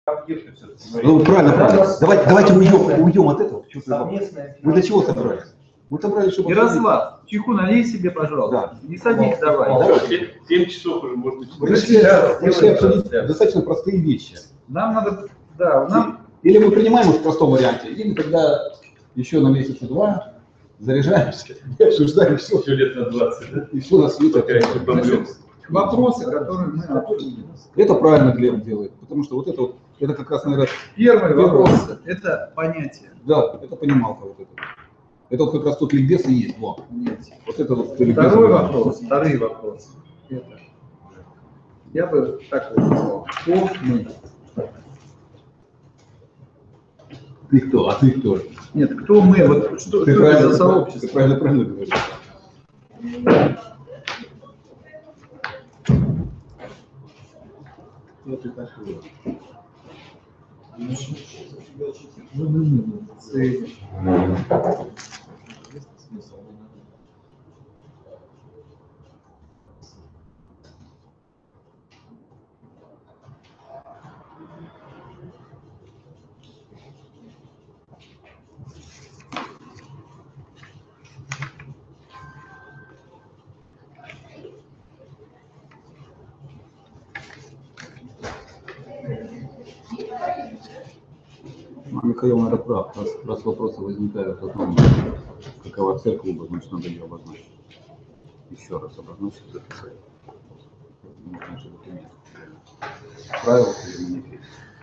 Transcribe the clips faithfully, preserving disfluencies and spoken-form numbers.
Ну, правильно, правильно. Давайте, давайте уйдем, уйдем от этого. Мы для чего собрались? Мы собрались, чтобы... Ярослав, чайку налей себе, пожалуйста. Да. Не садись, давай. Давай. семь часов уже, может быть. Мы решили обсудить достаточно простые вещи. Нам надо... Да, нам... Или мы принимаем их в простом варианте, или тогда еще на месяц и два заряжаемся и обсуждаем все. Все лет на двадцать, да? И все на свете. Вопросы, которые мы обсудим. Это правильно Глеб делает, потому что вот это вот, это как раз, наверное... Первый вопрос – это понятие. Да, это понималка вот это. Это вот как раз тот ликбез и есть. Вот, вот это вот. Второй вопрос, второй вопрос. Это. Я бы так вот сказал. Кто мы? Ты кто? А ты кто? Нет, кто мы? Вот что, ты что правильно, это за сообщество? Ты правильно, правильно говоришь. Кто ты такой? Цель. Михаил, наверное, прав. Раз, раз вопросы возникают о том, какова цель клуба, значит, надо ее обозначить. Еще раз обозначить, записать. Значит, документ. Правила или манифест?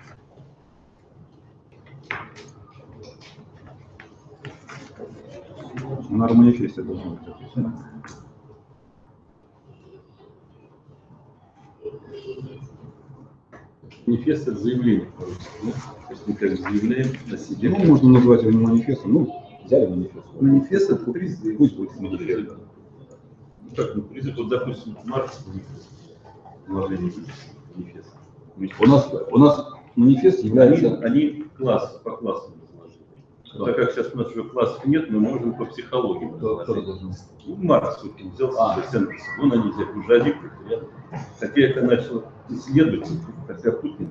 На манифесте должно быть записано. Манифест — это заявление. Ну, то есть мы как заявляем о себе. Ну, можно назвать его не манифестом. Ну, взяли манифест. Манифест — это призыв. Пусть будет манифест. Ну, как, ну, призыв, вот, допустим, Маркс манифест. Вложение манифеста. У нас, у нас манифест является... Они, они класс, по классам разложили. Да. Так как сейчас у нас уже классов нет, мы можем по психологии разложить. Ну, Маркс вот, взял а. Сентерс, он они взяли буржуазию, хотя это начал исследовать, хотя Путин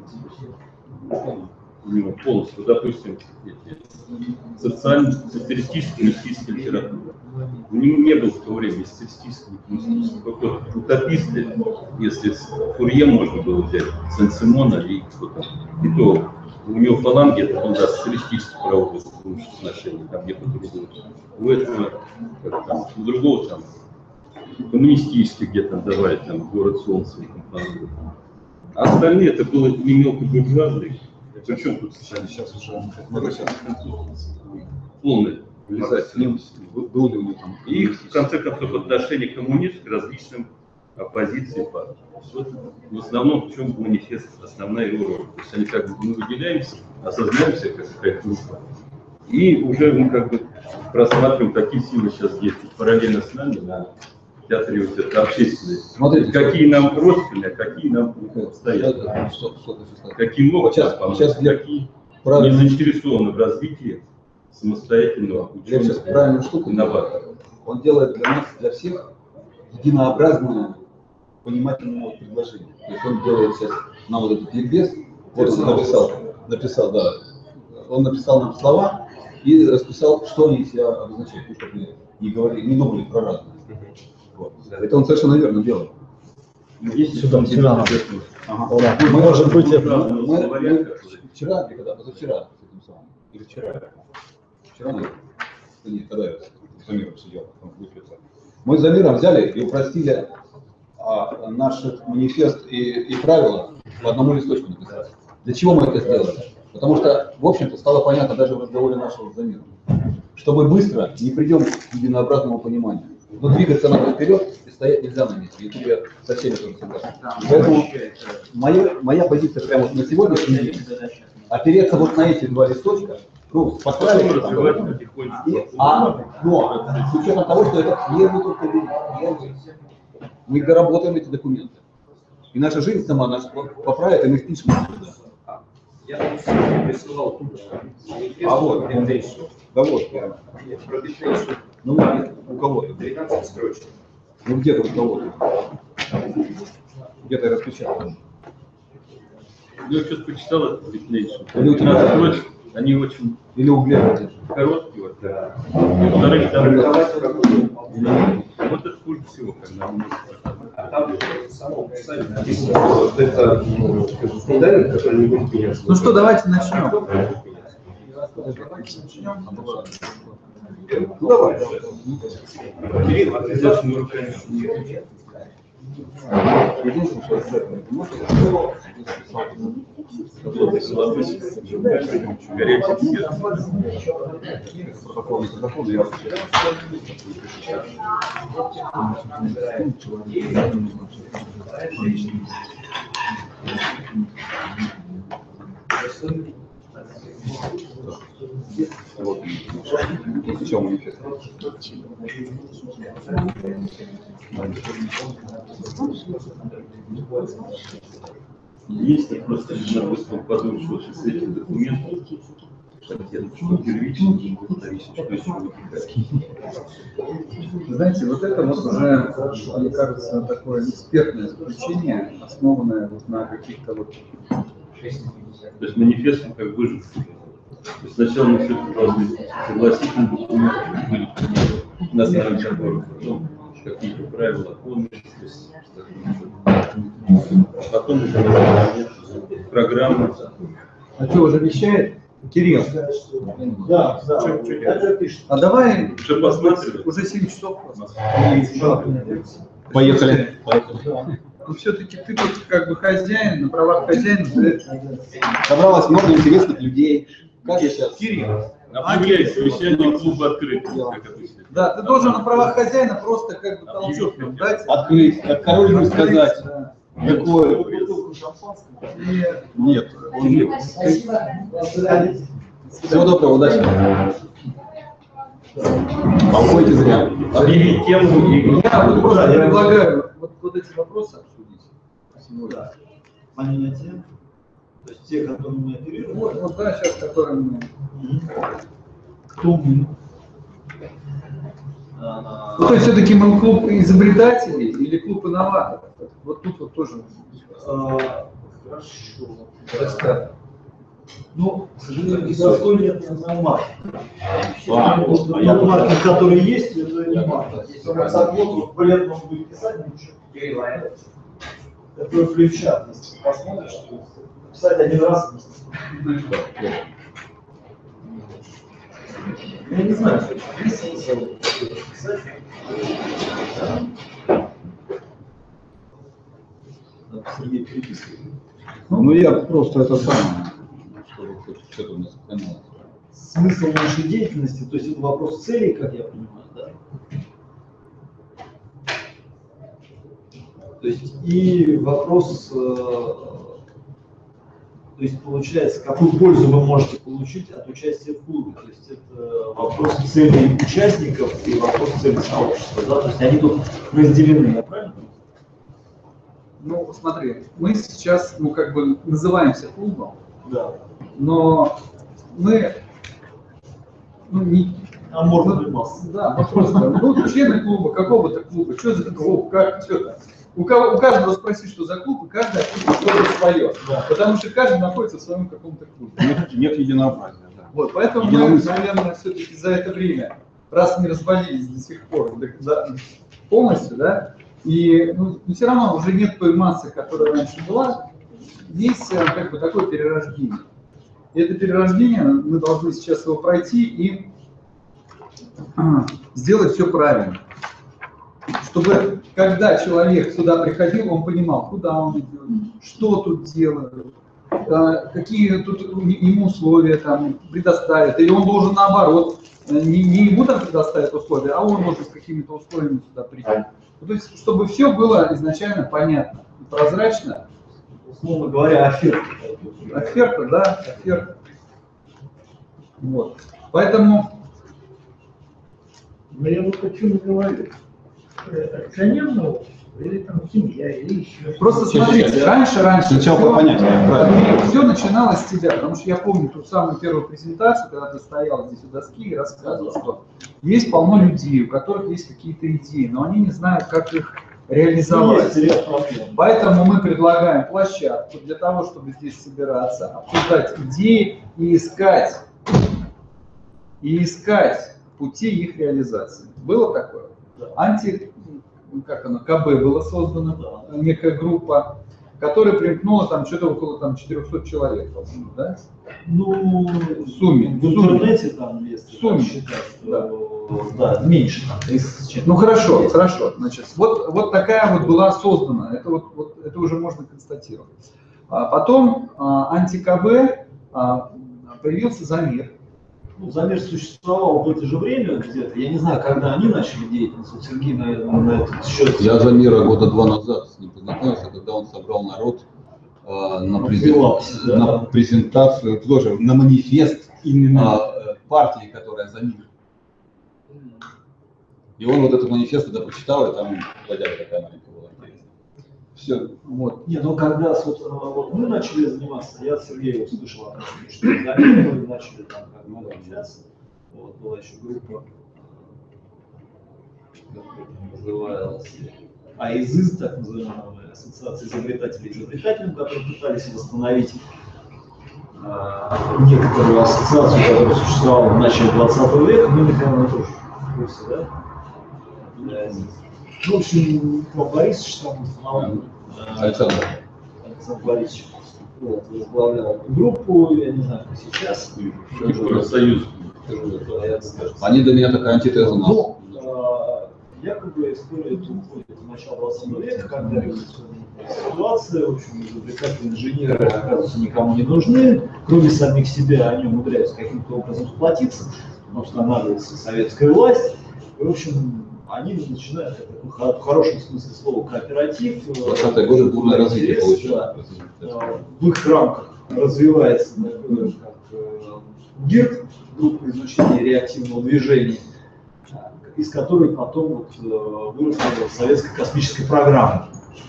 у него полностью, допустим, социально-социалистическая мистическая литература. У него не было в то время социалистического мистического. Утописты, если с Фурье можно было взять, Сен-Симона и кто-то, и то у него фаланги, это он, да, социалистический правовой отношения, там где-то другого. У этого, как там, у другого там, коммунистический где-то давали, там, город солнца и компанию. А остальные это было не мелкобуржуазные. Причем тут сейчас уже мы сейчас полный влезать с ним, был ли у них там. И их, в конце концов, отношение коммунистов к различным оппозициям партий. Вот в основном в чем манифест, основная его роль. То есть они как бы мы выделяемся, осознаемся как какая группа. И уже мы как бы просматриваем, какие силы сейчас действуют параллельно с нами на театре вот это общественное. Смотрите, какие нам родственные, а какие нам стоят. Какие могут, сейчас, сейчас для... какие не заинтересованы в развитии самостоятельного учения. Сейчас правильную штуку инноватора. Он делает для нас, для всех единообразное понимательное предложение. То есть он делает сейчас нам вот этот ликбез, вот он написал, написал, да, он написал нам слова и расписал, что они себя обозначают, чтобы не говорили, не думали про разное. Вот. Это он совершенно верно делает. Есть сюда, вчера надо. Ага. Мы, может быть, это... Мы, мы, мы вчера, или когда, позавчера, с этим самым, или вчера, вчера, наверное, нет, когда я с Замиром сидел, мы с Замиром взяли и упростили а, наш манифест и, и правила по одному листочку написать. Для чего мы это сделали? Потому что, в общем-то, стало понятно даже в разговоре нашего с Замиром, что мы быстро не придем к единообразному пониманию. Но двигаться надо вперед и стоять нельзя на месте. И я со всеми тоже согласен. Поэтому моя, моя позиция прямо вот на сегодняшний день опереться вот на эти два листочка, ну, подправить там, и, а, но с учетом того, что это первый только день, первый, мы доработаем эти документы. И наша жизнь сама нас поправит, и мы впишем сюда. Я присылал тут. А вот, да вот, я. Ну, у кого-то. девятнадцать строчек. Ну, где-то у кого-то. Где-то я распечатал. Я сейчас почитал этот Bitnation. Или у тебя- Строчек, они очень Или углерод. короткие. Вот, да. Во-вторых, там вот это хуже всего, когда мы А там само сами написано, вот это ну, фундамент, который не будет меняться. Ну что, давайте начнем. Ну давай. Кирилл, обязательно руками. горячий свет. Протокол, протокол, я вот, в чем манифест? Есть так просто на быстро подумать, что с этим документом, что первичный, вторичный, что еще Вы знаете, вот это вот уже, мне кажется, такое экспертное заключение, основанное вот на каких-то вот... То есть манифест как выживший. То есть сначала мы все это должны согласительным документом были на старом заборе, потом какие-то правила конности, потом уже программа. А что, уже вещает? Кирилл, Да, да. Это пишет. а давай Что посмотрим? уже семь часов. Поехали. Поехали. Ну все-таки ты тут как бы хозяин, на правах хозяина. Ты... Собралось много интересных людей. Как я сейчас? Кирилл, Объявляй совещание клуба открытым, как обычно. да, ты должен на правах хозяина просто как бы толчок нам дать. Открыть, как король будет сказать. Да. Какое? И Нет. Всего доброго, удачи. Помойте зря. Объявить тему и... я вот просто предлагаю вот, вот эти вопросы обсудить. Да. Помимо тем, то есть те, которые мы оперируем, Вот, вот да, сейчас, которые мы... кто мы. Ну, то есть все-таки мы клуб изобретателей или клуб инноваторов? Вот тут вот тоже. А, хорошо. Рассказ. Ну, к сожалению, изобретатель нет информации. А, Информация, которая есть, это не марка. Если он согласен, бред он будет писать, ничего. Это ключа. Если посмотришь, что писать один раз. Я не знаю, что есть смысл писать. Среди переписки. Ну я просто это самое. Что, что у нас канал. Смысл нашей деятельности, то есть это вопрос целей, как я понимаю, да? То есть и вопрос, э, то есть получается, какую пользу вы можете получить от участия в клубе. То есть это вопрос целей участников и вопрос целей сообщества, да? То есть они тут разделены, я правильно понимаю? Ну, смотри, мы сейчас, ну, как бы называемся клубом, Да. но мы, ну, не... А можно заниматься. Да, мы просто, ну, члены клуба, какого-то клуба, что за клуб, как, что-то. У, кого, у каждого спроси, что за клуб, и каждый ответит что-то свое. Да. Потому что каждый находится в своем каком-то клубе. Нет, нет единообразия, да. Вот, поэтому мы, наверное, все-таки за это время, раз не развалились до сих пор да, да, полностью, да, и ну, все равно уже нет той массы, которая раньше была, есть как бы такое перерождение. И это перерождение, мы должны сейчас его пройти и а, сделать все правильно. Чтобы, когда человек сюда приходил, он понимал, куда он идет, что тут делают, какие тут ему условия там предоставят, или он должен наоборот, не, не ему там предоставить условия, а он может с какими-то условиями сюда прийти. То есть, чтобы все было изначально понятно, прозрачно. Условно говоря, оферта. Оферта, да, оферта. Вот. Поэтому... Но я вот о чем говорю. Акционерное общество, или там семья, или еще. Просто смотрите, раньше, раньше, Сначала все, по понятиям, правильно. все начиналось с тебя, потому что я помню ту самую первую презентацию, когда ты стоял здесь у доски и рассказывал, что есть полно людей, у которых есть какие-то идеи, но они не знают, как их реализовать. Ну, есть ряд проблем. Поэтому мы предлагаем площадку для того, чтобы здесь собираться, обсуждать идеи и искать, и искать пути их реализации. Было такое? Да. Анти, как оно, КБ было создано, да. Некая группа, которая примкнула там что-то около там, четырёхсот человек, да? Ну, в сумме. В интернете там, если в сумме. считать, Да. Да, меньше там, тридцать с чем-то. Ну хорошо, есть. Хорошо. Значит, вот, вот такая вот была создана, это, вот, вот, это уже можно констатировать. А потом а, анти-КБ а, появился Замир. Ну, Замир существовал в это же время где-то. Я не знаю, когда они начали деятельность. Вот Сергей, наверное, на этот счет. Я Замира года два назад с ним познакомился, когда он собрал народ э, на, презент... Беларусь, да. на презентацию, тоже на манифест именно э, партии, которая за мир. И он вот этот манифест тогда прочитал, и там плодяга такая маленькая была. Все. Вот. Не, ну когда вот, вот мы начали заниматься, я от Сергея услышал, что мы начали там как бы общаться. Вот была еще группа, как это называлась, АИЗИЗ, так называемая, Ассоциация изобретателей и изобретателей, которые пытались восстановить э, некоторую ассоциацию, которая существовала в начале двадцатого века. Мы, наверное, тоже в курсе, да? Ну, в общем, Борисович там установил, Александр. Александр Борисович вот, возглавлял группу, я не знаю, как сейчас. Профсоюз. Они для меня такая антитеза. Ну, якобы история это уходит в начало двадцатого века, когда революционная ситуация, в общем, изобретатели инженеры, оказывается, никому не нужны, кроме самих себя, они умудряются каким-то образом сплотиться, устанавливается советская власть, и, в общем, они начинают, в хорошем смысле слова, кооператив. двадцатые годы бурное развитие получилось. В их рамках развивается такое, как ГИРД, группа изучения реактивного движения, из которой потом вот, выросла советская космическая программа.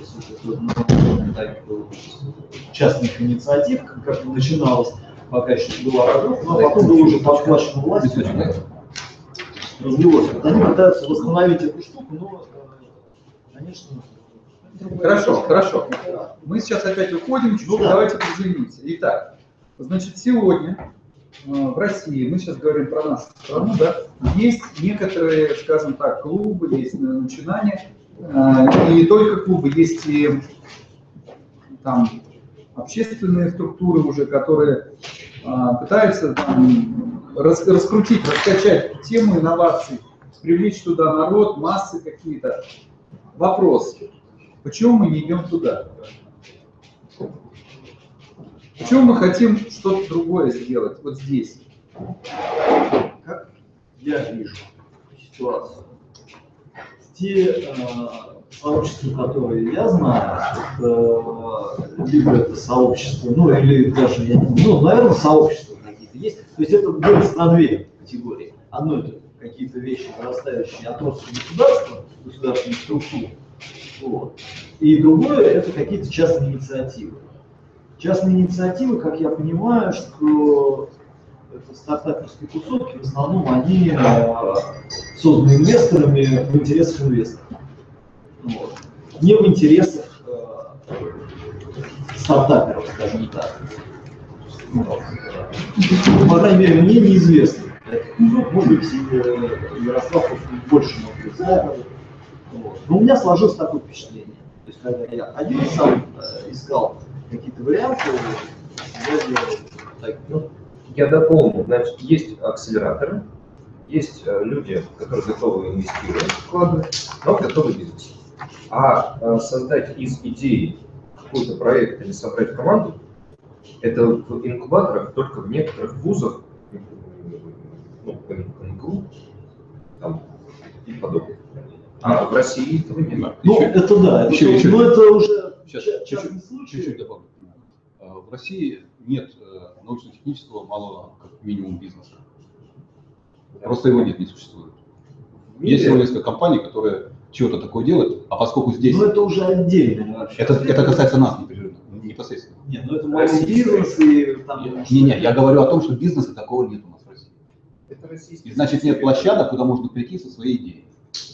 Частных инициатив, как начиналось, пока еще была работа, но потом было уже подхвачено властью. Развелось. Вот они пытаются восстановить эту штуку, но, конечно... Хорошо, хорошо. Мы сейчас опять уходим, чуть-чуть, ну, да. Давайте приземлимся. Итак, значит, сегодня э, в России, мы сейчас говорим про нашу страну, да, есть некоторые, скажем так, клубы, есть начинания, э, и не только клубы, есть и там общественные структуры уже, которые э, пытаются там, рас, раскрутить, раскачать тему инноваций, привлечь туда народ, массы какие-то. Вопрос. Почему мы не идем туда? Почему мы хотим что-то другое сделать вот здесь? Как я вижу ситуацию? Те э, сообщества, которые я знаю, это, либо это сообщество, ну или даже, я не, ну, наверное, сообщества какие-то есть. То есть это делится на две категории. Одно это какие-то вещи, вырастающие от роста государства, государственных структур. Вот. И другое это какие-то частные инициативы. Частные инициативы, как я понимаю, что это стартаперские кусочки, в основном они э, созданы инвесторами в интересах инвесторов. Вот. Не в интересах э, стартаперов, скажем так. Вот. По крайней мере, мне неизвестно. Может быть, Ярослав больше может быть знает. Вот. Но у меня сложилось такое впечатление. То есть, когда я ходил сам, э, искал какие-то варианты, я делал так. Ну, я дополню. Значит, есть акселераторы, есть э, люди, которые готовы инвестировать, вкладывать, но готовы бизнес. А э, создать из идеи какой-то проект или собрать команду, это в инкубаторах только в некоторых вузах, ну, эн гэ у, там и подобное. А в России этого нет. Ну, это да, еще, это, еще, но это уже сейчас, частный чуть-чуть, случай. чуть-чуть добавлю. В России нет научно-технического малого, как минимум, бизнеса. Просто его нет, не существует. Есть всего несколько компаний, которые чего-то такое делают, а поскольку здесь... Ну, это уже отдельно вообще. Это, это касается нас непрерывно, непосредственно. Нет, ну это малый бизнес и там... Не, не, я говорю о том, что бизнеса такого нет у нас в России. Это российский. И значит, нет площадок, куда можно прийти со своей идеей.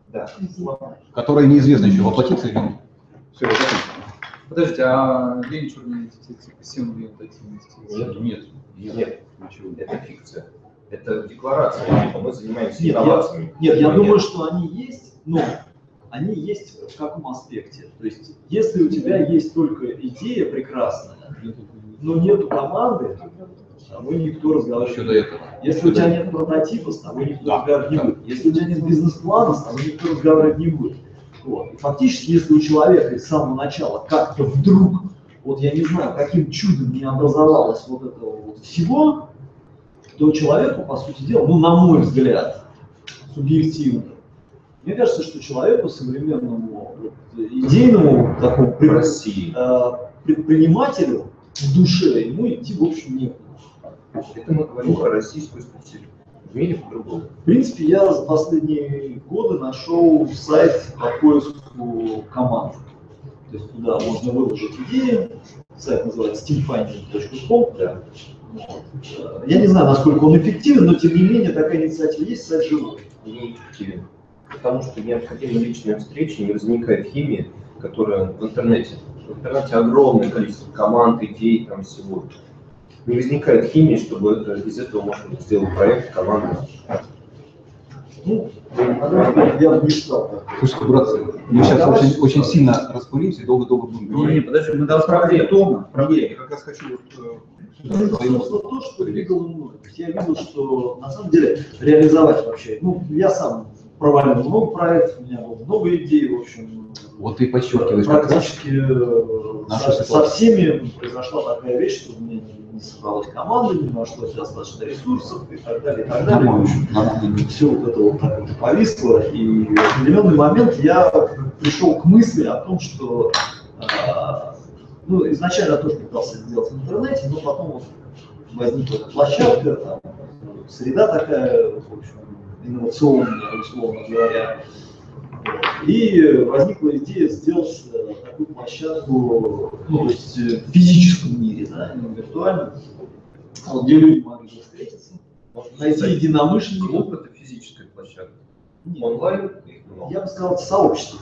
Да. Которая неизвестно еще, воплотится или нет. Все, воплотится. Подождите, а венчурные инвестиции, пассивные вот эти инвестиции? Нет, нет, Нет, ничего. это фикция. Это декларация, типа мы занимаемся Нет, я, инновациями. нет, я Но думаю, нет. что они есть, но они есть в каком аспекте? То есть, если у тебя есть только идея прекрасная, но нету команды, с тобой никто разговаривать Еще не до будет. этого. Если у тебя нет прототипа, с тобой никто Да, разговаривать не да. будет. Если у тебя нет бизнес-плана, с тобой никто разговаривать не будет. Вот. И фактически, если у человека с самого начала как-то вдруг, вот я не знаю, каким чудом не образовалось вот этого вот всего, то человеку, по сути дела, ну, на мой взгляд, субъективно, мне кажется, что человеку современному, вот, идейному такому В России. э, предпринимателю в душе ему идти, в общем, некуда. Это мы говорим про российскую специфику. В мире по-другому. В принципе, я за последние годы нашел сайт по поиску команд. То есть туда можно выложить идеи. Сайт называется steamfinding точка com. Да. Вот. Я не знаю, насколько он эффективен, но тем не менее такая инициатива есть, сайт живой. Неэффективен. Потому что необходима личная встреча, не возникает химии, которая в интернете. В интернете огромное количество команд, идей, там всего. Не возникает химии, чтобы это, из этого можно сделать проект, команду. Ну, я бы не стал так. Слушайте, братцы, мы сейчас очень, очень сильно распылимся и долго-долго будем Не, не, говорить. подожди, мы должны проблема. Том, проблема. Я как раз хочу вот, э, Ну, собственно, то, что двигало мной. То есть я видел, что на самом деле реализовать вообще. Ну, я сам провалил много проектов, у меня было много идей, в общем. Вот ты подчеркиваешь, как раз Практически э, наша со, со ситуация. всеми произошла такая вещь, что у меня не, не собралась команда, не нашлось достаточно ресурсов и так далее, и так далее. В нормально, общем, нормально. все вот это вот так вот повисло, и в определенный момент я пришел к мысли о том, что а, ну, изначально я тоже пытался это сделать в интернете, но потом вот возникла эта площадка, там, среда такая, в общем, инновационная, условно говоря. И возникла идея сделать э, такую площадку, ну, то есть э, в физическом мире, да, не в виртуальном, вот, где люди могли бы встретиться, найти единомышленников. Клуб — это физическая площадка. Нет, Онлайн их много. я бы сказал, сообщество.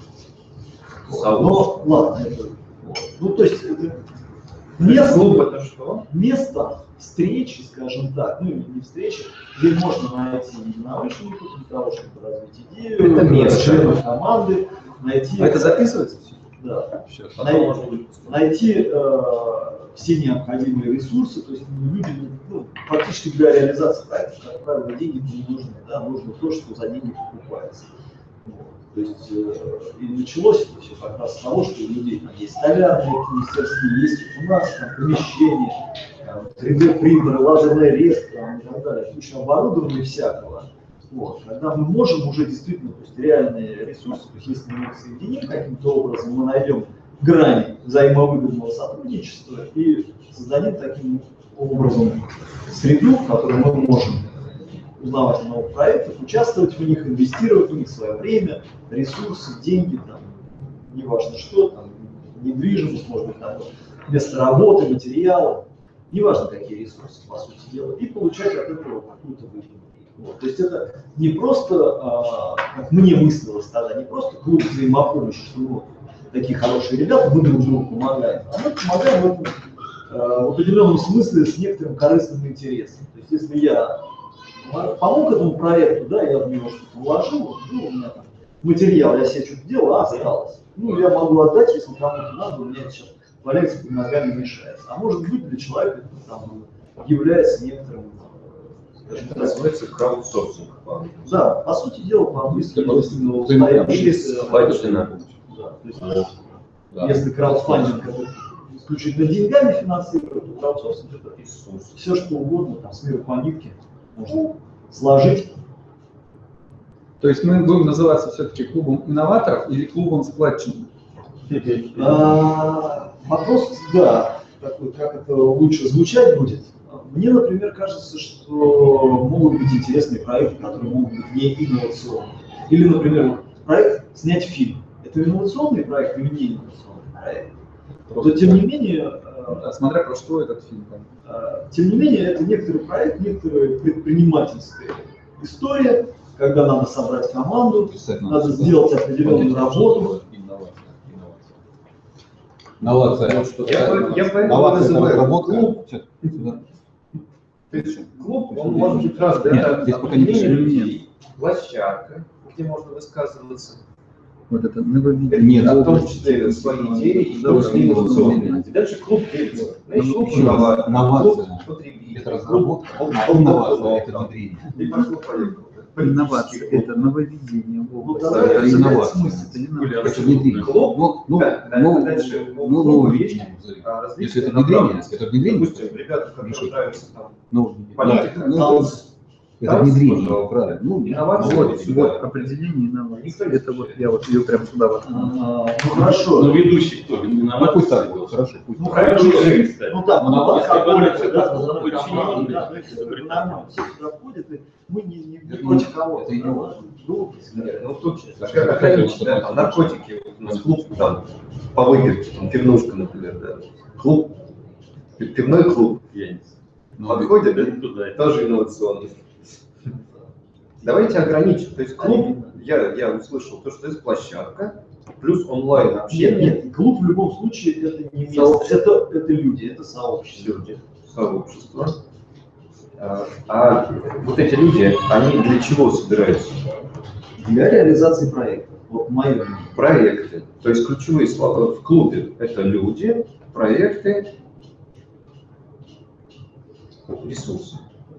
Сообщество. Но ладно, это, вот. Ну, то есть это место, Клуб — это что? место встречи, скажем так, ну или не встречи, где можно найти единомышленников для того, чтобы развить идею, Это место. членов команды, найти, А это записывается? да, Сейчас. Потом най- можно будет найти э, все необходимые ресурсы, то есть ну, люди, ну, фактически для реализации проекта, как правило, деньги не нужны, да, нужно то, что за деньги покупается. Вот. То есть э, и началось это все как раз с того, что у людей там есть столярные мастерские, есть у нас там помещения, там, три дэ принтеры, лазерная резка там, и так далее, куча оборудования всякого. Вот. Когда мы можем уже действительно, то есть реальные ресурсы, то есть если мы их соединим каким-то образом, мы найдем грани взаимовыгодного сотрудничества и создадим таким образом среду, в которой мы можем узнавать о новых проектах, участвовать в них, инвестировать в них свое время, ресурсы, деньги, там, неважно что, там, недвижимость, может быть, там, место работы, материалы, неважно какие ресурсы, по сути дела, и получать от этого какую-то выгоду. Вот. То есть это не просто, а, как мне мыслилось тогда, не просто клуб взаимопомощи, что вот такие хорошие ребята, мы друг другу помогаем, а мы помогаем в этом а, в определенном смысле с некоторым корыстным интересом. То есть если я помог этому проекту, да, я в него что-то вложил, ну, у меня там материал, я себе что-то делал, а осталось. Ну, я могу отдать, если кому-то надо, у меня это сейчас валяется под ногами, мешается. А может быть, для человека это там, является некоторым, скажем Это так, называется краудсорсинг. да, по сути дела, по-английски, Это если мы взаимопомощь. устаем, Пайщина. да, то есть, Да. если краудфандинг это исключительно деньгами финансирует, то краудсорсинг это Ресурс. все что угодно, там, с миру по нитке можно сложить. То есть мы будем называться все-таки клубом инноваторов или клубом складчиков? А, вопрос, да, такой, как это лучше звучать будет. Мне, например, кажется, что могут быть интересные проекты, которые могут быть не инновационные. Или, например, проект снять фильм. Это инновационный проект или не инновационный проект? Но тем не менее, А смотря про что этот фильм. Там. тем не менее, это некоторый проект, некоторая предпринимательская история, когда надо собрать команду, Писать надо надо. сделать определенную работу. Инновация. Инновация. Инновация. Я, я поэтому Инновация это называю разработка. клуб. Сейчас, сюда. То есть клуб, он может быть разный. Нет, Это здесь пока не объединение пиши. людей, площадка, где можно высказываться. Вот это нововведение. Нет, в том числе свои идеи, и в том числе инновационные. И дальше клуб делится. Значит, клуб Еще раз, инноватор, инновация. клуб потребитель, Это клуб- разработка, клуб- а клуб- инновация это клуб- внедрение. И пошло-поехало. Инновация – это нововведение в области. Ну, Это давай, инновация. Это инновация. Это внедрение. Клуб, Ну, ну, да, да, ну, дальше, ну, клуб нововведение. есть, а различные Если это внедрение, направленности. это внедрение. Допустим, ребята, которым Миша. нравится там Ну, политика, да, ну, танцы, это танцы, внедрение, пожалуйста. правильно. Ну, Инновация. Вот, сюда. вот определение инновации. Никто не Это вот я вот ее прям сюда вот. А, Ну Но хорошо. ведущий кто? ну, Виноват? пусть так будет, хорошо, пусть. Ну, так. хорошо. Ведущий, кстати. Ну да, ну Ну, да, если как говорить, бы, это да, подчиненный, да, то есть, изобретатель. нормально, все сюда входят, и мы не, не, не Это против не- кого-то. это инновация. Ну, Нет, ну тут А как что ограничить, такое, да, что там, такое? наркотики, вот у нас клуб там по выпивке, там, пивнушка, например, да. Клуб, пи- пивной клуб, Пьяница. Ну, подходит, Да да, не туда. тоже инновационный. Давайте ограничим, то есть клуб, я, я услышал, то, что есть площадка, плюс онлайн Нет, общение, нет, клуб в любом случае это не место, Сообщество. это, это люди, это сообщество. сообщество. А, а вот эти люди, они для чего собираются? Для реализации проекта. Вот мое мнение. Проекты. То есть ключевые слова в клубе – это люди, проекты, ресурсы.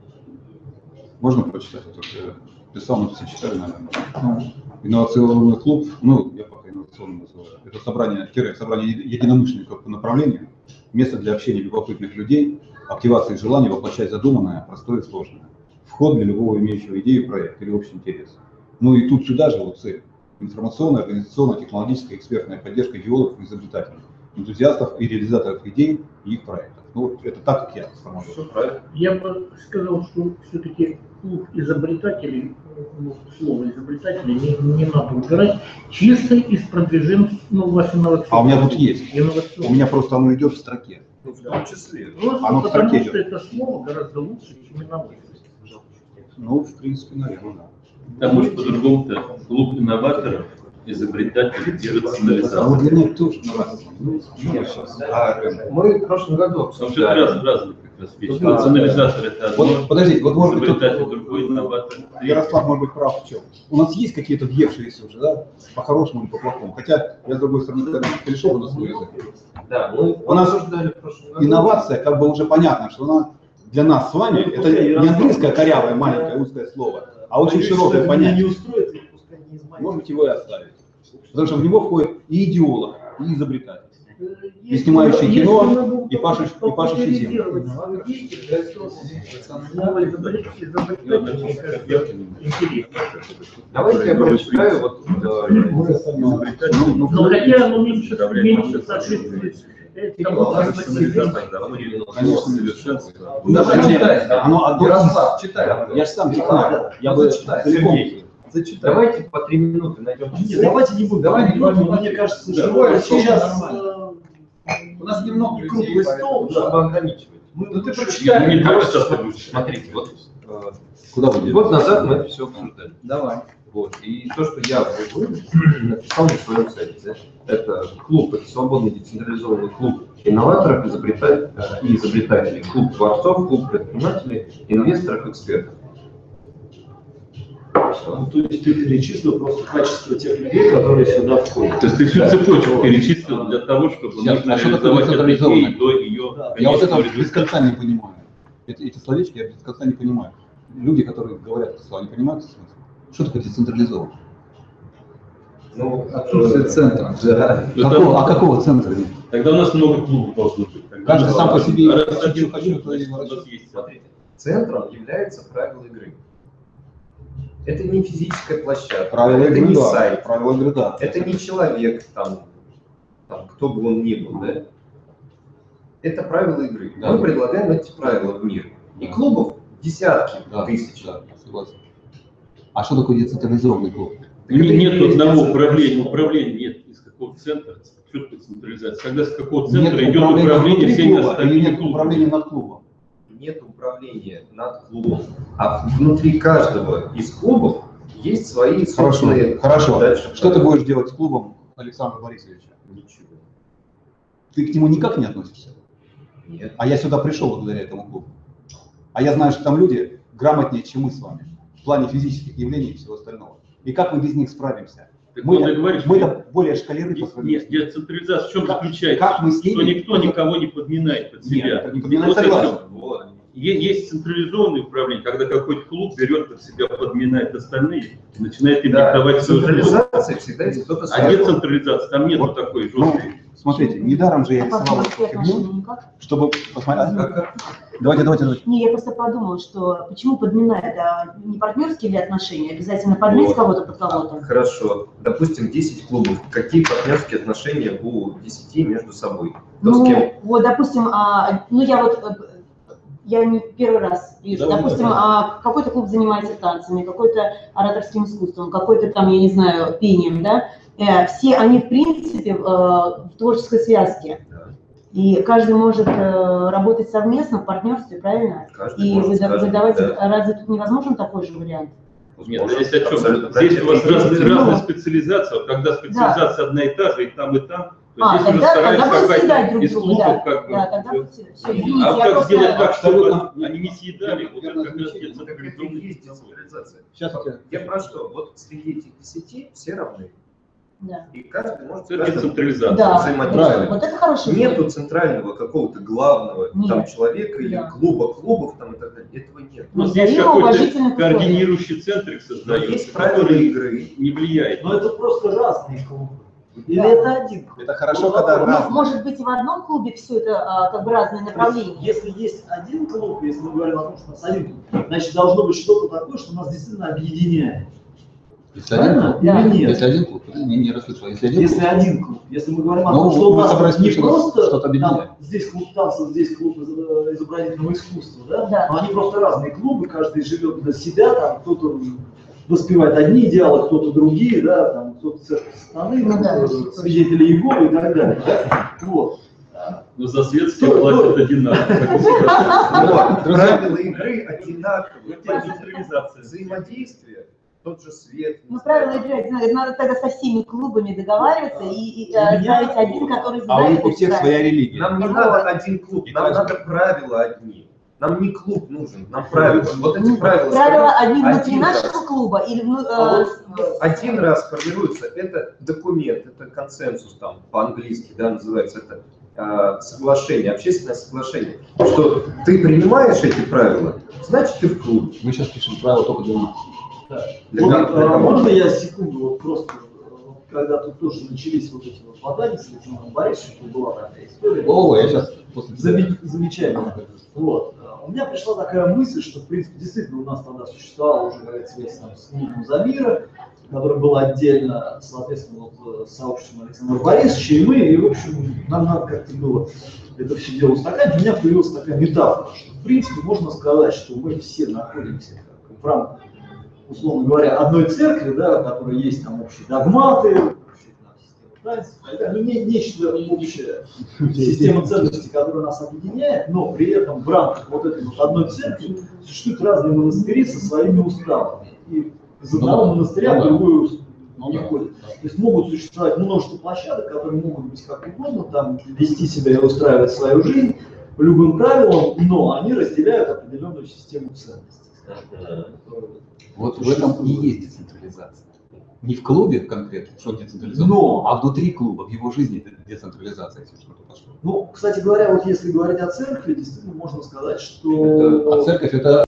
Можно прочитать? Вот это, писал, но все читали, наверное. Инновационный клуб, ну, я пока инновационным называю, это собрание, тире, собрание единомышленников по направлению, место для общения любопытных людей, активации желаний воплощать задуманное, простое и сложное. Вход для любого имеющего идею, проекта или общий интерес. Ну и тут сюда же вот цель. Информационная, организационная, технологическая, экспертная поддержка геологов и изобретателей, энтузиастов и реализаторов идей и их проектов. Ну вот это так, как я сформулировал. Все правильно. Я бы сказал, что все-таки клуб изобретателей, ну, слово изобретателей не, не надо убирать, чисто из продвижения, ну, вашей инновации. А у меня тут есть. Инновационной. У меня просто оно идет в строке. Ну, в том числе. Просто оно в потому строке что это слово гораздо лучше, чем инновация. Ну, в принципе, наверное, да. Там, может, по-другому-то клуб инноваторов, изобретателей и А вот рационализаторов. для меня тоже нравится. Ну, ну, сейчас. А, мы в прошлом году Потому что это раз, обсуждали. разные как раз вещи. Да. Рационализатор это одно, Вот, подождите, вот может быть, изобретатель тут- другой, инноватор. Ярослав может быть прав в чем. У нас есть какие-то въевшиеся уже, да, по-хорошему или по-плохому. Хотя, я с другой стороны, когда перешел на свой язык. Да, мы У нас обсуждали в прошлом году. Инновация, как бы уже понятно, что она для нас с вами, это не английское корявое, маленькое, узкое слово, а очень Боюсь, что широкое это меня не понятие. устроит, и пускай не из моих. Может быть, его и оставить. Потому что в него входит и идеолог, и изобретатель. И снимающий Если кино, мы будем и пашущий- и пашущий землю. популяризировать свою деятельность, то слово изобретатель, изобретатель, мне кажется, интересно. Давайте я прочитаю вот э, Ну, ну, Но хотя оно меньше, меньше соответствует этому конечно, Совершенство. Да, Зачитай. оно одно. Ярослав, читай. Я же сам рекламирую. Я бы Зачитай. целиком. Зачитай. Давайте по три минуты найдем. Нет, давайте не будем, давай не будем, мне кажется, Да. живое Сейчас, нормально. У нас немного Не людей, круглый поэтому- стол, да. Чтобы ограничивать. Мы, Ну, ты лучше- прочитай. Не так часто будет. Смотрите, вот э, Куда вы год назад мы это все обсуждали. Давай. Вот. И то, что я написал на своем сайте, да, это клуб, это свободный децентрализованный клуб инноваторов, изобретателей и изобретателей, клуб творцов, клуб предпринимателей, инвесторов, экспертов. Ну, то есть ты перечислил просто качество тех людей, которые сюда входят. То есть ты всю цепочку перечислил для того, чтобы Сейчас, нужно а что такое реализовать эту децентрализованное? идею до ее Да. Я вот конечного это без результата. конца не понимаю. Эти, эти словечки я без конца не понимаю. Люди, которые говорят это слово, не понимают смысл. Что такое децентрализованно? Ну, Отсутствие центра. Да. Ну, Какого, там- а какого центра нет? Тогда у нас много клубов должно быть. Тогда Каждый сам по себе А раз ходил, один ходил, клуб, значит, у ходил, нас есть Смотрите, центром является правило игры. Это не физическая площадка, Правила это игры, не да. сайт, Правила игры, да. это не человек, там, там, кто бы он ни был, да? Это правила игры. Да. Мы предлагаем эти правила в мир. И Да. клубов десятки Да, тысяч. да, согласен. А что такое децентрализованный клуб? Не- Нет Это и одного есть управления, управления нет из какого центра, что такое централизация. Когда с какого центра Нет идет управления управление внутри всеми клуба или остальными нет клубами. управления над клубом? Нет управления над клубом, а внутри каждого из клубов есть свои Хорошо, собственные... хорошо. Дальше Что ты правила. будешь делать с клубом Александра Борисовича? Ничего. Ты к нему никак не относишься? Нет. А я сюда пришел благодаря этому клубу. А я знаю, что там люди грамотнее, чем мы с вами, в плане физических явлений и всего остального. И как мы без них справимся? Так Мы, вот и говоришь, мы что- более шкалеры по сравнению Нет, с ними. децентрализация в чем Как- заключается? как мы с Что ними- никто никого не подминает под себя. Нет, не подминает, Вот согласен. это вот. Е- Есть централизованное управление, когда какой-то клуб берет под себя, подминает остальные, начинает им Да, диктовать свою жизнь. централизация всегда есть кто-то А свой. децентрализация, там нету Вот, такой Ну, жесткой. смотрите, недаром же я А рисовал партнерские эту отношения фигню, никак? чтобы посмотреть. а, как- как- Давайте, давайте, давайте. Не, я просто подумала, что почему подминает, а не партнерские ли отношения, обязательно подмять Вот. кого-то под кого-то? Хорошо. Допустим, десять клубов. Какие партнерские отношения у десяти между собой? Кто с Ну, кем? вот, допустим, а, ну я вот, э, я не первый раз вижу, Давай, допустим, давай. а, какой-то клуб занимается танцами, какой-то ораторским искусством, какой-то там, я не знаю, пением, да, Э, все они, в принципе, э, в творческой связке. Да. И каждый может э, работать совместно в партнерстве, правильно? Каждый И может выда- сказать, выдавать, да. разве тут невозможен такой же вариант? Нет, Может, здесь о чем? абсолютно Здесь у вас правильно. разные, Ну, разные специализации. Вот когда специализация одна и та же, и там, и там, то А, здесь уже тогда, тогда стараются будут какая-то съедать друг из друга, клубов да. как бы. Да, тогда будут съедать. Все, А извините, я как просто... сделать так, чтобы Абсолютно. они не съедали? Вот это как раз Так это и децентрализованный есть подход. децентрализация. Сейчас я- Я про что? Вот среди этих десяти все равны. Да. И каждый может Это каждым децентрализация. Да, взаимодействовать. вот это хороший Нету центрального какого-то главного Нет. там человека или Да. клуба клубов там и так далее. Этого нет. Но здесь Взаимоуважительных какой-то условий. координирующий центр Но создается, есть правила который игры. не влияет. Но это просто разные клубы. Или Да. это один клуб? Это хорошо, Вот когда вопрос. раз- Ну, может быть, и в одном клубе все это а, как бы разные То есть, направления. если есть один клуб, если мы говорим о том, что у нас один клуб, значит, должно быть что-то такое, что нас действительно объединяет. Если один Правильно? клуб, Да. Или нет? если один клуб, не, не расслышал. Если один Если клуб, один клуб, если мы говорим о Ну, том, что у вы нас собрались не что нас просто что-то объединяет. там, здесь клуб танцев, здесь клуб из- изобразительного искусства, да? Да. Но они просто разные клубы, каждый живет для себя, там кто-то воспевает одни идеалы, кто-то другие, да, там кто-то церковь сатаны, Ну да, кто-то точно. свидетели Иеговы и так далее. Да? Вот. Но за свет все Кто- платят одинаково. как и всегда. Вот, Друзья. правила игры одинаковые. Это децентрализация. Взаимодействие, тот же свет. Ну, правила игры одинаковые. Надо тогда со всеми клубами договариваться и, и, У э, меня- ставить один, который а у знает них у всех правила. своя религия. Нам не Ну, надо вот. один клуб, И нам каждый- надо правила одни. Нам не клуб нужен, нам правила. Вот эти правила. Правила скажем, одни внутри один нашего раз. клуба или вну- э, А вот, без- Один раз формируется, это документ, это консенсус, там по-английски, да, называется, это э, соглашение, общественное соглашение, что ты принимаешь эти правила, значит ты в клубе. Мы сейчас пишем правила только для нас. Да. Для Вот, кого- для а, кого? можно я секунду, вот просто, э, когда тут тоже начались вот эти вот ладания с Александром Борисовичем, тут была такая история. О, я сейчас после тебя. Заме- Замечательно. Вот. А, У меня пришла такая мысль, что, в принципе, действительно у нас тогда существовала уже какая-то связь там, с клубом Замира, который был отдельно, соответственно, вот, с сообществом Александра Борисовича, и мы, и, в общем, нам надо как-то было это все дело устаканить. У меня появилась такая метафора, что, в принципе, можно сказать, что мы все находимся как, в рамках, условно говоря, одной церкви, да, в которой есть там общие догматы, общие там, системы таинств, и так далее. Ну, не, нечто общее, система ценностей, которая нас объединяет, но при этом в рамках вот этой вот одной церкви существуют разные монастыри со своими уставами. И из одного Ну, монастыря ну в да. другой ус- Ну не да. ходят. То есть могут существовать множество площадок, которые могут быть как угодно, там вести себя и устраивать свою жизнь по любым правилам, но они разделяют определенную систему ценностей. скажем так. Вот в этом и есть децентрализация. Не в клубе конкретно, что децентрализация, Но- а внутри клуба, в его жизни децентрализация, если что-то пошло. Ну, кстати говоря, вот если говорить о церкви, действительно можно сказать, что... Это- а церковь это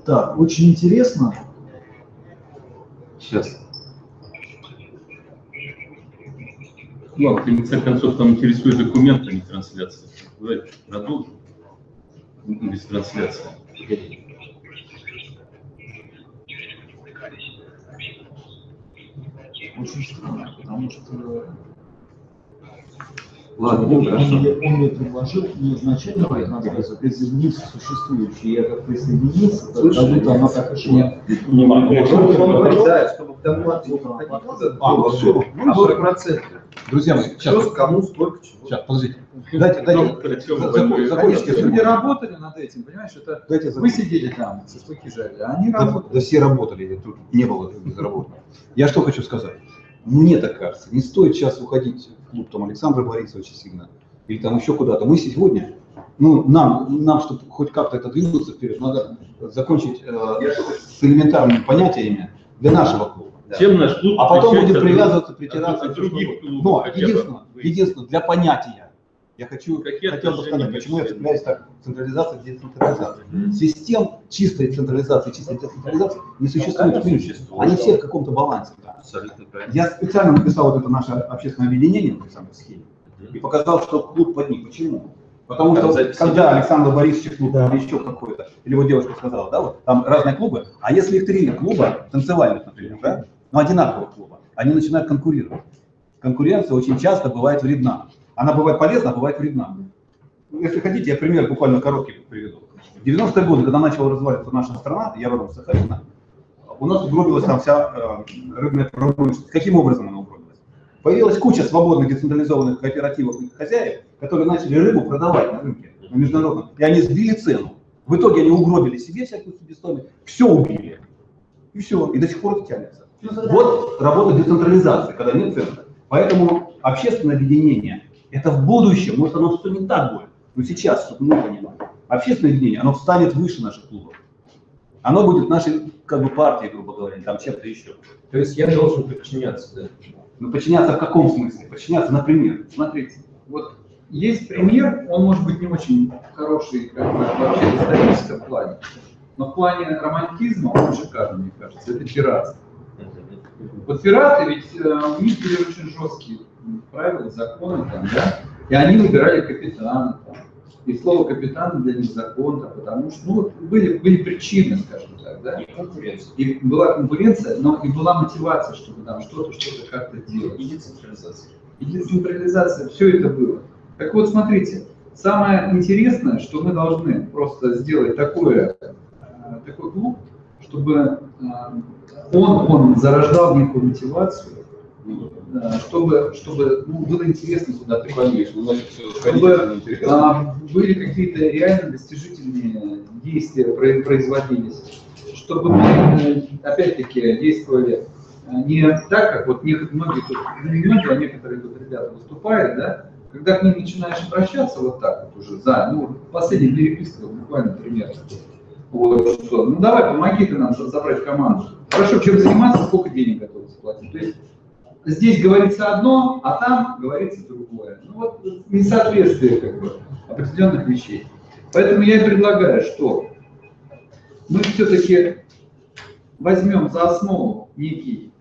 Так, очень интересно. Сейчас. Ладно, в конце концов, там интересует документ, а не трансляция. Давайте продолжим. Без трансляции. Очень странно, потому что Ладно, он, хорошо. он, мне, он мне предложил не изначально надо присоединиться существующий, я как присоединился, как будто она так и шла. Не могу. Он говорит, да, чтобы к тому ответу А, вот всё. а сорок процентов. Друзья мои, сейчас, Что, кому, сколько, чего. сейчас, подождите. Дайте, дайте, закон- закончите. Конечно, люди работали над этим, понимаешь, это Дайте вы закончить. сидели там, шашлыки жарили, а они Да, работали. да все работали, тут не было безработных. Я что хочу сказать. Мне так кажется, не стоит сейчас уходить в клуб там, Александра Борисовича сильно, или там еще куда-то. Мы сегодня, ну, нам, нам чтобы хоть как-то это двинуться вперед, надо закончить э, с элементарными понятиями для нашего клуба. Чем наш клуб А потом отличается будем от привязываться, друг- притираться. от других что-то. клубов Но хотя бы? единственное, Вы- единственное, для понятия. Я хочу, Какие хотел бы отношения сказать, почему я между цепляюсь так, централизация, децентрализация. Систем чистой централизации, чистой децентрализации не существует. в мире. Они все в каком-то балансе. Да. Абсолютно правильно. Я специально написал вот это наше общественное объединение в Александре схеме и показал, что клуб под них. Почему? Потому Там что записи когда есть? Александр Борисович клуб, или еще какой-то, или вот девушка сказала, да, вот там разные клубы, а если их три клуба, танцевальных, например, да, но одинаковых клуба, они начинают конкурировать. Конкуренция очень часто бывает вредна. Она бывает полезна, а бывает вредна. Если хотите, я пример буквально короткий приведу. В девяностые годы, когда начала разваливаться наша страна, я родом с Сахалина, у нас угробилась там вся э, рыбная промышленность. Каким образом она угробилась? Появилась куча свободных децентрализованных кооперативов и хозяев, которые начали рыбу продавать на рынке, на международном, и они сбили цену. В итоге они угробили себе всякую себестоимость, все убили. И все, и до сих пор это тянется. Вот работа децентрализации, когда нет центра. Поэтому общественное объединение – это в будущем, может оно что не так будет, но сейчас, чтобы мы понимали, общественное объединение, оно встанет выше наших клубов. Оно будет нашей, как бы, партией, грубо говоря, там чем-то еще. То есть я должен подчиняться, да? Но подчиняться в каком смысле? Подчиняться, например. Смотрите, вот есть пример, он может быть не очень хороший как бы, вообще в историческом плане, но в плане романтизма он шикарный, мне кажется, это пиратство. Вот пираты, ведь э, у них были очень жесткие правила, законы, там, да, и они выбирали капитана. Там. И слово капитан для них закон, потому что ну, вот были, были причины, скажем так, да. И конкуренция. И была конкуренция, но и была мотивация, чтобы там что-то, что-то как-то делать. И децентрализация. И децентрализация, все это было. Так вот, смотрите, самое интересное, что мы должны просто сделать такое, такой клуб, чтобы он, он зарождал некую мотивацию, чтобы, чтобы ну, было интересно туда приходить, чтобы а, были какие-то реально достижительные действия производились, чтобы мы, опять-таки, действовали не так, как вот многие, тут, не многие, а некоторые тут ребята выступают, да, когда к ним начинаешь обращаться вот так вот уже, за, ну, последний переписка, буквально примерно. Вот, что, ну давай, помоги ты нам забрать команду. Хорошо, чем заниматься, сколько денег готовы заплатить. То есть здесь говорится одно, а там говорится другое. Ну вот несоответствие как бы определенных вещей. Поэтому я и предлагаю, что мы все-таки возьмем за основу некий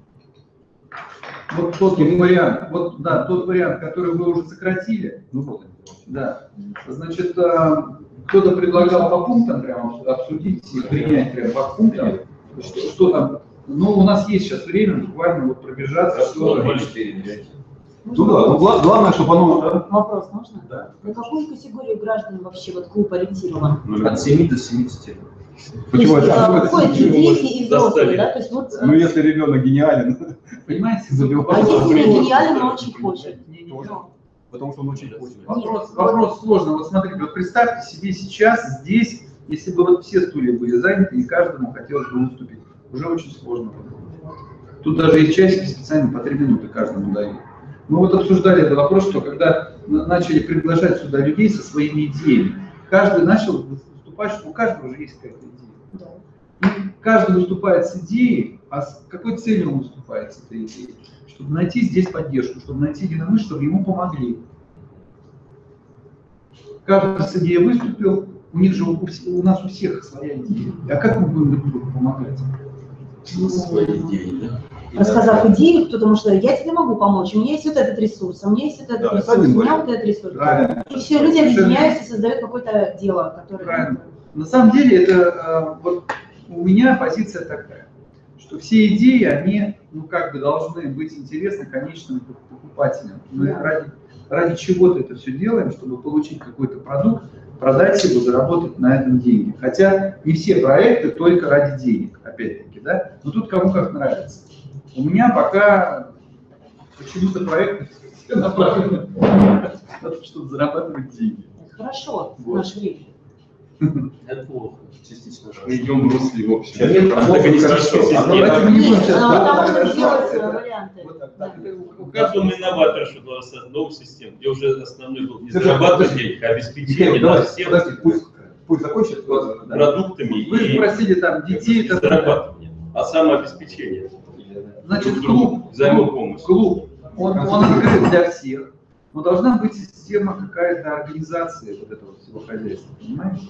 вот тот вариант, вот да, тот вариант, который вы уже сократили. Ну вот, да. Значит, кто-то предлагал по пунктам прямо обсудить и принять прямо по пунктам, что, что там. Ну, у нас есть сейчас время буквально вот пробежаться. Что ну да, ну, гла- главное, чтобы оно... Вопрос можно? Да. На какую категорию граждан вообще вот клуб ориентирован? От семи до семидесяти. Почему То есть, это? а, входят и дети, и взрослые, Заставили. да? То есть вот, Ну, если ребенок гениален, Понимаете, а забивает. если гениален, но очень хочет? Ну, Потому что он очень хочет. Вопрос, вопрос сложный. Вот смотрите, вот представьте себе сейчас здесь, если бы вот все стулья были заняты, и каждому хотелось бы выступить, уже очень сложно. Тут даже есть часики специально по три минуты каждому дают. Мы вот обсуждали этот вопрос, что когда начали приглашать сюда людей со своими идеями, каждый начал выступать, что у каждого уже есть какая-то идея. И каждый выступает с идеей, а с какой целью он выступает с этой идеей? Чтобы найти здесь поддержку, чтобы найти единомышленников, чтобы ему помогли. Каждый с идеей выступил, у них же у, у нас у всех своя идея. А как мы будем друг другу помогать? Свои идеи, да? Рассказав идею, потому что я тебе могу помочь, у меня есть вот этот ресурс, у меня есть вот этот Да, ресурс, у один меня большой. вот этот ресурс. Правильно. И все люди объединяются и создают какое-то дело, которое... Правильно. На самом деле, это э, вот у меня позиция такая, что все идеи, они, ну, как бы должны быть интересны конечным покупателям. Мы Да. ради, ради чего-то это все делаем, чтобы получить какой-то продукт, продать его, заработать на этом деньги. Хотя не все проекты только ради денег, опять-таки, да? Но тут кому как нравится. У меня пока почему-то проекты все направлены на то, чтобы зарабатывать деньги. Хорошо, в Вот. наше время. Это плохо. Частично. Мы идем в русле, в общем. Сейчас нет, Антагонистической хорошо. А системы. давайте не будем сейчас Но долго там можно разбираться, сделать это- варианты. вот так, Да. так. У каждого инноватора, что была создана новая система, где уже основной был не Слушай, зарабатывать подожди. денег, а Михаил, обеспечение давай, нас всех подожди, пусть, пусть закончит. Да. продуктами Вы и спросили там детей, и которые... зарабатывание, а самообеспечение. Значит, Друг другу клуб, взаимопомощь. клуб, он, он открыт для всех, но должна быть система какая-то организации вот этого всего хозяйства, понимаешь?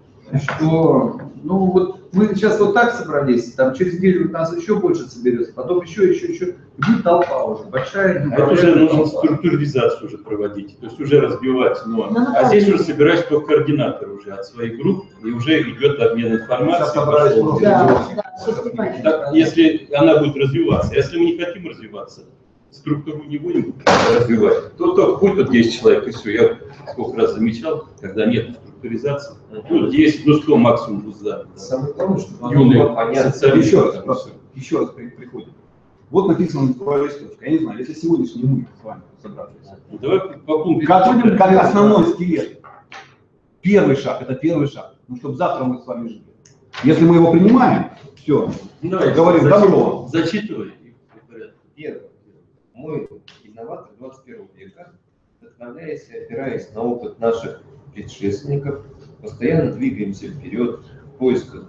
Что, ну вот мы сейчас вот так собрались, там через неделю нас еще больше соберется, потом еще, еще, еще, и будет толпа уже, большая. А это уже неуправляемая нужно толпа. структуризацию уже проводить, то есть уже разбивать. Но, Ну, а здесь уже собираешь только координатор уже от своих групп, и уже идет обмен Сейчас информацией. собрались пошел. просто. Да, да, все понятно. Так, если она будет развиваться, если мы не хотим развиваться, структуру не будем развивать, то, то будет вот десять человек, и все. Я сколько раз замечал, когда нет структуризации, ну, десять, ну сто максимум будет занято. Самое главное, чтобы оно Юные было понятно. социалисты. Еще раз, просто, еще раз при- приходим. Вот написано твоя листовка. Я не знаю, если сегодняшний мы с вами собравшись. Ну, давай по, по пункту. Как, как основной скелет. Первый шаг, это первый шаг. Ну, чтобы завтра мы с вами жили. Если мы его принимаем, все, Ну, давай, говорим зачи- добро. Зачитывай. и по порядку. Первое. Мы, инноваторы двадцать первого века, вдохновляясь и опираясь на опыт наших предшественников, постоянно двигаемся вперед в поисках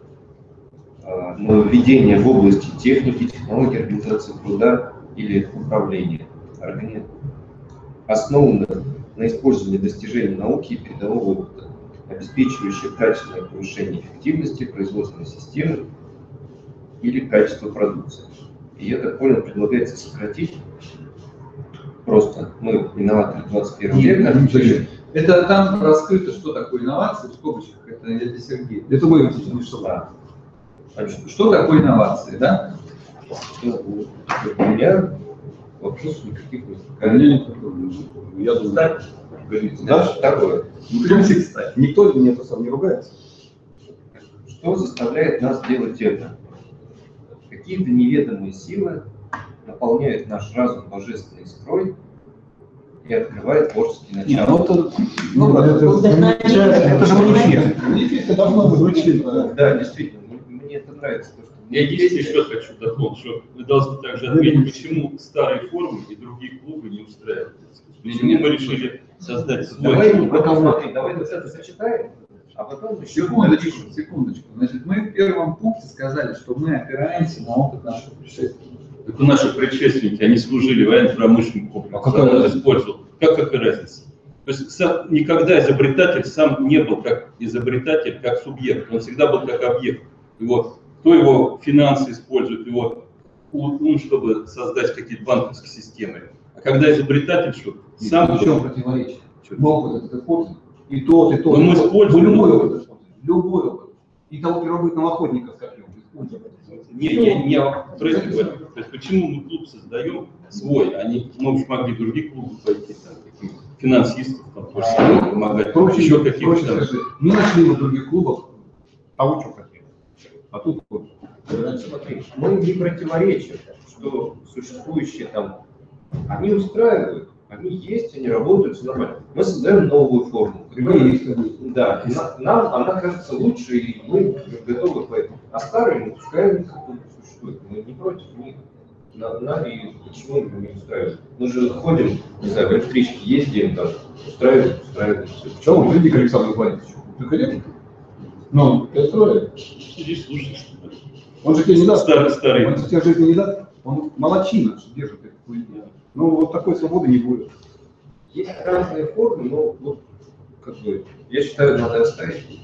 а, нововведения в области техники, технологий, организации труда или управления. Органи- Основано на использовании достижений науки и передового опыта, обеспечивающих качественное повышение эффективности производственной системы или качества продукции. И я так понял, предлагается сократить просто мы инноваторы двадцать первого века. Нет, это там раскрыто, что такое инновации, в скобочках, это, это Сергей. Это вы не что. Да. Значит, Что такое инновации, да? ну, у меня вопросов никаких не Конечно, возникает. я думаю, Так, говорите, да, да? второе. Придемте, кстати. Никто мне сам не ругается. Что заставляет нас делать это? Какие-то неведомые силы наполняют наш разум божественной искрой и открывают творческие Не, начала. ну это, ну, брат, это, Вдохновение. это же манифест. Манифест должно быть звучит. Да, действительно, мне- мне это нравится. то, что Я единственное еще хочу дополнить, что вы должны также отметить, почему старые формы и другие клубы не устраивают. Почему мы решили создать Давай, свой клуб. потом, смотри, давай вот это зачитаем, а потом еще Секундочку, секундочку. Значит, мы в первом пункте сказали, что мы опираемся на опыт наших предшественников. Так у наших предшественники, они служили военно-промышленным комплексом, А какая он разница? использовал. Как, какая разница? То есть сам- никогда изобретатель сам не был как изобретатель, как субъект, он всегда был как объект. Его, кто его финансы использует, его ум, чтобы создать какие-то банковские системы. А когда изобретатель что? Сам в чем был. противоречие? Чё? Мы опыт этот используем. И тот, и тот. Но мы используем. Мы любой опыт используем. Любой опыт. И того первобытного охотника с копьем используем. Не, не, не происходит в этом. То есть почему мы клуб создаем свой, а не, мы уж могли в другие клубы пойти, там, каких финансистов, там, тоже самое помогать, Проще, еще проще каких-то там. скажи, не нашли в других клубах того, что хотели. А тут вот. Смотри, мы не противоречим, что существующие там, они устраивают, они есть, они работают, все нормально. Мы создаем новую форму. Другие есть, конечно. Да, и на- нам она кажется лучше, и мы готовы к этому. А старые, ну, пускай они как-то существуют. Мы не против них. На, на, и почему мы не устраиваем? Мы же ходим, не знаю, в электричке ездим, там, устраиваем, устраиваем, все. Почему? Приди к Александру Владимировичу. Ты хотел? Ну, ты устроили. Иди слушай, что ли. Он же тебе не даст. Старый, старый. Он же тебе жизни не даст. Он молодчина, что держит эту хуйню. Ну, вот такой свободы не будет. Есть разные формы, но вот, как бы, я считаю, надо оставить.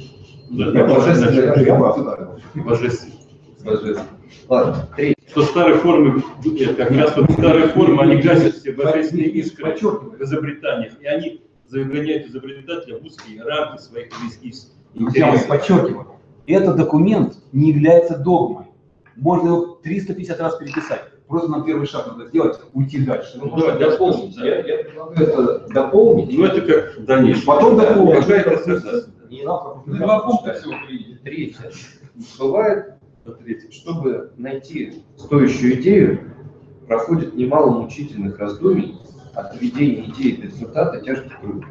Да, Божественный божественный. разговор. Божественный. Божественный. Ладно, третий. Что старые формы, как раз вот старые формы, они гасят все божественные искры в изобретаниях, и они загоняют изобретателя в узкие рамки своих близких Друзья мои, интересов. подчеркиваю, этот документ не является догмой. Можно его триста пятьдесят раз переписать. Просто на первый шаг надо сделать, уйти дальше. Ну, Да, можно да, дополнить. да. Я, я предлагаю это дополнить. Ну это как в дальнейшем. Потом дополнить. Какая-то согласна. И Ну, два пункта всего приедет. третье. Бывает, чтобы найти стоящую идею, проходит немало мучительных раздумий от доведения идеи до результата тяжких труд.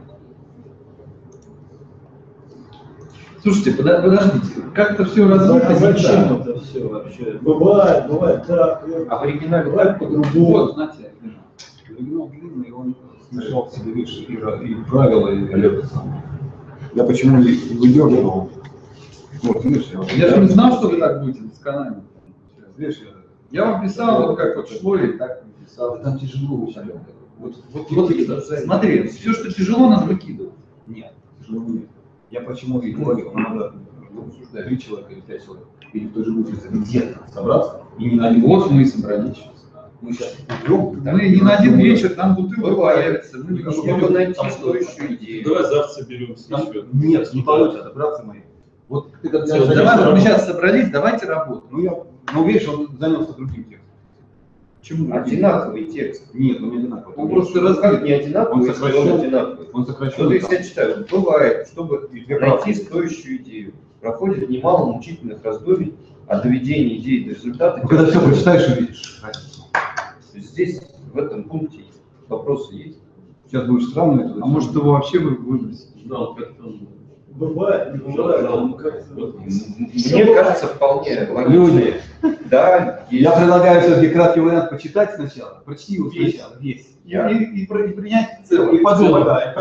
Слушайте, подо- подождите, как-то все развито. А зачем нельзя. это все вообще? Бывает, бывает так, А в оригинале бывает так? по-другому. Вот, знаете, Оригинал длинный, он смешал в себе, видишь, и, и правила, и это самое. Я почему и выдергивал. Вот, видишь, я, я же не знал, что вы так будете с каналом. видишь, я, Я вам писал, вот как вот шло, и так написал. там тяжело очень. Вот, вот, Вот, смотри, все, что тяжело, надо выкидывать. Нет, тяжело нет. Я почему и говорил, нам надо три человека или пять человек, или в той же улице где-то собраться, и не на один. Вот мы и собрались сейчас. Мы сейчас идем, Мы не на один вечер, там бутылка Бывает. появится. Мы не Чтобы найти там стоящую идею. Давай завтра соберемся Там- еще. нет, не получится, братцы мои. Вот ты когда Всё, давай, вот мы сейчас собрались, давайте работать. ну я, ну видишь, он занялся другим текстом. Почему? Одинаковый текст. Нет, он не одинаковый. Он просто Ну, раз... как не одинаковый, Он если сокращен. он одинаковый? Он Вот сокращен. если я читаю, бывает, чтобы две найти правки. стоящую идею, проходит немало мучительных раздумий от доведения идеи до результата. Ну, когда все прочитаешь, увидишь разницу. То есть здесь, в этом пункте, вопросы есть. Сейчас будет странно это. А может его вообще вы выбросить? Знал, как там. Бывает, не бывает. Ну, как-то- Мне кажется, вполне логично. Люди, Да, есть. я предлагаю все-таки краткий вариант почитать сначала, прочти его сначала, весь. Я- И, и, про- и принять в целом. И подумай, да.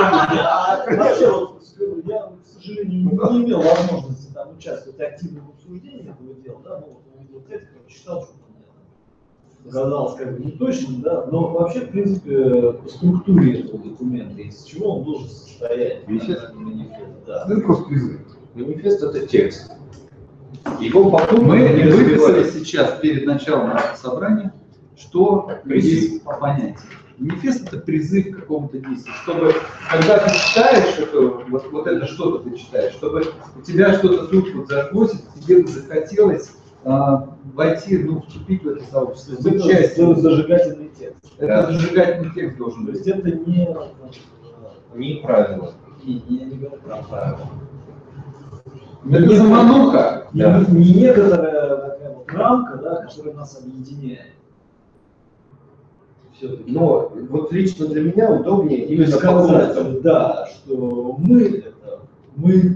А вообще, вот, скажу, я, к сожалению, не имел возможности там участвовать активно в обсуждении этого дела, да, ну, вот увидел текст, прочитал, что догадался, как бы не точно, да, но вообще, в принципе, по структуре этого документа, из чего он должен состоять, Манифест? манифест, да. Это просто призыв. Манифест — это текст. Его потом Мы не выписали разбивают. сейчас перед началом нашего собрания, что Призыв. есть по понятию. Манифест — это призыв к какому-то действию, чтобы, когда ты читаешь это, вот, вот это что-то ты читаешь, чтобы у тебя что-то тут вот зажглось, и тебе бы захотелось а, войти, ну, вступить в это сообщество, быть Это частью. сделать зажигательный текст. Это зажигательный текст должен То быть. есть это не, Не правило. не, я не говорю про правила. Это замануха. Не, Да. не некоторая такая вот рамка, да, которая нас объединяет. Все-таки. Но вот лично для меня удобнее То есть именно по сказать, пунктам. да, что мы это, мы,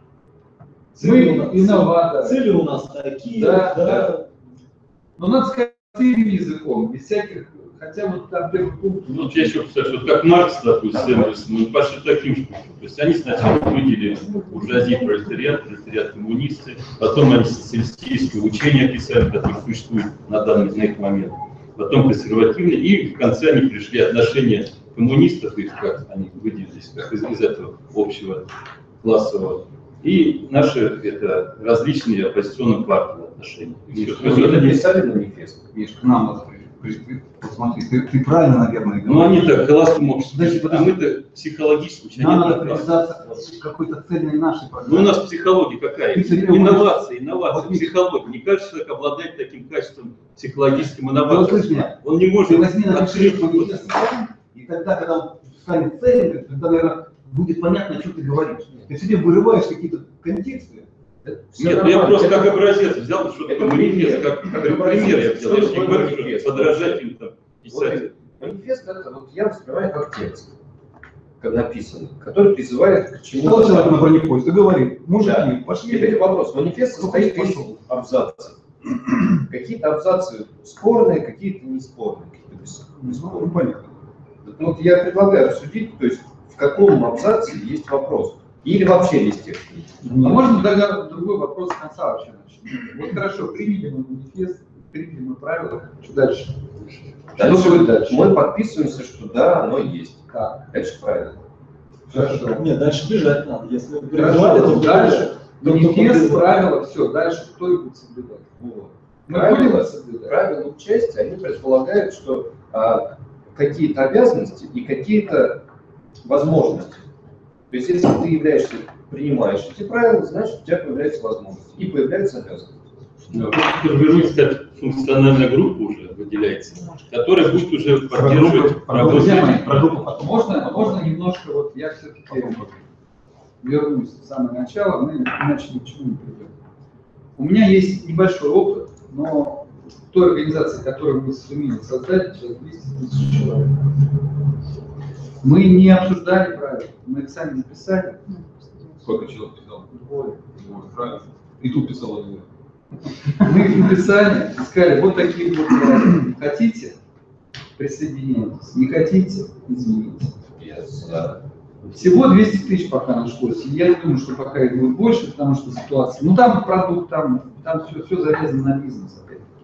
цели у Мы нас- инноваторы. цели у нас такие, Да, да, да. Но надо сказать сырым языком, без всяких, хотя вот там первый пункт. Ну, вот я еще представляю, вот как Маркс, допустим, Энгельс, мы пошли таким же путем. То есть они сначала выделили буржуазии, пролетариат, пролетариат коммунисты, потом они социалистические учения описали, которые существуют на данный на их момент, потом консервативные, и в конце они пришли отношения коммунистов, их как они выделились, как из, из этого общего классового, и наши это различные оппозиционные партии отношения. И всё. То есть Вы вот они- написали манифест? Миш, к нам надо при- при- вот смотри, ты, ты правильно, наверное, Ну они говоришь. так, классным обществом, Подожди, а подожди. мы-то психологически учим. Нам они надо так. привязаться к какой-то цельной нашей Ну, у программе. нас психология какая? Ты всё время Инновация, говоришь- инновация, Вот видишь. психология. Не каждый человек обладает таким качеством психологическим Ты вот инновацией. слышь меня, Он не может ты возьми, напиши открыть манифест сам, и тогда, когда он станет цельным, тогда, наверное, будет понятно, о чем ты говоришь. Ты себе вырываешь какие-то контексты. Всё Нет, ну я нормально. просто как Это- образец взял, что это такое манифест, пример. как, Как как пример образец. я взял. Я же не Что говорю, такое манифест? что подражатель там, Вот писатель. манифест — это вот я воспринимаю как текст, как написанный, который призывает к чему-то. Стал человек на бронепоезд и говорит, мужики, Да. пошли. Теперь вопрос. Манифест состоит из Пошел. абзацев. Какие-то абзацы спорные, какие-то не спорные. Какие-то бес- Ну, бесспорные. понятно. Ну, вот я предлагаю обсудить, то есть в каком абзаце есть вопрос. Или вообще есть текст. А можно тогда другой вопрос с конца вообще начать? Вот хорошо, приняли мы манифест, приняли мы правила, что дальше? Дальше Что будет дальше? мы подписываемся, что да, оно есть. Как? Дальше правильно. Хорошо. Нет, дальше бежать надо. Если вы Хорошо, прервали, то дальше. манифест, правила, все, дальше кто их будет соблюдать? Вот. Мы будем Правила, соблюдать. правила участия, они предполагают, что а, какие-то обязанности и какие-то возможности. То есть, если ты являешься, принимаешь эти правила, значит, у тебя появляются возможности и появляются обязанности. Формируется функциональная группа уже выделяется, которая будет уже поддерживать работу. Друзья мои, про группу потом. Можно, можно немножко, вот я все-таки вернусь в самое начало, мы иначе ни к чему не придем. У меня есть небольшой опыт, но в той организации, которую мы сумели создать, сейчас двести тысяч человек. Мы не обсуждали правила, мы их сами написали. Сколько человек писал? Двое. Двое, правильно. И тут писал один. Мы их написали, сказали, вот такие вот правила. Хотите, присоединяйтесь. Не хотите, извините. Yes. Всего двести тысяч пока нашлось. Я думаю, что пока их будет больше, потому что ситуация. Ну там продукт, там, там все, все завязано на бизнес.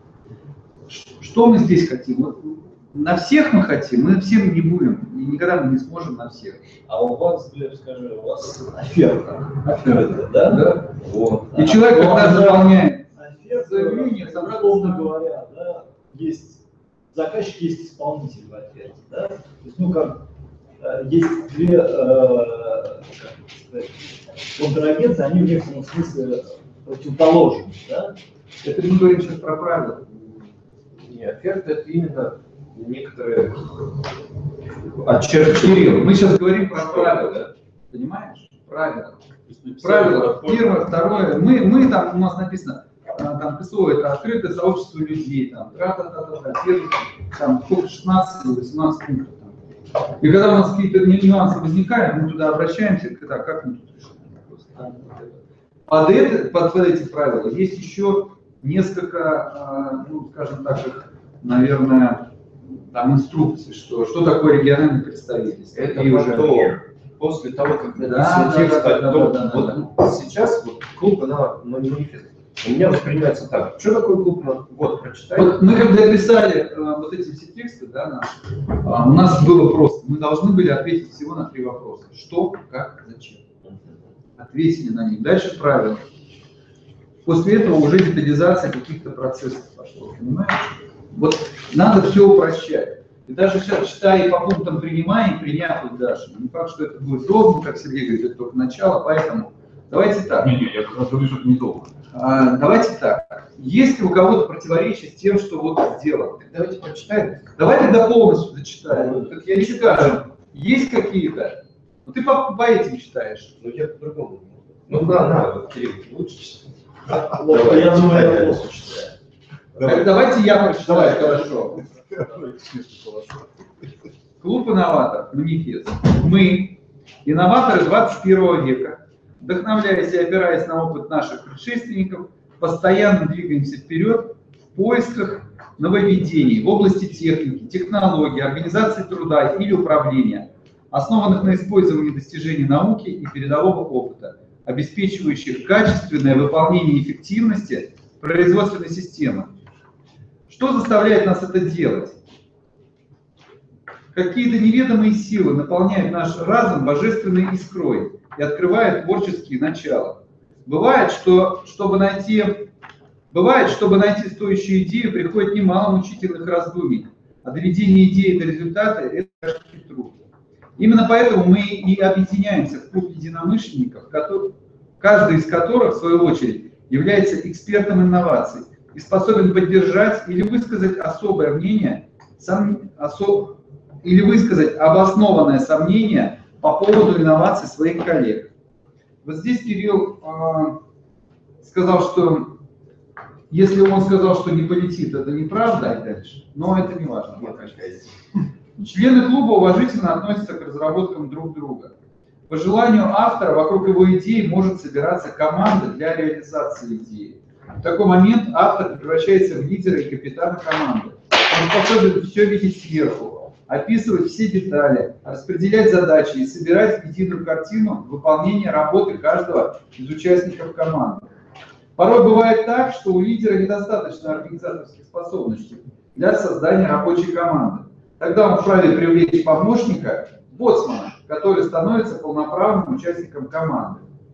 Что мы здесь хотим? Вот на всех мы хотим, мы всем не будем, и никогда мы не сможем на всех. А у вас, Глеб, скажи, у вас оферта. Оферта, да? Да. Вот. И человек, когда заполняет оферта, заявление, условно говоря, да, есть заказчик, есть исполнитель в оферте, да? То есть, ну как, есть две, э, как сказать, контрагенты, они в некотором смысле противоположны, да? Это мы говорим сейчас про правила. Не, оферта это именно некоторые очерчения. Мы сейчас говорим про правила, да? Понимаешь? Правила. Правила. Первое, второе. Мы, мы там, у нас написано, там ПСО это открытое сообщество людей, там, тра-та-та-та-та, первый, там, сколько, шестнадцать или восемнадцать пунктов. Там. И когда у нас какие-то нюансы возникают, мы туда обращаемся, когда, как мы тут решим? Под, это, под, под эти правила есть еще несколько, ну, скажем так, наверное, там инструкций, что, что такое региональный представительство. Это и потом, уже после того, как написан да, текст, да, да, то, да, да, вот да. сейчас вот, клуб на манифест у меня воспринимается так. Что такое клуб? Вот, прочитай. Вот мы когда писали э, вот эти все тексты, да, наши, э, у нас было просто, мы должны были ответить всего на три вопроса. Что, как, зачем. Ответили на них. Дальше правила. После этого уже детализация каких-то процессов пошла, понимаешь? Вот надо все упрощать. И даже сейчас, читая по пунктам принимая и приняв их даже, не факт, что это будет долго, как Сергей говорит, это только начало, поэтому давайте так. Не, не, я как раз говорю, что это не долго. А, давайте так. Есть ли у кого-то противоречие с тем, что вот сделано? Давайте прочитаем. Давай тогда полностью зачитаем. Так я не скажу. Есть какие-то? Ну ты по, по этим читаешь. Ну я по-другому. Ну да, да, вот, Кирилл, лучше читать. Я думаю, я просто читаю. Так, давайте я прочитаю, хорошо. Клуб инноваторов, манифест. Мы, инноваторы двадцать первого века, вдохновляясь и опираясь на опыт наших предшественников, постоянно двигаемся вперед в поисках нововведений в области техники, технологий, организации труда или управления, основанных на использовании достижений науки и передового опыта, обеспечивающих качественное выполнение и эффективности производственной системы. Что заставляет нас это делать? Какие-то неведомые силы наполняют наш разум божественной искрой и открывают творческие начала. Бывает, что чтобы найти, бывает, чтобы найти стоящую идею, приходит немало мучительных раздумий, а доведение идеи до результата – это тяжкий труд. Именно поэтому мы и объединяемся в клуб единомышленников, который, каждый из которых, в свою очередь, является экспертом инноваций и способен поддержать или высказать особое мнение, сам, осо, или высказать обоснованное сомнение по поводу инноваций своих коллег. Вот здесь Кирилл э, сказал, что если он сказал, что не полетит, это неправда, дальше, но это не важно. Члены клуба уважительно относятся к разработкам друг друга. По желанию автора вокруг его идеи может собираться команда для реализации идеи. В такой момент автор превращается в лидера и капитана команды. Он способен все видеть сверху, описывать все детали, распределять задачи и собирать в единую картину выполнения работы каждого из участников команды. Порой бывает так, что у лидера недостаточно организаторских способностей для создания рабочей команды. Тогда он вправе привлечь помощника, боцмана, который становится полноправным участником команды.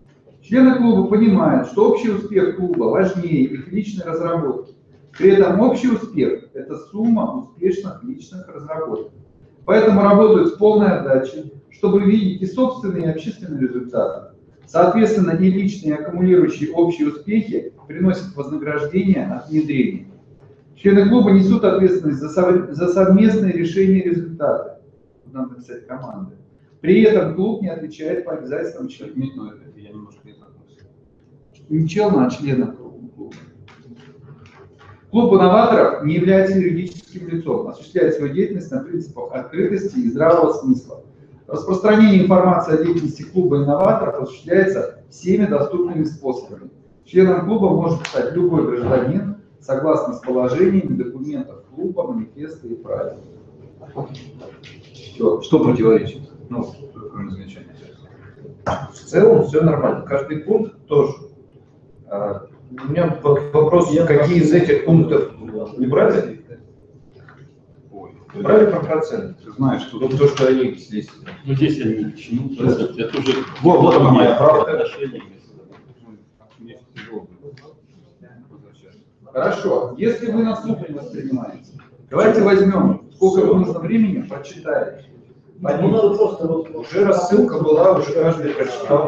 Члены клуба понимают, что общий успех клуба важнее их личной разработки. При этом общий успех – это сумма успешных личных разработок. Поэтому работают с полной отдачей, чтобы видеть и собственные, и общественные результаты. Соответственно, и личные, и аккумулирующие общие успехи приносят вознаграждение от внедрения. Члены клуба несут ответственность за, сов... за совместные решения результата. Надо написать команды. При этом клуб не отвечает по обязательствам членов. Я немножко не согласен. Не член, а членом клуба. Клуб инноваторов не является юридическим лицом, осуществляет свою деятельность на принципах открытости и здравого смысла. Распространение информации о деятельности клуба инноваторов осуществляется всеми доступными способами. Членом клуба может стать любой гражданин, согласно с положениями документов клуба, манифеста и правил. Что, что противоречит? Ну, кроме замечания. В целом все нормально. Каждый пункт тоже. А, у меня вопрос, я какие из этих пунктов не брали? Ой, Брали про процент. ты знаешь, что... Ну, то, что они здесь. Ну здесь они почему? Это уже... Вот, вот она моя правда. Хорошо, если вы нас суд не воспринимаете, давайте возьмем, сколько вам нужно времени, прочитаем. Ну, надо просто вот... Уже рассылка была, уже каждый прочитал.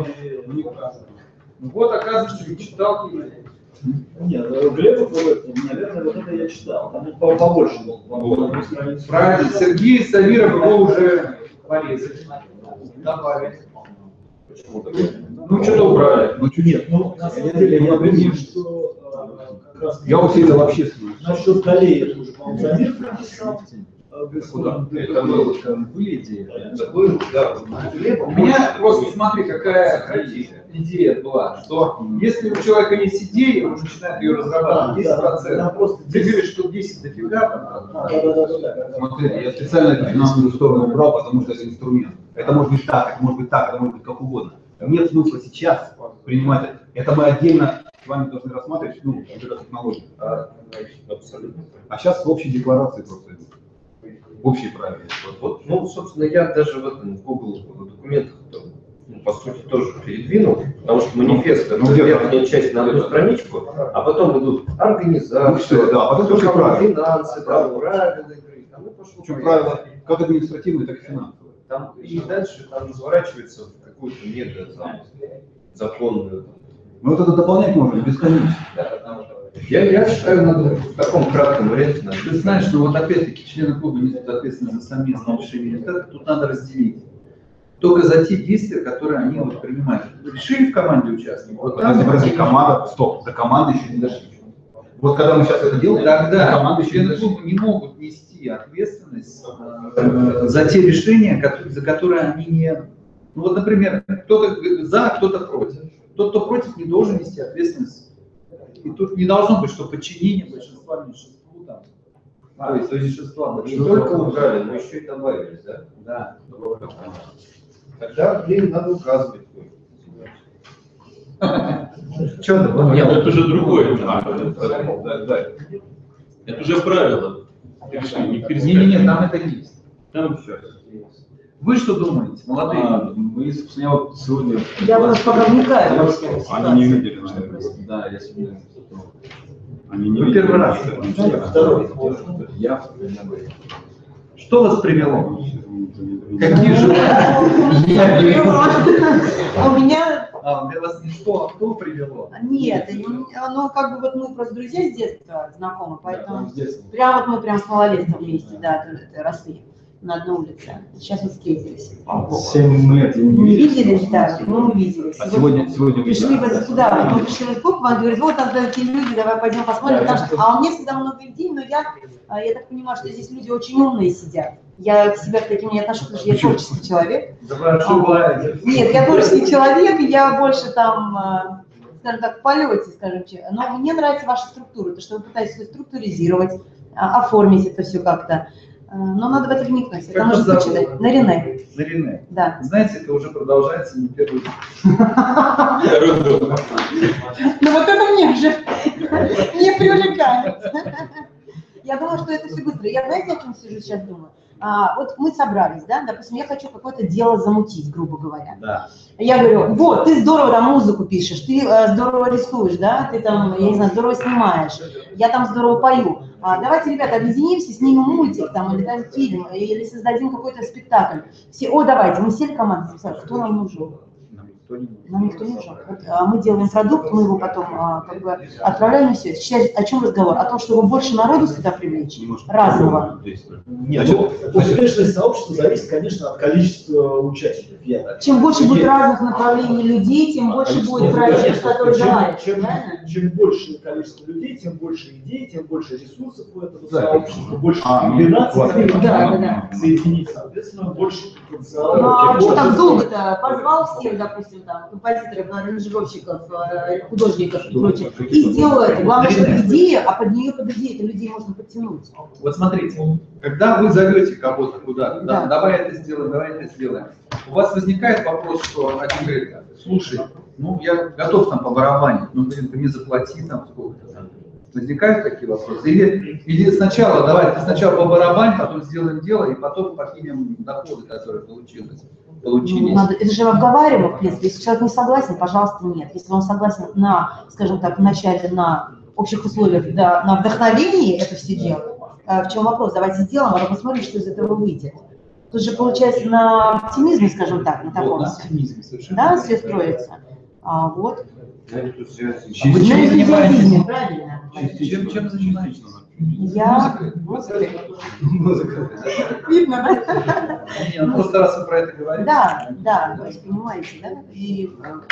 Ну вот, оказывается, вы читал. Нет, Глеб, наверное, вот это я читал. Там побольше был. Правильно, Сергей Савиров его уже порезали. Добавили. Почему так? Ну, что-то убрали. Ну, что Нет, ну, на самом деле, я думаю, что а, как раз я усилил общественность. насчет долей, это уже, по-моему, Замир написал. Куда? Это было, были идеи. Это было, да. У меня просто смотри, какая идея была, что если у человека есть идея, он начинает ее разрабатывать десять процентов. Ты говоришь, что десять дофига, там, Смотри, я специально эту финансовую сторону убрал, потому что это инструмент. Это может быть так, это может быть так, это может быть как угодно. Нет смысла сейчас принимать это. Это мы отдельно с вами должны рассматривать, ну, вот эту технологию. А, абсолютно. А сейчас в общей декларации просто идут. Общие правила. Вот, ну, собственно, я даже в этом в Google документах, ну, по сути, тоже передвинул, потому что манифест, это ну, верхняя часть на одну страничку, а потом идут организации, Ну, все, да, а потом тоже только правила. финансы, там, правила игры, там, ну, пошло Причем поехало. правила как административные, так и финансовые. Там, и дальше там разворачивается в какую-то мега там, законную. Мы вот это дополнять можем бесконечно. Я, я считаю, надо в таком кратком варианте. Надо ты знаешь, что вот опять-таки члены клуба несут ответственность за совместное решение результата, тут надо разделить. Только за те действия, которые они вот принимают. Решили в команде участвовать? Вот Подожди, подожди, команда, стоп, до команды еще не дошли. Вот когда мы сейчас это делаем, Тогда до команды еще не члены дошли. клуба не могут нести ответственность э, за те решения, ко- за которые они не... Ну вот, например, кто-то за, кто-то против. Тот, кто против, не должен нести ответственность. И тут не должно быть, что подчинение большинства меньшинству там. А, то есть меньшинства Не большинства. только убрали, но еще и добавили, да? Да. Тогда, блин, надо указывать. Что Нет, это уже другое. А, да, да, да. Это уже правило. Ты решил не перескакивай. Не-не-не, там это есть. Там все. Вы что думаете, молодые? А, мы, собственно, я вот сегодня... Я просто пока вникаю во всю Они не ситуацию. видели, наверное. Да, я сегодня... Они не Вы видели. первый раз. Второй. Я... Что вас привело? Какие желания? У меня А, для вас не что, а кто привело? нет, ну как бы вот мы просто друзья с детства знакомы, поэтому здесь. прям вот мы прям с малолетством вместе, да, т- росли на одной улице. Сейчас вот встретились. Семь лет я Мы не видел. виделись, да, мы увиделись. А сегодня, сегодня вы- Пришли вот сюда, мы пришли в клуб, он говорит, вот там такие люди, давай пойдем посмотрим. Да, Потому что- а у меня всегда много людей, но я, а, я так понимаю, что здесь люди очень умные сидят. Я к себя к таким не отношусь, потому что я творческий человек. Да вы ошибаетесь. Нет, я творческий человек, я больше там, а, скажем так, в полете, скажем. че- Но мне нравится ваша структура, то, что вы пытаетесь всё структуризировать, а, оформить это все как-то. А, Но надо в это вникнуть, это Как можно вас зовут? почитать. На Рене, Нарине. да. Знаете, это уже продолжается не первый день. Второй дом. Ну вот это мне уже не привлекает. Я думаю, что это все быстро. Я, знаете, о чем сижу сейчас думаю? а, вот мы собрались, да, допустим, я хочу какое-то дело замутить, грубо говоря. Да. Я говорю, вот, ты здорово там музыку пишешь, ты э, здорово рисуешь, да, ты там, я не знаю, здорово снимаешь, я там здорово пою. А, давайте, ребята, объединимся, снимем мультик там, или там фильм, или создадим какой-то спектакль. Все, о, давайте, мы сели команду, записали, кто нам нужен? Нам никто не нужен. Вот, а, мы делаем продукт, мы его потом а, как бы отправляем, и все. Сейчас о чем разговор? О том, чтобы больше народу сюда привлечь, разного. Нет, ну, успешность сообщества зависит, конечно, от количества участников. Я так Чем больше Нет. будет разных направлений людей, тем больше будет проектов, которые чем, желают. чем, Правильно? чем больше количество людей, тем больше идей, тем больше ресурсов у этого Да. сообщества, больше А, ну, комбинаций, ладно. которые Да, можно да, соединить, соответственно, больше потенциала. Ну, а Тем что так больше- долго-то? Позвал всех, допустим, там, композиторов, аранжировщиков, э, художников и прочих, и сделал это. Главное, что идея, а под нее, под идею, это людей можно подтянуть. Вот смотрите, когда вы зовете кого-то куда-то, да, Да. давай это сделаем, давай это сделаем, у вас возникает вопрос, что один говорит, слушай, ну я готов там побарабанить, ну блин, ты мне заплати там сколько-то там. Возникают такие вопросы? Или, или сначала, давай, ты сначала побарабань, потом сделаем дело, и потом поднимем доходы, которые получилось, получились. Ну, надо, это же обговариваем, в принципе. Если человек не согласен, пожалуйста, нет. Если он согласен на, скажем так, вначале на общих условиях, да, на вдохновении это все делать, э, в чем вопрос? Давайте сделаем, а потом посмотрим, что из этого выйдет. Тут же получается на оптимизме, скажем так, на таком. Вот, на оптимизме, совершенно Да, верно. все строится. А вот. Чем Вы вы энтузиазме, занимаетесь? правильно. Чем, чем занимаетесь? Я... Музыкой. Музыкой. Музыка. Видно, да? Не, ну просто раз вы про это говорите. Да, да, то есть понимаете, да? И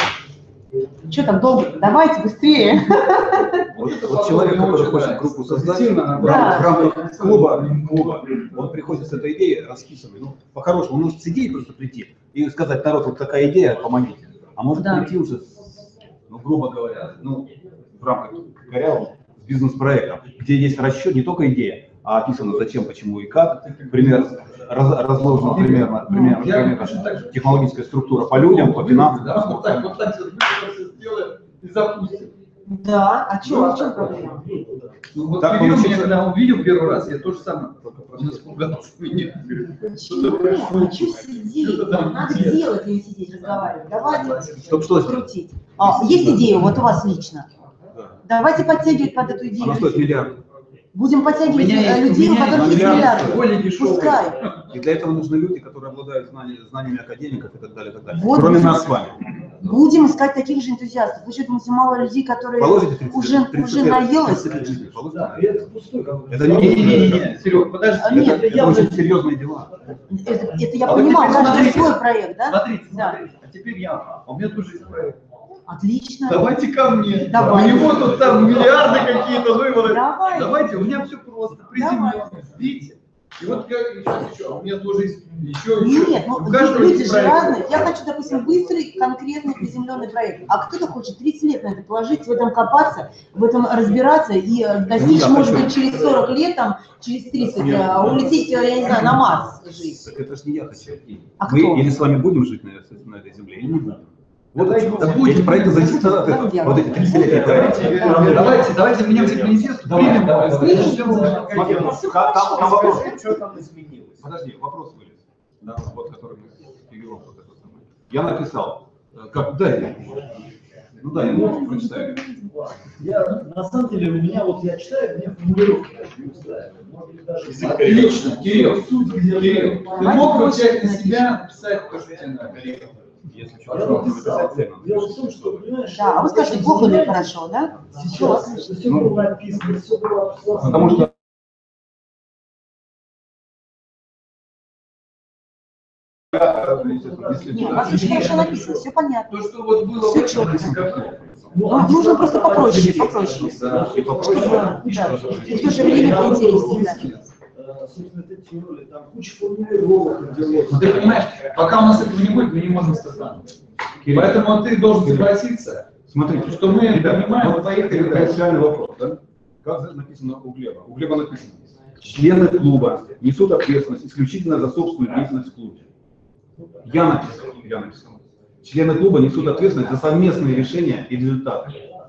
что там долго? Давайте быстрее. Вот, вот человек, который хочет группу создать, Позитивно, в да. рамках клуба, клуба, он приходит с этой идеей, расписанной. Ну, по-хорошему, он может с идеей просто прийти и сказать, народ, вот такая идея, помогите. А может Да. прийти уже, с, ну, грубо говоря, ну, в рамках корявого с бизнес-проектом, где есть расчет, не только идея, а описано зачем, почему и как, пример, раз, разложена примерно, примерно, Я примерно точно так же. технологическая структура по людям, по финансам. Да, вот так, вот так вот все сделаем и запустим. Да, а что, в чем проблема? Ну, вот Так Кирилл, получится. я когда увидел первый раз, я тоже самое он испугался меня. Говорю, Почему? А что сидеть? Что-то там Надо интересно. делать, а не сидеть, разговаривать. Давайте Чтоб что крутить. А, есть идея вот у вас лично? Давайте подтягивать под эту идею. Она стоит миллиард. Будем У подтягивать меня э, есть- у людей, у меня которых есть есть миллиард, миллиарды. более дешевый. Пускай. И для этого нужны люди, которые обладают знаниями, знаниями академиков и так далее, и так далее. Вот Кроме будем- нас с вами. Будем искать таких же энтузиастов. Вы что думаете, мало людей, которые Положите тридцать уже, тридцать уже лет, наелось? тридцать лет жизни, положите. Да, и это пустой какой-то. Это не, не, не, не, не. Серег, подожди. А, нет, это, это очень серьезные дела. Это, это я А вот понимаю, теперь каждый смотрите. свой проект, да? Смотрите, Да. смотрите. А теперь я. А у меня тоже есть проект. Отлично. Давайте ко мне. Давай. У него тут там миллиарды какие-то выводы. Давай. Давайте, у меня все просто. Приземленно. Видите? И вот как сейчас еще, а у меня тоже есть еще, еще. Нет, ну У каждого люди есть же проект. разные. Я хочу, допустим, быстрый, конкретный, приземленный проект. А кто-то хочет тридцать лет на это положить, в этом копаться, в этом разбираться и э, достичь, я может хочу. быть, через сорок лет, там, через тридцать, Нет. э, улететь, э, я не знаю, на Марс жить. Так это ж не я хочу. А Мы кто? или с вами будем жить на, на этой земле, или не будем. Вот Давайте, эти- да будем. эти проекты зависят от этого. Давайте. Вот эти тридцать лет. Давайте, Да. давайте, давайте меняемся к министерству, Давай, примем, давай, давай. начнем за- Смотри, Ну, там, всё там- хорошо. там вопрос. Что там изменилось? Подожди, вопрос вылез. Да, вот который с Кириллом вот этот самый. Я написал, э, как, дай, ну дай, ну, прочитай. Я, на самом деле, у меня, вот я читаю, мне формулировки даже не устраивают. Может быть, даже... Отлично, Кирилл, Суть, где- Кирилл, ты Давайте мог бы взять на напишем. себя, писать то, что тебе нравится. Если Я что, написал. Дело в том, что, понимаешь, Да, а вы скажете, плохо или хорошо, да? сейчас все было написано, все было абсолютно. Потому что Нет, у вас очень хорошо написано, все понятно. То, что вот было Всё в этом чётко. языке. Ну, нужно просто попроще, попроще. Да. и попроще. Да, да. И в то же время поинтереснее, да. Э, собственно, это теория, там куча формулировок, где Но ты понимаешь, пока у нас этого не будет, мы не можем стартануть. Кирилл, Поэтому ты должен согласиться, смотрите, что мы понимаем, вот поехали это дальше. реальный вопрос, да? Как написано у Глеба? У Глеба написано: члены клуба несут ответственность исключительно за собственную деятельность в клубе. Я написал, я написал. Члены клуба несут ответственность за совместные решения и результаты.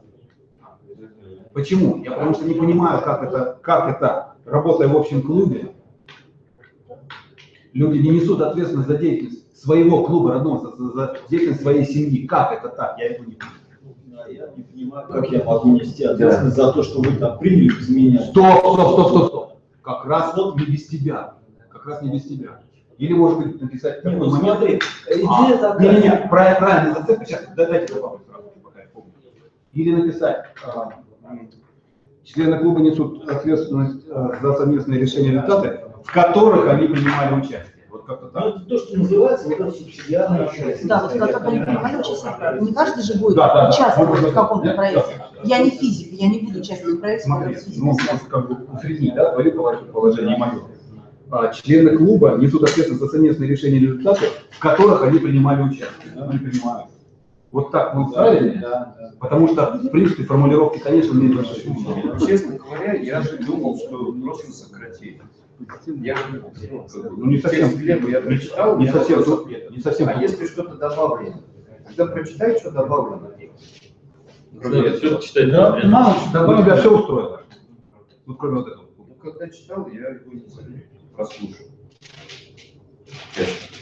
Почему? Я потому что не понимаю, как это, как это, работая в общем клубе, Люди не несут ответственность за деятельность своего клуба родного, за, за деятельность своей семьи. Как это так? Я этого не понимаю. Я не понимаю, как я могу нести ответственность за то, что вы там приняли без меня. Стоп, стоп, стоп, стоп, стоп. Как раз вот не без тебя. Как раз не без тебя. Или, может быть, написать Не, такой ну момент. смотри, идея А, такая. Не-не-не, правильно, правильно, зацепка. Сейчас, дайте добавлю сразу, пока я помню. Или написать, а, члены клуба несут ответственность а, за совместные решения и результаты, в которых они принимали участие. Вот как-то Ну, так. это то, что называется вот это субсидиарное участие. Да, вот в котором они принимали участие. Не каждый же будет Да, да, да. участвовать Вот, в каком-то да, проекте. да. Я не физик, я не буду участвовать в проекте. Смотри, который физика ну, связан. просто как бы усреднить, да, твое положение мое. А, члены клуба несут ответственность за совместные решения и результаты, в которых они принимали участие. Да, они принимают. Вот так будет правильно? Да, да. Потому что, в принципе, формулировки, конечно, имеют большое значение. Честно говоря, я же думал, что просто сократить. Я же, Ну, не совсем. текст Глеба я прочитал, Не у меня совсем, вопросов нет. не совсем. А если что-то добавлено? Когда прочитай, что добавлено. Да, все читать Да, надо. мало что Ну, добавить. тебя все устроило. Вот кроме вот этого. Ну, когда читал, я его не прослушал. Честно.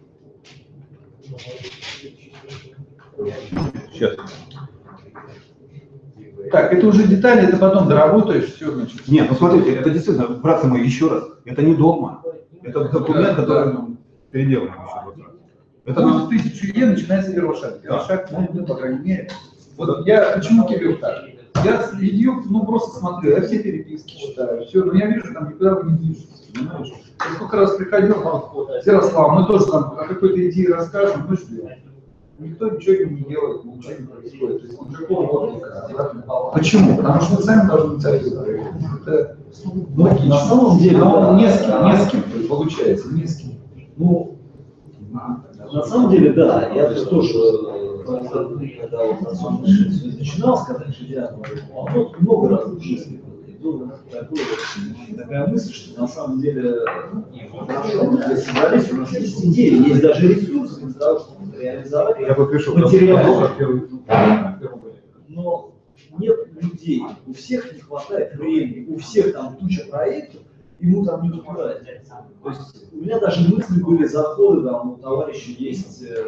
Сейчас. Так, это уже детали, это потом доработаешь, все, значит. Нет, ну смотрите, это действительно, братцы мои, еще раз, это не догма. Это документ, который ну, переделан еще вот так. Это Ну, нам- с тысячи е начинается первый шаг. Первый Да. шаг, ну, по крайней мере. Вот я почему кивил так? Я следил, ну просто смотрю, я все переписки читаю, все, но я вижу, там никуда вы не движетесь, понимаешь? Я сколько раз приходил, там, Ярослав, мы тоже там о какой-то идее расскажем, мы ждем. Никто ничего не делает, ничего не происходит. То есть никакого отклика, да? Почему? Потому что мы сами должны инициативу. Это логично. На самом деле, Но да. не с кем, не с кем получается, не с кем. Ну, на самом деле, да, я тут тоже, э, когда вот на самом деле начинал сказать, что я ну, много раз в жизни было такое, такая мысль, что на самом деле хорошо, мы здесь собрались, у нас есть идеи, есть даже ресурсы для того, чтобы реализовать Я подпишу. материалы. Первый- Но нет людей, у всех не хватает времени, у всех там туча проектов, ему там не хватает. То есть у меня даже мысли были, заходы, там у товарища есть э,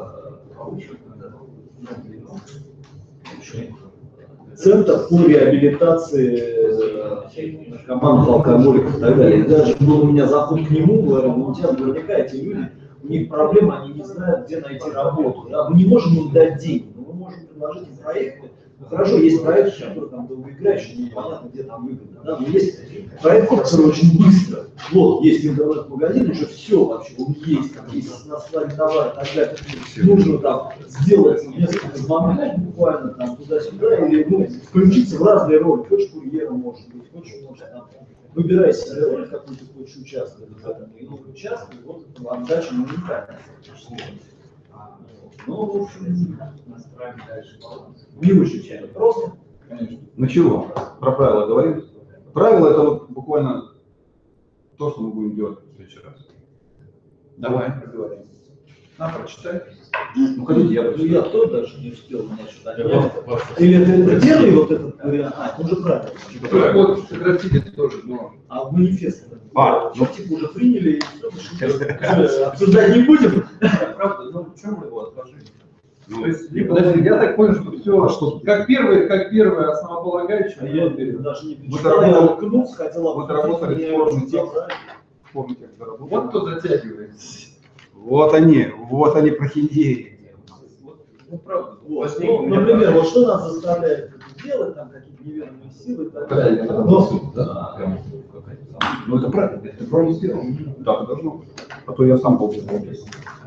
центр по реабилитации наркоманов, алкоголиков и так далее. И даже был у меня заход к нему, говорю, ну у тебя наверняка эти люди, у них проблема, они не знают, где найти работу. Да? Мы не можем им дать деньги, но мы можем предложить им проекты. Ну, хорошо, есть проекты, которые там долгоиграющие, непонятно, где там выгодно. Да? Но есть проекты, которые очень быстро. Вот, есть интернет-магазин, уже все вообще, он есть, там есть на складе товар и так далее. Нужно там сделать несколько звонков буквально там туда-сюда, или ну, включиться в разные роли. Хочешь курьером, может быть, хочешь, может, там, выбирай себе роль, какую ты хочешь участвовать в этом, и ну, участвуй, вот вам дальше моментально. Ну, в общем, не очень часто просто. Ну чего? Про правила говорим? Правила это вот буквально то, что мы будем делать в следующий раз. Давай, поговорим. На, прочитай. Ну хотите, я Ну, прочитаю. я тоже даже не успел, у меня что-то не. Или ты это делай, вот этот вариант, а, это уже правильно. Вот сократили тоже, но... А в манифест, А, ну, типа, уже приняли, и всё, больше обсуждать не будем. Правда, ну в чем его отложили? То есть, подожди, я так понял, что все, что как первое, как первое основополагающее, А я даже не Мы перечитал, я доработали- уткнулся, хотел мы доработали обсудить, сложный мне текст. забрали. Помните, как заработали? вот кто затягивает. Вот они, вот они прохиндеи. Ну правда. Вот. Ну, например, вот что нас заставляет это делать, там какие-то неверные силы и так Да, далее. это Но- Да, прям какая-то там. Ну это правильно, это правильно сделано. Да, это должно быть. А то я сам был без области.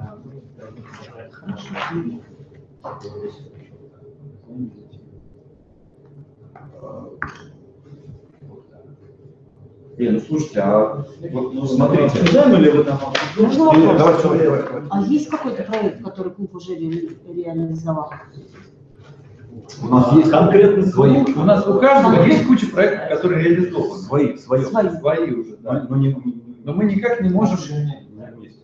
Не, ну слушайте, а вот ну, смотрите. Обсуждаем или вы там Можно Не, не, вопрос? давай, давай, давай, давай. А есть какой-то проект, который клуб уже ре- реализовал? У нас есть конкретно свои, У нас у каждого есть куча проектов, которые реализованы. свои, свои. Свои уже, да. Но, но не, не- Но мы никак не можем...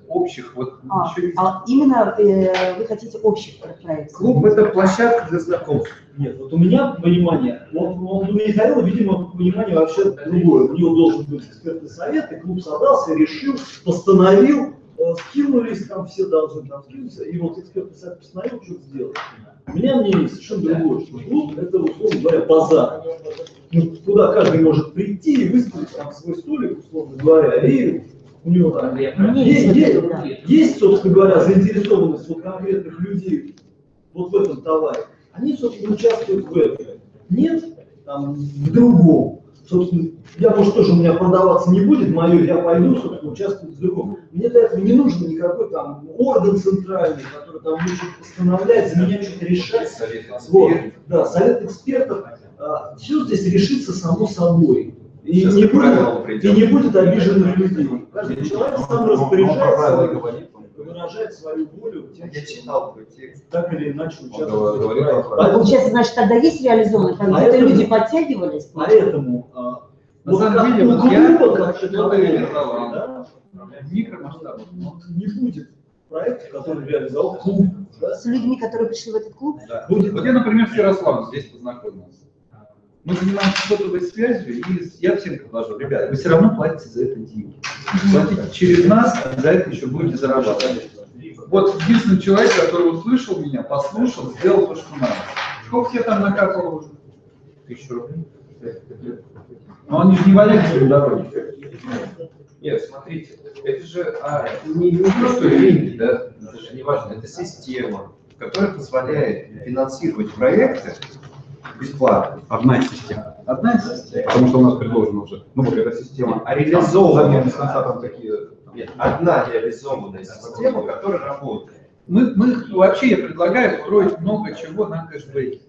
общих, вот А, еще а именно э, вы хотите общих проектов? Клуб – это площадка для знакомств. Нет, вот у меня понимание, вот, вот у Михаила, видимо, понимание вообще другое. У него должен быть экспертный совет, и клуб собрался, решил, постановил, э, скинулись, там все должны там скинуться, и вот экспертный совет постановил, что сделать. У меня мнение совершенно другое, что клуб – это, условно говоря, базар. Ну, куда каждый может прийти и выставить там свой столик, условно говоря, и у него там Мне есть, есть есть, это, да. есть, собственно говоря, заинтересованность вот конкретных людей вот в этом товаре. Они, собственно, участвуют в этом. Нет, там, в другом. Собственно, я, может, тоже у меня продаваться не будет, мое, я пойду, собственно, участвовать в другом. Мне для этого не нужен никакой там орган центральный, который там будет постановлять, за меня что-то решать. Совет Вот, экспертов. да, совет экспертов. А, все здесь решится само собой. И Сейчас не, к правилам будет, придем. и не будет обиженных людей. Каждый человек сам распоряжается, выражает свою волю, тем, Я что читал твой текст. так или иначе Он участвует в говорит этом про проекте. Получается, значит, тогда есть реализованный проект, А где-то это- люди подтягивались? Поэтому а, На вот самом как деле, у вот я клуба, как что-то такового, реализовал. да, микромасштаб. не будет проекта, который реализовал клуб. Да? С людьми, которые пришли в этот клуб? Будет, Вот я, например, с Ярославом здесь познакомился. Мы занимаемся сотовой связью, и я всем предложил, ребята, вы все равно платите за это деньги. Платите через нас, а за это еще будете зарабатывать. Вот единственный человек, который услышал меня, послушал, сделал то, что надо. Сколько тебе там накапало уже? Тысячу рублей. Но они же не валяются на дороге. Нет, смотрите, это же а, не, не просто деньги, да, это же не важно, это система, которая позволяет финансировать проекты бесплатно. Одна из систем. Одна из систем. Потому что у нас предложено уже, ну вот эта система. А реализованная, Замена без конца там такие. нет, одна реализованная система, которая работает. Мы, мы вообще, я предлагаю строить много чего на кэшбэке.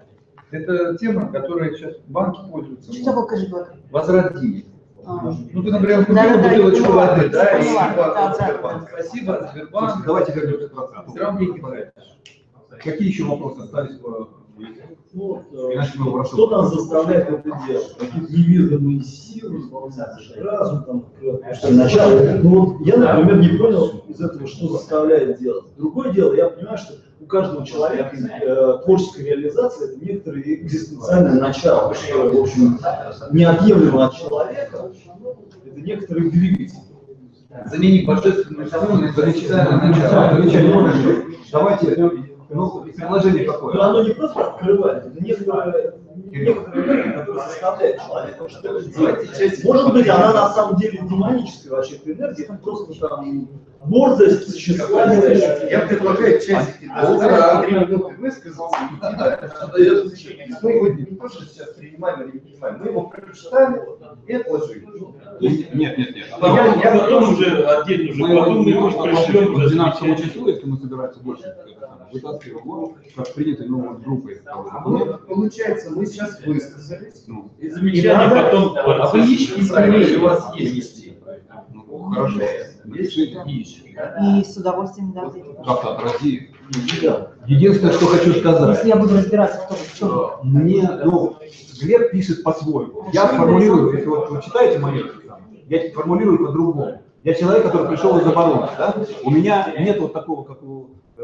Это тема, которой сейчас банки пользуются. Что такое кэшбэк? Возврат денег. А. Ну, ты, например, купил Да, да, да, бутылочку я поняла. воды, да, и Поняла, Сбербанк, да, от да, Сбербанка. да. Спасибо, от Сбербанка. Давайте вернемся к проценту. Все равно деньги тратишь. Какие еще вопросы остались по... ну, вот, э, Иначе мы прошу. кто нас заставляет это делать? Какие-то неведомые силы, разум, там, что начало. Ну вот я, например, не понял из этого, что заставляет делать. Другое дело, я понимаю, что у каждого человека э, творческая реализация – это некоторое экзистенциальное начало, что, в общем, неотъемлемо от человека, это некоторый двигатель. Заменить божественную силу на экзистенциальное начало. Замечательно. Давайте, ну, предложение Но какое? оно не просто открывает, это некоторое, некоторое время, которое заставляет человека что-то делать. Может быть, она на самом деле демоническая вообще эта энергия, это просто там гордость, тщеславие. Я предлагаю часики Да. три минуты высказался. Мы его не то, что сейчас принимаем или не принимаем, мы его прочитали и отложили. Нет, нет, нет. Я, я потом уже отдельно уже Мы его подумаю, не можем пришлем к двенадцатому замечательно. числу, если мы собираемся больше, вытаскиваем его, как принято, ну, вот группой. А мы, получается, мы сейчас высказались. Ну, И замечание потом. А вы ищете или у вас есть? ну, хорошо. Напишите. И с удовольствием, да. Как-то отрази. Единственное, что хочу сказать. Если я буду разбираться в том, что... Мне, ну, Глеб пишет по-своему. Я формулирую, если вот вы читаете мои, я формулирую по-другому. Я человек, который пришел из обороны, да? У меня нет вот такого, как у э,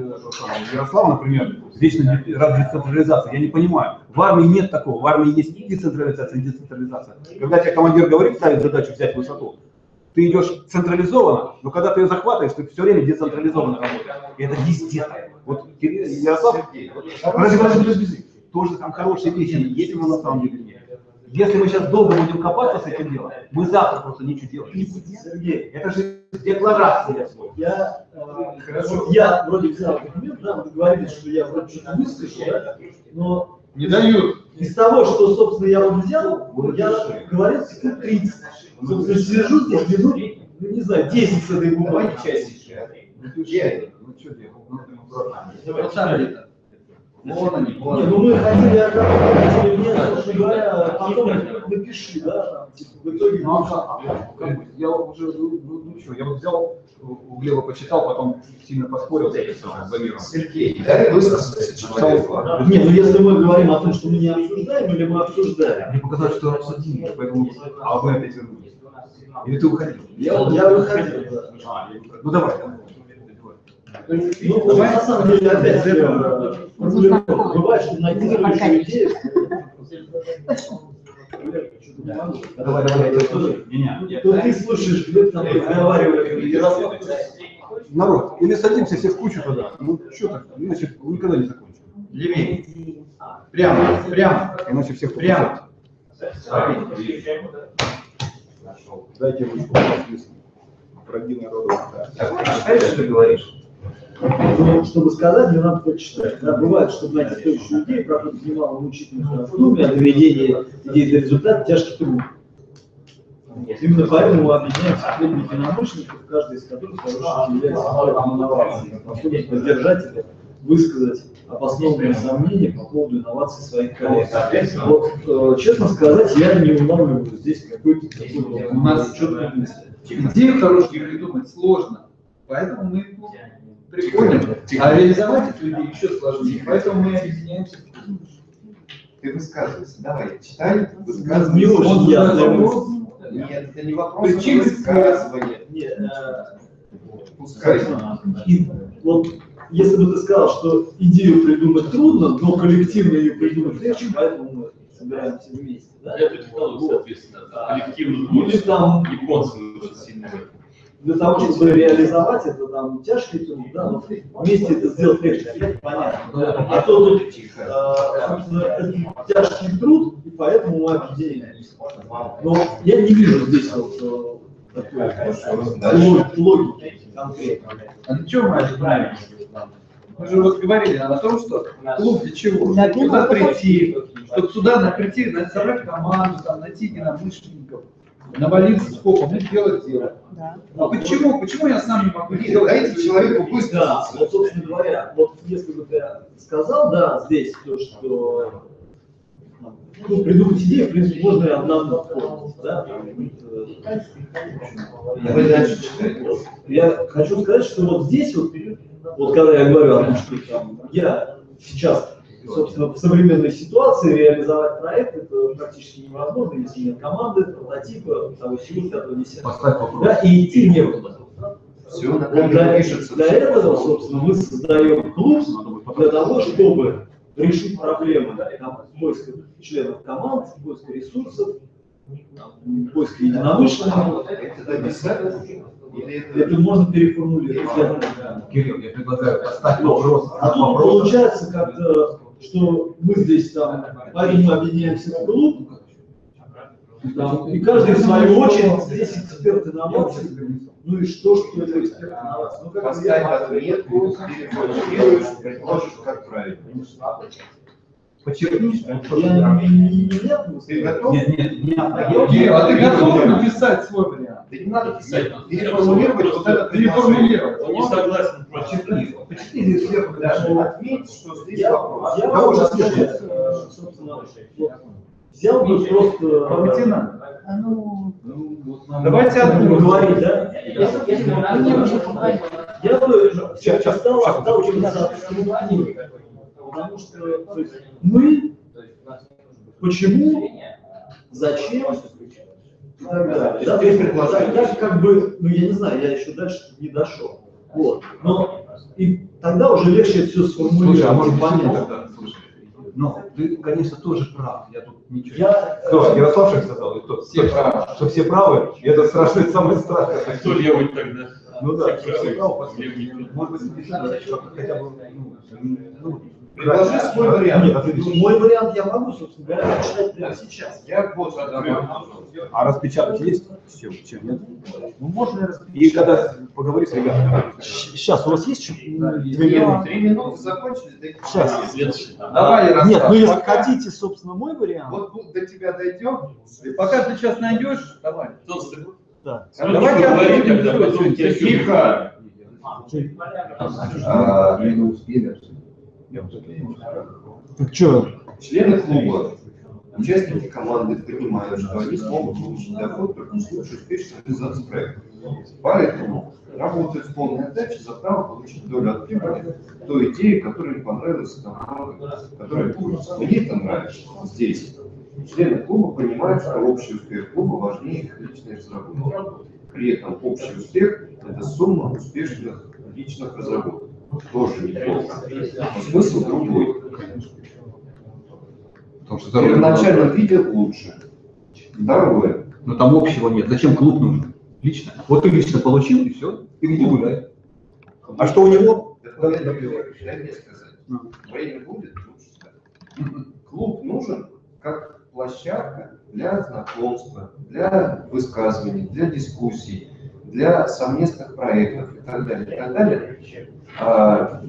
э, Ярослава, например, вечной децентрализации. Я не понимаю. В армии нет такого. В армии есть и централизация, и децентрализация. Когда тебе командир говорит, ставит задачу взять высоту, ты идешь централизованно, но когда ты ее захватываешь, ты все время децентрализованно работаешь. И это везде так. Вот Кирилл, Ярослав, вот, подожди, подожди, подожди, тоже там хорошие вещи есть, но на самом деле нет. Если мы сейчас долго будем копаться с этим делом, мы завтра просто ничего делать не будем. Сергей, Это же декларация. я, э, хорошо, я вроде взял документ, да, вы договорились, что я вроде что-то выскажу, да, но Не дают. из того, что, собственно, я вот взял, Вот я пиши. говорил секунд тридцать. Собственно, сижу здесь минут, ну не знаю, десять с этой бумаги. Ну, пиши. Ну, что делать? Ну, ну, Вот там где-то. Вон они, Не, вон ну они. мы хотели отработать, мне, собственно говоря, потом напиши, да, там, типа, в итоге. Ну, а как быть? Я уже, ну, ну, ну что, я вот взял, у Глеба почитал, потом сильно поспорил с этим за миром. Сергей, дай высказаться человеку. Не, ну если мы говорим о том, что мы не обсуждаем, или мы обсуждаем. Мне показалось, что обсудили, поэтому, а вы опять вернулись. Или ты уходил? Я, я выходил, да. А, ну давай. Ну, давай, на самом деле, опять же, формулировка. Бывает, что найдешь идею. Давай, давай. Не, То ты слушаешь, вы там разговаривали, Ярослав. народ, или садимся все в кучу тогда. Ну что так, иначе никогда не закончим. Левее. Прямо, прямо. Иначе всех Прямо. Дайте ручку. Враги народа. Читаешь, что ты говоришь? Ну, чтобы сказать, мне надо почитать. Да, бывает, что найти следующую идею, проходит немало мучительных раздумий, а доведение идеи до результата тяжкий труд. Именно поэтому мы объединяемся в клубе единомышленников, каждый из которых является фактором инновации, способен поддержать или высказать обоснованные сомнения по поводу инноваций своих коллег. Вот, э, честно сказать, я не улавливаю здесь какой-то такой У нас четкой мысли. идею хорошую придумать сложно, поэтому мы ну, прикольно. А реализовать эту идею еще сложнее, поэтому мы объединяемся. Ты высказывайся, давай, читай, Не высказывайся. очень ясная мысль. Нет, это не вопрос, Причины это высказывание. Нет, э, Пускай. И вот если бы ты сказал, что идею придумать трудно, но коллективно ее придумать легче, поэтому мы собираемся вместе. Да? Эту технологию, соответственно, коллективно Или творчество. там Японцы очень сильно. для того, чтобы реализовать это, там тяжкий труд, да, но вместе это сделать легче, опять понятно. А то тут, э, собственно, это тяжкий труд, и поэтому мы объединяемся. Но я не вижу здесь вот э, такой лог- логики конкретно. А для чего мы объединяемся? Мы же вот говорили о том, что клуб для чего? Для Чтобы туда клуба. прийти, чтобы сюда прийти, собрать команду, там, найти единомышленников, навалиться скопом и делать дело. Да. А почему? Почему я сам не могу Нет, делать? дайте человеку Да, высказаться. вот, собственно говоря, вот если бы ты сказал, да, здесь то, что ну, придумать идею, в принципе, можно и одному полностью, да, Давай дальше читай. Вот. Я хочу сказать, что вот здесь вот, вот когда я говорю о том, что там, я сейчас, собственно, в современной ситуации реализовать проект это практически невозможно, если нет команды, прототипа, того всего, этого не Поставь вопрос. да, и идти некуда. Все на Вот для, камеру пишется. для этого, собственно, мы создаем клуб для того, чтобы решить проблемы там, поиска членов команд, поиска ресурсов, там, поиска единомышленников. Это написать? Или это... Это можно переформулировать. Кирилл, я предлагаю поставить вопрос. А тут вопрос. получается как-то, что мы здесь там, поэтому объединяемся в клуб, там, и каждый в свою очередь здесь эксперт инноваций. Ну и что, что это эксперт инноваций? Ну, как бы Поставь я- отметку, переформулируешь, предложишь, как правильно. Подчеркни, Я не, не, не, не, Ты готов? Нет, нет, нет. Окей, а ты готов написать свой вариант? Да не надо писать, переформулировать вот это Переформулировать. Он не согласен. Подчеркни, подчеркни здесь сверху даже, отметь, что здесь Я, вопрос. я Кого же вот, слушать? э, собственно, вот, взял бы просто... Помните надо? А ну, Давайте Будем одну говорить, да? Я бы сейчас стал отталкиваться от структуры. Потому что то есть, мы, почему, зачем и так далее. Да, то есть, так, так как бы, ну я не знаю, я еще дальше не дошел. Вот. Но и тогда уже легче это все сформулировать. Слушай, а может и быть, понять. тогда, слушай, ну, ты, конечно, тоже прав, я тут ничего не... Я, Кто, Ярослав Шек сказал, и кто? Все правы. Что все правы, и это страшно, это самое страшное. А кто левый тогда? Ну да, Все что все правы. правы, Левый. может быть, написать, что хотя бы, ну, ну, Предложи свой вариант. нет, ну, мой вариант я могу, собственно говоря, прочитать прямо сейчас. Я вот открыл. А распечатать есть? С чем? Чем нет? Ну, можно и распечатать. И когда поговори с ребятами. Сейчас, у вас есть чуть- две минуты? Три минуты закончили, да? Сейчас. Давай, Ярослав. Нет, ну если Пока- хотите, собственно, мой вариант. Вот тут до тебя дойдем. Пока ты сейчас найдешь, давай. Да. Давай я говори, говорю, тогда всё, потом всё, тебя тихо. А, не успели. Что? Члены клуба, участники команды понимают, что они смогут получить доход только в случае успешной реализации проекта. Поэтому работают с полной отдачей за право получить долю от прибыли той идеи, которая им понравилась, там, которая мне это нравится здесь. Члены клуба понимают, что общий успех клуба важнее их личной разработки. При этом общий успех – это сумма успешных личных разработок. Тоже неплохо. Но смысл другой. Потому что В здоровье первоначальном виде лучше. Второе. Но там общего нет. Зачем клуб нужен? Лично. Вот ты лично получил, и все. И иди гуляй. А что у него? Это я не говорю, дай мне сказать. Время будет, лучше сказать. Клуб нужен как площадка для знакомства, для высказываний, для дискуссий, для совместных проектов и так далее, и так далее. А,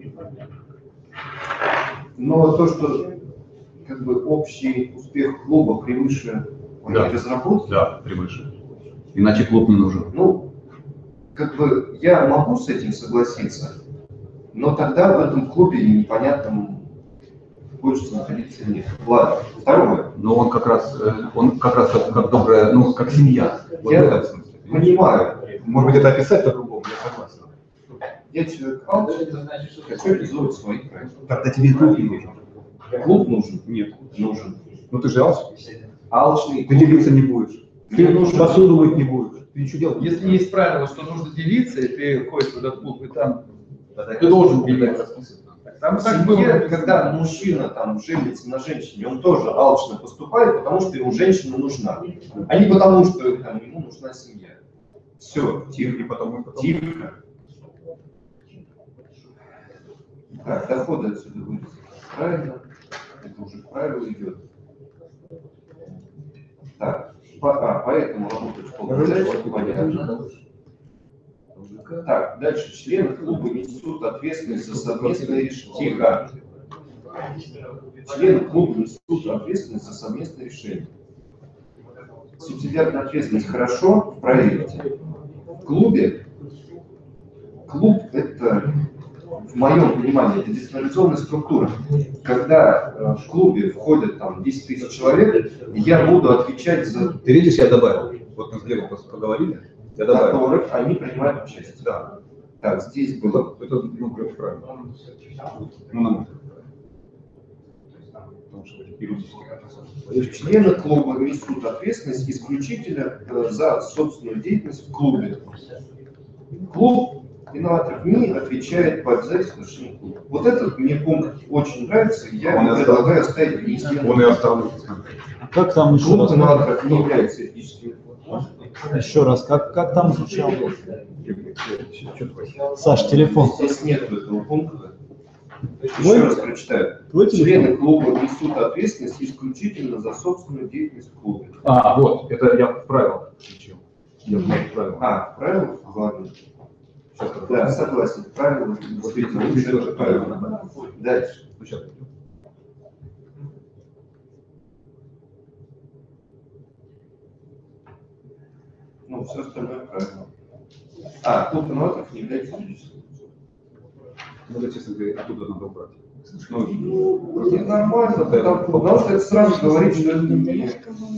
но то, что как бы общий успех клуба превыше Да. разработки, Да, превыше. Иначе клуб не нужен. ну, как бы я могу с этим согласиться, но тогда в этом клубе непонятно, хочется находиться или нет. Ладно, второе. Но он как раз, э, он как раз как, как добрая, ну, как семья. Вот Я в этом смысле. понимаю. Может быть, это описать по-другому, я согласен. Я человек алчный, хочу реализовывать свои проекты. Тогда тебе и клуб не нужен. Клуб нужен? Нет. Нужен. Ну ты же алчный. Алчный. Ты делиться не будешь. Ты Мне нужен. посуду мыть не будешь. Ты ничего делать не Если будешь. есть правило, что нужно делиться, и ты ходишь в этот клуб, и там ты должен делиться. Там В так семье, было. когда мужчина там женится на женщине, он тоже алчно поступает, потому что ему женщина нужна, а не потому, что там, ему нужна семья. Все, Тихо, тихо, и потом, и потом. тихо. Так, доходы отсюда вырезаны. Правильно? Это уже к правилу идет. Так, по, а, поэтому работать в полном понятно. Так, дальше. Члены клуба несут ответственность за совместное решение. Тихо. Члены клуба несут ответственность за совместное решение. Субсидиарная ответственность хорошо в проекте. В клубе клуб это, в моем понимании, это децентрализованная структура. Когда э, в клубе входят там десять тысяч человек, я буду отвечать за Ты видишь, я добавил. Вот мы с Глебом просто поговорили. Я добавил. которых они принимают участие. Да. Так, здесь было. Это, это ну, говорю, правильно. Ну, на мой взгляд. Потому что юридически. Члены клуба несут ответственность исключительно э, за собственную деятельность в клубе. Клуб инноваторов НИИ отвечает по обязательствам членов клуба. Вот этот мне пункт очень нравится, я Он и предлагаю оставить внести. Он и оставлю. Как там еще Клуб раз? инноваторов не является этическим. Еще раз, как, как там звучало? Саш, телефон. Здесь нет этого пункта. Твой? Еще раз прочитаю. Твой телефон? Члены клуба несут ответственность исключительно за собственную деятельность в клубе. А, вот, это я в правилах включил. Я в правилах. А, правильно? Ладно. Сейчас Да, согласен. Правильно. Действительно, лучше это правильно. Дальше. Ну, сейчас. Ну, все остальное правильно. А, клуб инноваторов не является юридическим лицом. Ну, да, честно говоря, оттуда надо убрать. Ну, это нормально, потому, потому что это сразу говорит, что это не...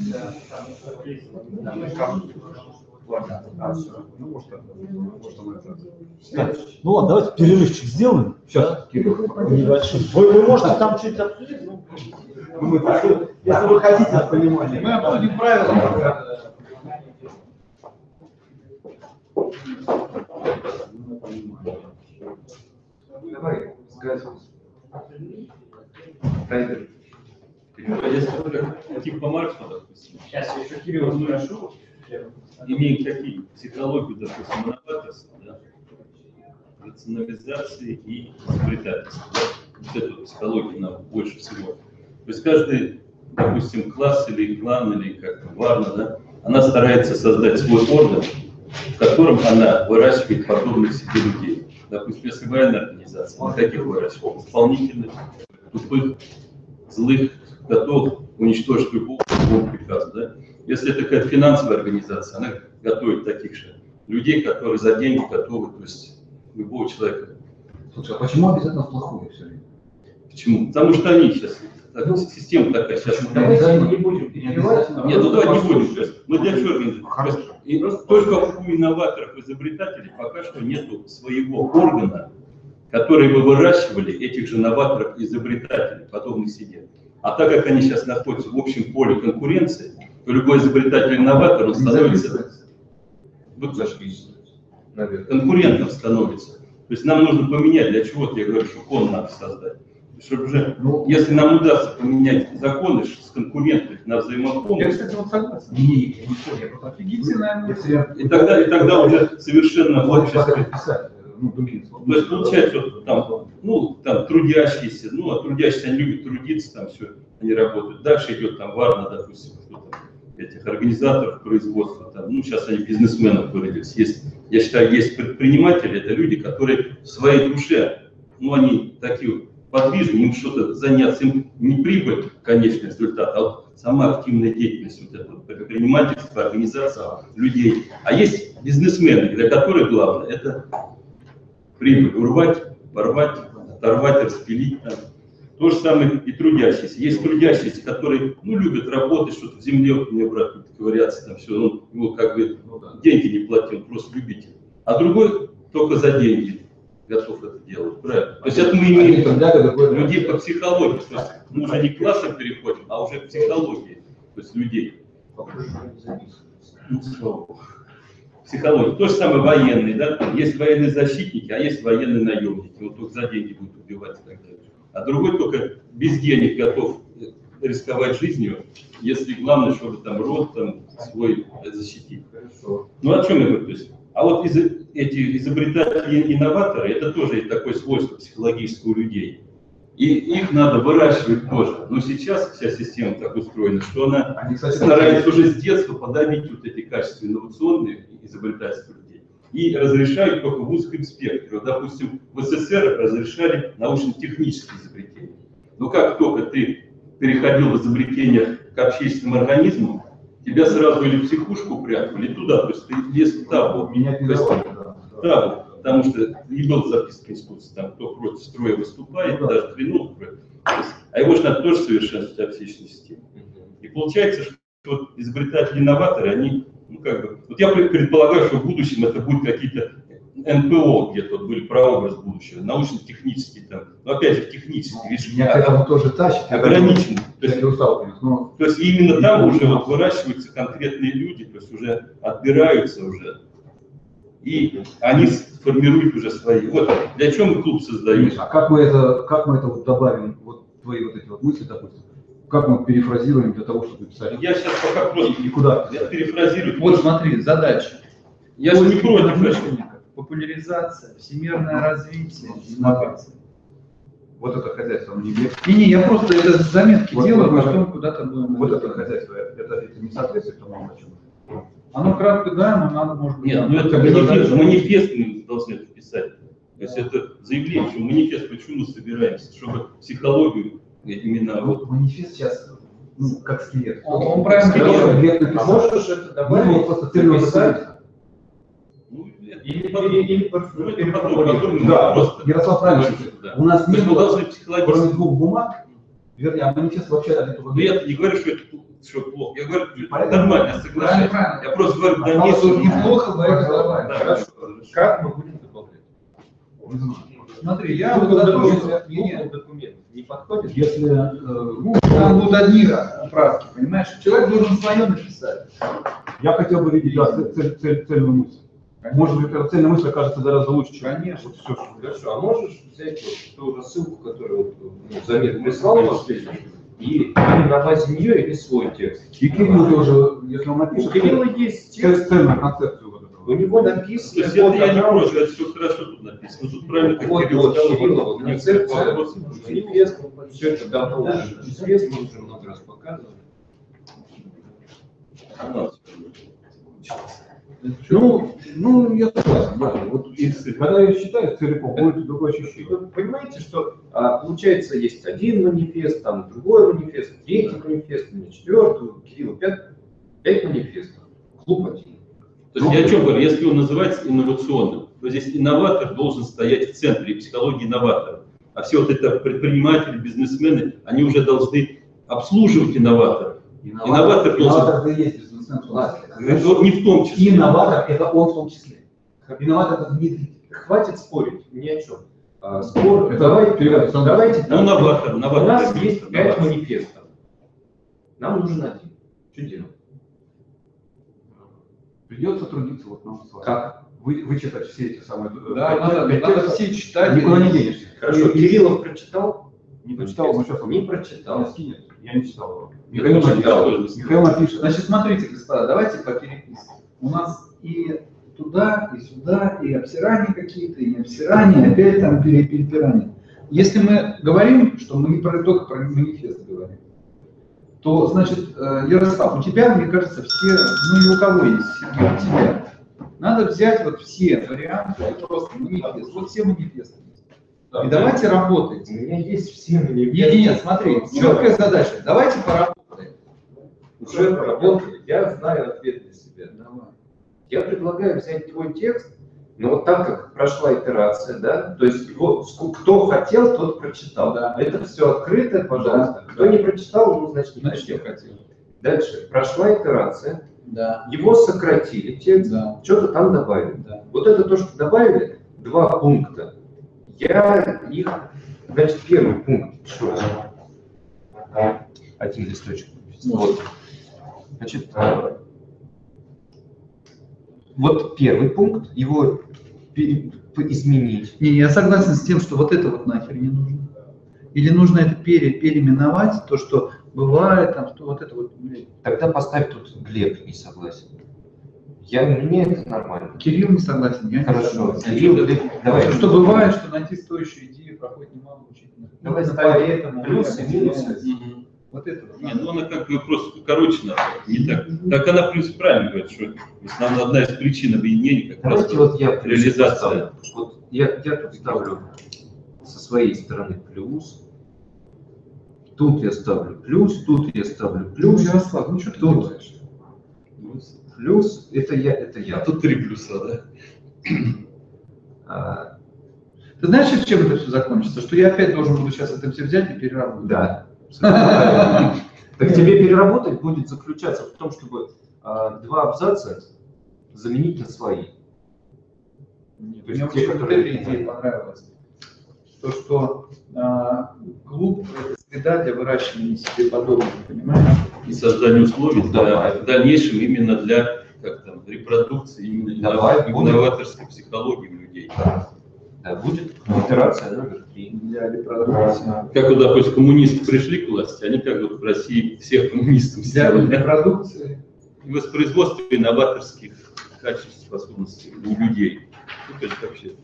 Ладно, а, все. Ну, может, так. Может, он это... Так, ну ладно, давайте перерывчик сделаем. Сейчас, Кирилл. Небольшой. Вы, вы можете там чуть обсудить? Ну, Ну, мы пришли. Если вы хотите понимания. Мы обсудим правила. Давай, сказывай. Таймер. Если типа Маркса, допустим, сейчас я еще Кирилл спрошу, имеем какие психологию, допустим, инноваторства, да, рационализации и изобретательства. Да? Вот эту психологию нам больше всего. То есть каждый, допустим, класс или клан, или как варна, да, она старается создать свой орган, в котором она выращивает подобных себе людей. Допустим, если военная организация, она каких выращивает? Исполнительных, тупых, злых, готов уничтожить любого приказа. Да? Если это какая-то финансовая организация, она готовит таких же людей, которые за деньги готовы, то есть любого человека. Слушай, а почему обязательно плохое все время? Почему? Потому что они сейчас, так, система такая, сейчас мы Давайте не будем перебивать. Нет, ну давай не будем. То есть мы для чего организуем? Хорошо. И только у инноваторов, изобретателей пока что нет своего органа, который бы выращивали этих же новаторов и изобретателей, подобных себе. А так как они сейчас находятся в общем поле конкуренции, то любой изобретатель-инноватор, он становится вот, конкурентом становится. То есть нам нужно поменять, для чего-то, я говорю, что кон надо создать. Чтобы уже, ну, если нам удастся поменять законы с конкурентами на взаимопомощь, Я, кстати, вот согласен. Не, я не понял, я просто Офигительная мысль. и тогда, и тогда уже совершенно общество. писать, ну, другие слова. То есть получается, вот, там, ну, там трудящиеся, ну, а трудящиеся, они любят трудиться, там все, они работают. Дальше идет там Варна, допустим, что там, этих организаторов производства, там, ну, сейчас они бизнесменов выродились. Есть, я считаю, есть предприниматели, это люди, которые в своей душе, ну, они такие подвижны, им что-то заняться, им не прибыль, конечный результат, а вот сама активная деятельность, вот это вот предпринимательство, организация людей. А есть бизнесмены, для которых главное это прибыль, урвать, порвать, оторвать, распилить. Там. То же самое и трудящиеся. Есть трудящиеся, которые, ну, любят работать, что-то в земле, мне брат ковыряться, там все, он ему как бы деньги не платил, он просто любитель. А другой только за деньги готов это делать, правильно? То есть это мы имеем людей по психологии, то есть мы уже не к классам переходим, а уже к психологии, то есть людей. Психология. То же самое военные, да? Есть военные защитники, а есть военные наемники. Вот только за деньги будут убивать и так далее. А другой только без денег готов рисковать жизнью, если главное, чтобы там род там свой защитить. Ну о чем я говорю? То есть, а вот из, эти изобретатели, инноваторы, это тоже такое свойство психологическое у людей. И их надо выращивать тоже. Но сейчас вся система так устроена, что она Они, кстати, старается уже с детства подавить вот эти качества инновационные изобретательства людей. И разрешают только в узком спектре. Вот, допустим, в СССР разрешали научно-технические изобретения. Но как только ты переходил в изобретениях к общественным организмам, тебя сразу или в психушку упрятывали, или туда, то есть ты лез в табу. Меня передавали, табу, потому что не был записан Конституции, там кто против строя выступает, Ну, да. даже тренул. А его же надо тоже совершенствовать общественную систему. И получается, что вот изобретатели-инноваторы, они, ну как бы, вот я предполагаю, что в будущем это будут какие-то эн пэ о где-то, вот были прообраз будущего, научно-технические там, но опять же технические, видишь, Меня к этому тоже тащит. ограничены. То Я есть, не устал, но то есть именно там уже вот выращиваются конкретные люди, то есть уже отбираются уже, и они формируют уже свои. Вот для чего мы клуб создаем? а как мы это, как мы это вот добавим, вот твои вот эти вот мысли, допустим, как мы перефразируем для того, чтобы писать? Я сейчас пока просто И куда? я перефразирую. Вот смотри, задача. Я же не против этого. Популяризация, всемирное развитие, инновации. Вот это хозяйство, оно не бег. Не-не, я просто это заметки Вот, делаю, вот, потом вот, куда-то будем. Вот это хозяйство, это, это не соответствует тому, о чем. Оно кратко, да, но надо, может быть... Нет, ну это манифест, манифест мы должны писать. То есть это заявление, что манифест, почему мы собираемся, чтобы психологию именно вот. Вот манифест сейчас, ну, как скелет. Он, он правильно Скелет, говорит. скелет А написал. можешь это Ну, добавить, вот просто цельного написать, Ну, это или, потом- или, или ну, это потом- потом Да, просто- Ярослав правильно Да. говорит. У нас То не есть мы было, должны кроме психологически. двух бумаг, вернее, а манифест вообще от этого Но я не говорю, что это что плохо. Я говорю, что Понятно. нормально, я Правильно, соглашаюсь. правильно. Я просто говорю, в А дальнейшем. вот неплохо, поэтому давай. Да, Хорошо. Как мы будем добавлять? Смотри, я вот Google задумался. документ, Не-не. Google документ не подходит? Если, э, ну, Там будут одни правки, понимаешь? Человек должен свое написать. я хотел бы видеть, да, цель, цель, цель- цельную мысль. Может быть, эта цельная мысль окажется гораздо лучше, чем Конечно. вот всё, что- Хорошо, а можешь взять вот ту же ссылку, которую вот, ну, Замир прислал последнюю, и или на базе нее или свой текст? И Кирилл тоже, если он У напишет, Кирилла есть цель- текст, цельную концепцию вот этого. у него То написано... есть это я не вот, против, это все хорошо тут написано. Тут правильно, как Вот, Кирилл вот, сказал, Кирилла, вот, вот, некоторые концепция, вопросы. манифест, все это давно уже известно, уже много раз показывали. Ну, ну, я согласен, да. Вот если- когда я считаю целиком, будет другое ощущение. Вы понимаете, что а, получается есть один манифест, там другой манифест, третий манифест, четвертый, Кирилл, пятый, пять манифестов, клуб один. То есть я о чем говорю, если он называется инновационным, то здесь инноватор должен стоять в центре психологии инноватора. А все вот это предприниматели, бизнесмены, они уже должны обслуживать инноватора. Инноватор должен- Инноватор это и есть бизнесмен. Ну, не в том числе. Инноватор это он в том числе. Инноватор это внедритель. Хватит спорить ни о чем. а, спор. Это Давайте, перевод, сам- давайте Ну, так. новатор, У новатор. нас есть пять новатор. манифестов. Нам нужен один. Что делать? Придется трудиться вот нам с вами. Как? Вы, вычитать все эти самые... Да, пять- надо, пять надо текстов. все читать. Никуда не денешься. Хорошо, Кириллов прочитал? Не прочитал, но сейчас он Не не прочитал. скинет. Я не читал его. Я Михаил прочитал. напишет. Михаил напишет. Значит, смотрите, господа, давайте по переписке. У нас и туда, и сюда, и обсирания какие-то, и не обсирания, и опять там пере- перепирания. Если мы говорим, что мы не про, только про манифест говорим, то, значит, э, Ярослав, у тебя, мне кажется, все, ну и у кого есть, Сергей, у тебя. Надо взять вот все варианты, просто манифест, вот все манифесты. И давайте работать. У меня есть все манифесты. Нет, нет, смотри, четкая задача. Давайте поработаем. Уже поработали. Я знаю ответ для себя. Давай. Я предлагаю взять твой текст, но вот так как прошла итерация, да, то есть его, ск- кто хотел, тот прочитал. Да. Это все открыто, пожалуйста. Да. Кто не прочитал, ну, значит, не Значит, я хотел. хотел. Дальше. Прошла итерация, Да. его сократили текст, Да. что-то там добавили. Да. Вот это то, что добавили, два пункта. Я их, значит, первый пункт, что? Один листочек. Вот. Значит, э, вот первый пункт, его пере- изменить. Не, я согласен с тем, что вот это вот нахер не нужно. Или нужно это пере, переименовать, то, что бывает, там, что вот это вот, блядь. Тогда поставь тут Глеб не согласен. Я, мне это нормально. Кирилл не согласен, я не Хорошо. согласен. Кирилл, ты- давай. Что бывает, что найти стоящую идею проходит немало учителей. Давай Именно ставим поэтому плюсы, мы минусы. определяем. Вот это вот. Не, ну она как бы просто короче надо, не так. Так она плюс правильно говорит, что основная одна из причин объединения как раз Давайте вот я плюс реализация. поставлю. Вот я, я тут ставлю со своей стороны плюс. Тут я ставлю плюс, тут я ставлю Плюс, плюс. Ярослав, ну что ты Тут. делаешь? Плюс, это я, это А я. тут три плюса, да? А, Ты знаешь, чем это все закончится? Что я опять должен буду сейчас это все взять и переработать. да. Так тебе переработать будет заключаться в том, чтобы а, два абзаца заменить на свои. Нет, То есть мне те, вот которые- эта идея понравилась. То, что а, клуб – это среда для выращивания себе подобных, понимаешь? И создание условий для, Давай. в дальнейшем именно для как там, репродукции, именно Давай, для будем. инноваторской психологии у людей. Да, будет итерация номер три. Для репродукции. Как вот, допустим, коммунисты пришли к власти, они как вот в России всех коммунистов Для сделали. репродукции. И воспроизводство инноваторских качеств, способностей у людей. Это же вообще.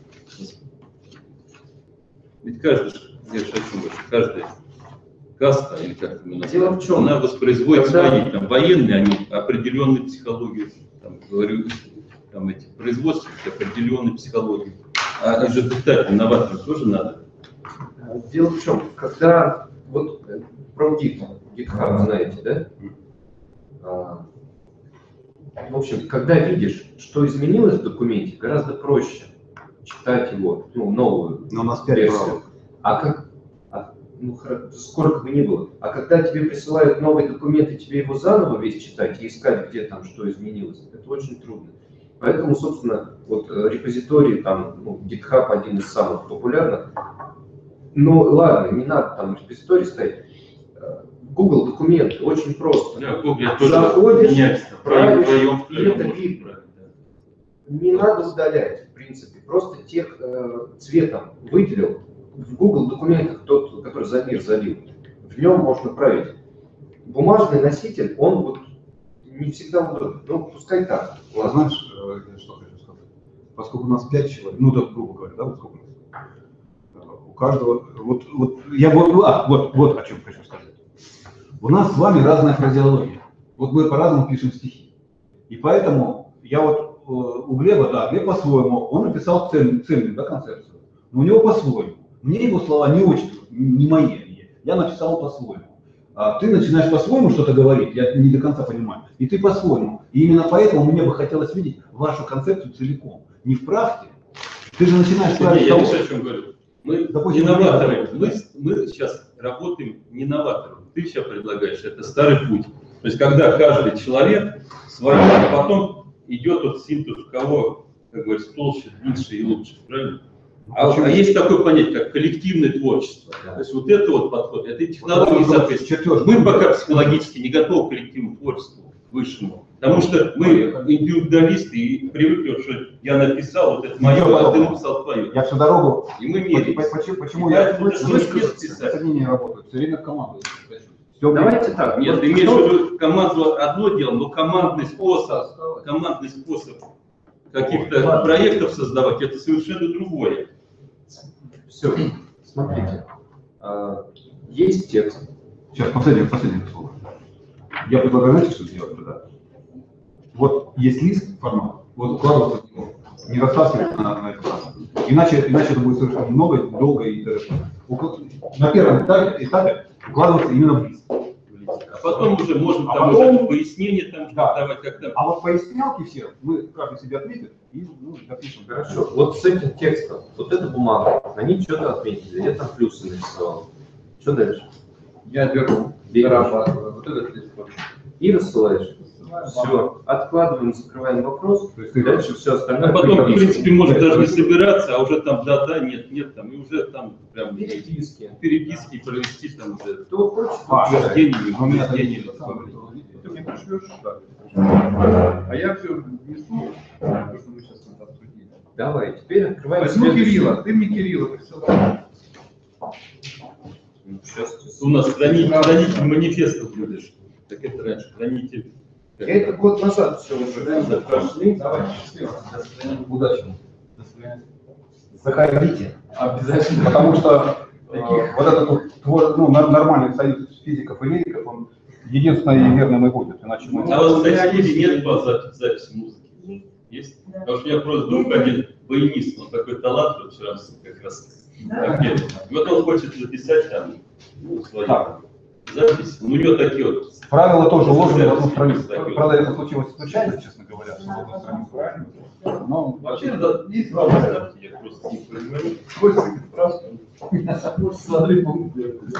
Ведь каждый, я же о чем говорю, каждая каста, или как это называется, Дело в чем? она воспроизводит Когда- свои, там, военные, они определенную психологию, там, говорю, там, эти, производственные определенные психологии. А изобретать инноваторам тоже надо. Дело в чем, когда вот э, про Git, GitHub, знаете, да? А, В общем, когда видишь, что изменилось в документе, гораздо проще читать его, ну, новую Но у нас пять версию. правок. А как, а, ну, хоро- сколько бы ни было, а когда тебе присылают новый документ, и тебе его заново весь читать и искать, где там что изменилось, это очень трудно. Поэтому, собственно, вот э, репозиторий, там, ну, GitHub один из самых популярных. Ну, ладно, не надо там репозиторий ставить. Э, Google документы, очень просто. Да, Google, я тоже Заходишь, меняюсь, правишь, вдвоем и это можно видно. править, да. Не надо удалять, в принципе, просто тех э, цветом выделил в Google документах, тот, который Замир залил, в нем можно править. Бумажный носитель, он вот не всегда удобен. Ну, пускай так. А знаешь, э, я что хочу сказать? Поскольку у нас пять человек, ну так грубо говоря, да, вот сколько у нас? Э, У каждого, вот, вот, я вот, а, вот, вот о чем хочу сказать. У нас с вами разная фразеология. Вот мы по-разному пишем стихи. И поэтому я вот э, у Глеба, да, Глеб по-своему, он написал цель, цельную, да, концепцию. Но у него по-своему. Мне его слова не очень, не мои. Я написал по-своему. А ты начинаешь по-своему что-то говорить, я не до конца понимаю, и ты по-своему. И именно поэтому мне бы хотелось видеть вашу концепцию целиком. Не в правде. Ты же начинаешь Сергей, править я того. не о чем говорю. Мы Допустим, инноваторы. мы- Мы, мы сейчас работаем не новатором. Ты сейчас предлагаешь, это старый путь. То есть, когда каждый человек свой, а потом идет тот синтез, у кого, как говорится, толще, длиннее и лучше. Правильно? А, а есть такое понятие, как коллективное творчество. Да. То есть вот это вот подход, это и технологии, соответственно. Мы пока психологически не готовы к коллективному творчеству высшему. Потому что мы индивидуалисты и привыкли, что я написал, вот это мое, а ты написал твое. Я всю дорогу... И мы мерились. Почему, почему я это высказаться? это не работаю? Все время в команду. Давайте так. Нет, вот ты имеешь кто- в виду команду одно дело, но командный способ, командный способ каких-то проектов создавать, это совершенно другое. Все, смотрите. А, Есть текст. Сейчас, последнее, последнее слово. Я предлагаю, знаете, что сделать тогда? Вот есть лист, формат, вот укладываться в него, не растаскивать на, на экран. Иначе, иначе это будет совершенно много, долго и даже... На первом этапе, этапе укладываться именно в лист. А потом уже можно А там потом- уже пояснения там Да. давать, как там. А вот пояснялки все, мы каждый себе отметим и ну, допишем. Хорошо. Вот с этим текстом, вот эта бумага, они что-то отметили, я там плюсы нарисовал. Что дальше? Я беру, дорабатываю вот этот лист. И рассылаешь. Все, откладываем, закрываем вопрос, То есть и ты дальше все А остальное. потом, в прикрепишь. принципе, может даже не собираться, а уже там да-да, нет, нет, там, и уже там прям Переписки. переписки провести там уже Кто хочет, А, утверждение, у меня утверждение. Ты мне пришлешь? А я все внесу, то, что мы сейчас тут обсудили. давай, теперь открываем Возьму следующий. Кирилла, ты мне Кирилла присылай. Ну, сейчас, сейчас. У нас хранитель, хранитель манифестов будешь. Так это раньше, хранитель. Я это год назад все уже Да, прошли. Давай, счастливо. Удачи. До свидания. Заходите. Обязательно. Потому что э, вот этот вот твор- ну, нар- нормальный союз физиков и медиков, он единственный и верным и будет. Иначе мы... А вот, кстати, или нет по записи, записи музыки? Есть? Потому что я просто друг один баянист, он такой талант, вчера как раз пел. И вот он хочет записать там, ну, свои Так. записи. Ну, у него такие вот. Правила тоже уложены в одну страницу. Такие. Правда, это случилось случайно, честно говоря, что в одну страницу. Но Вообще, да, есть два варианта, я просто не понимаю. Костя, ты прав. Смотри, пункт.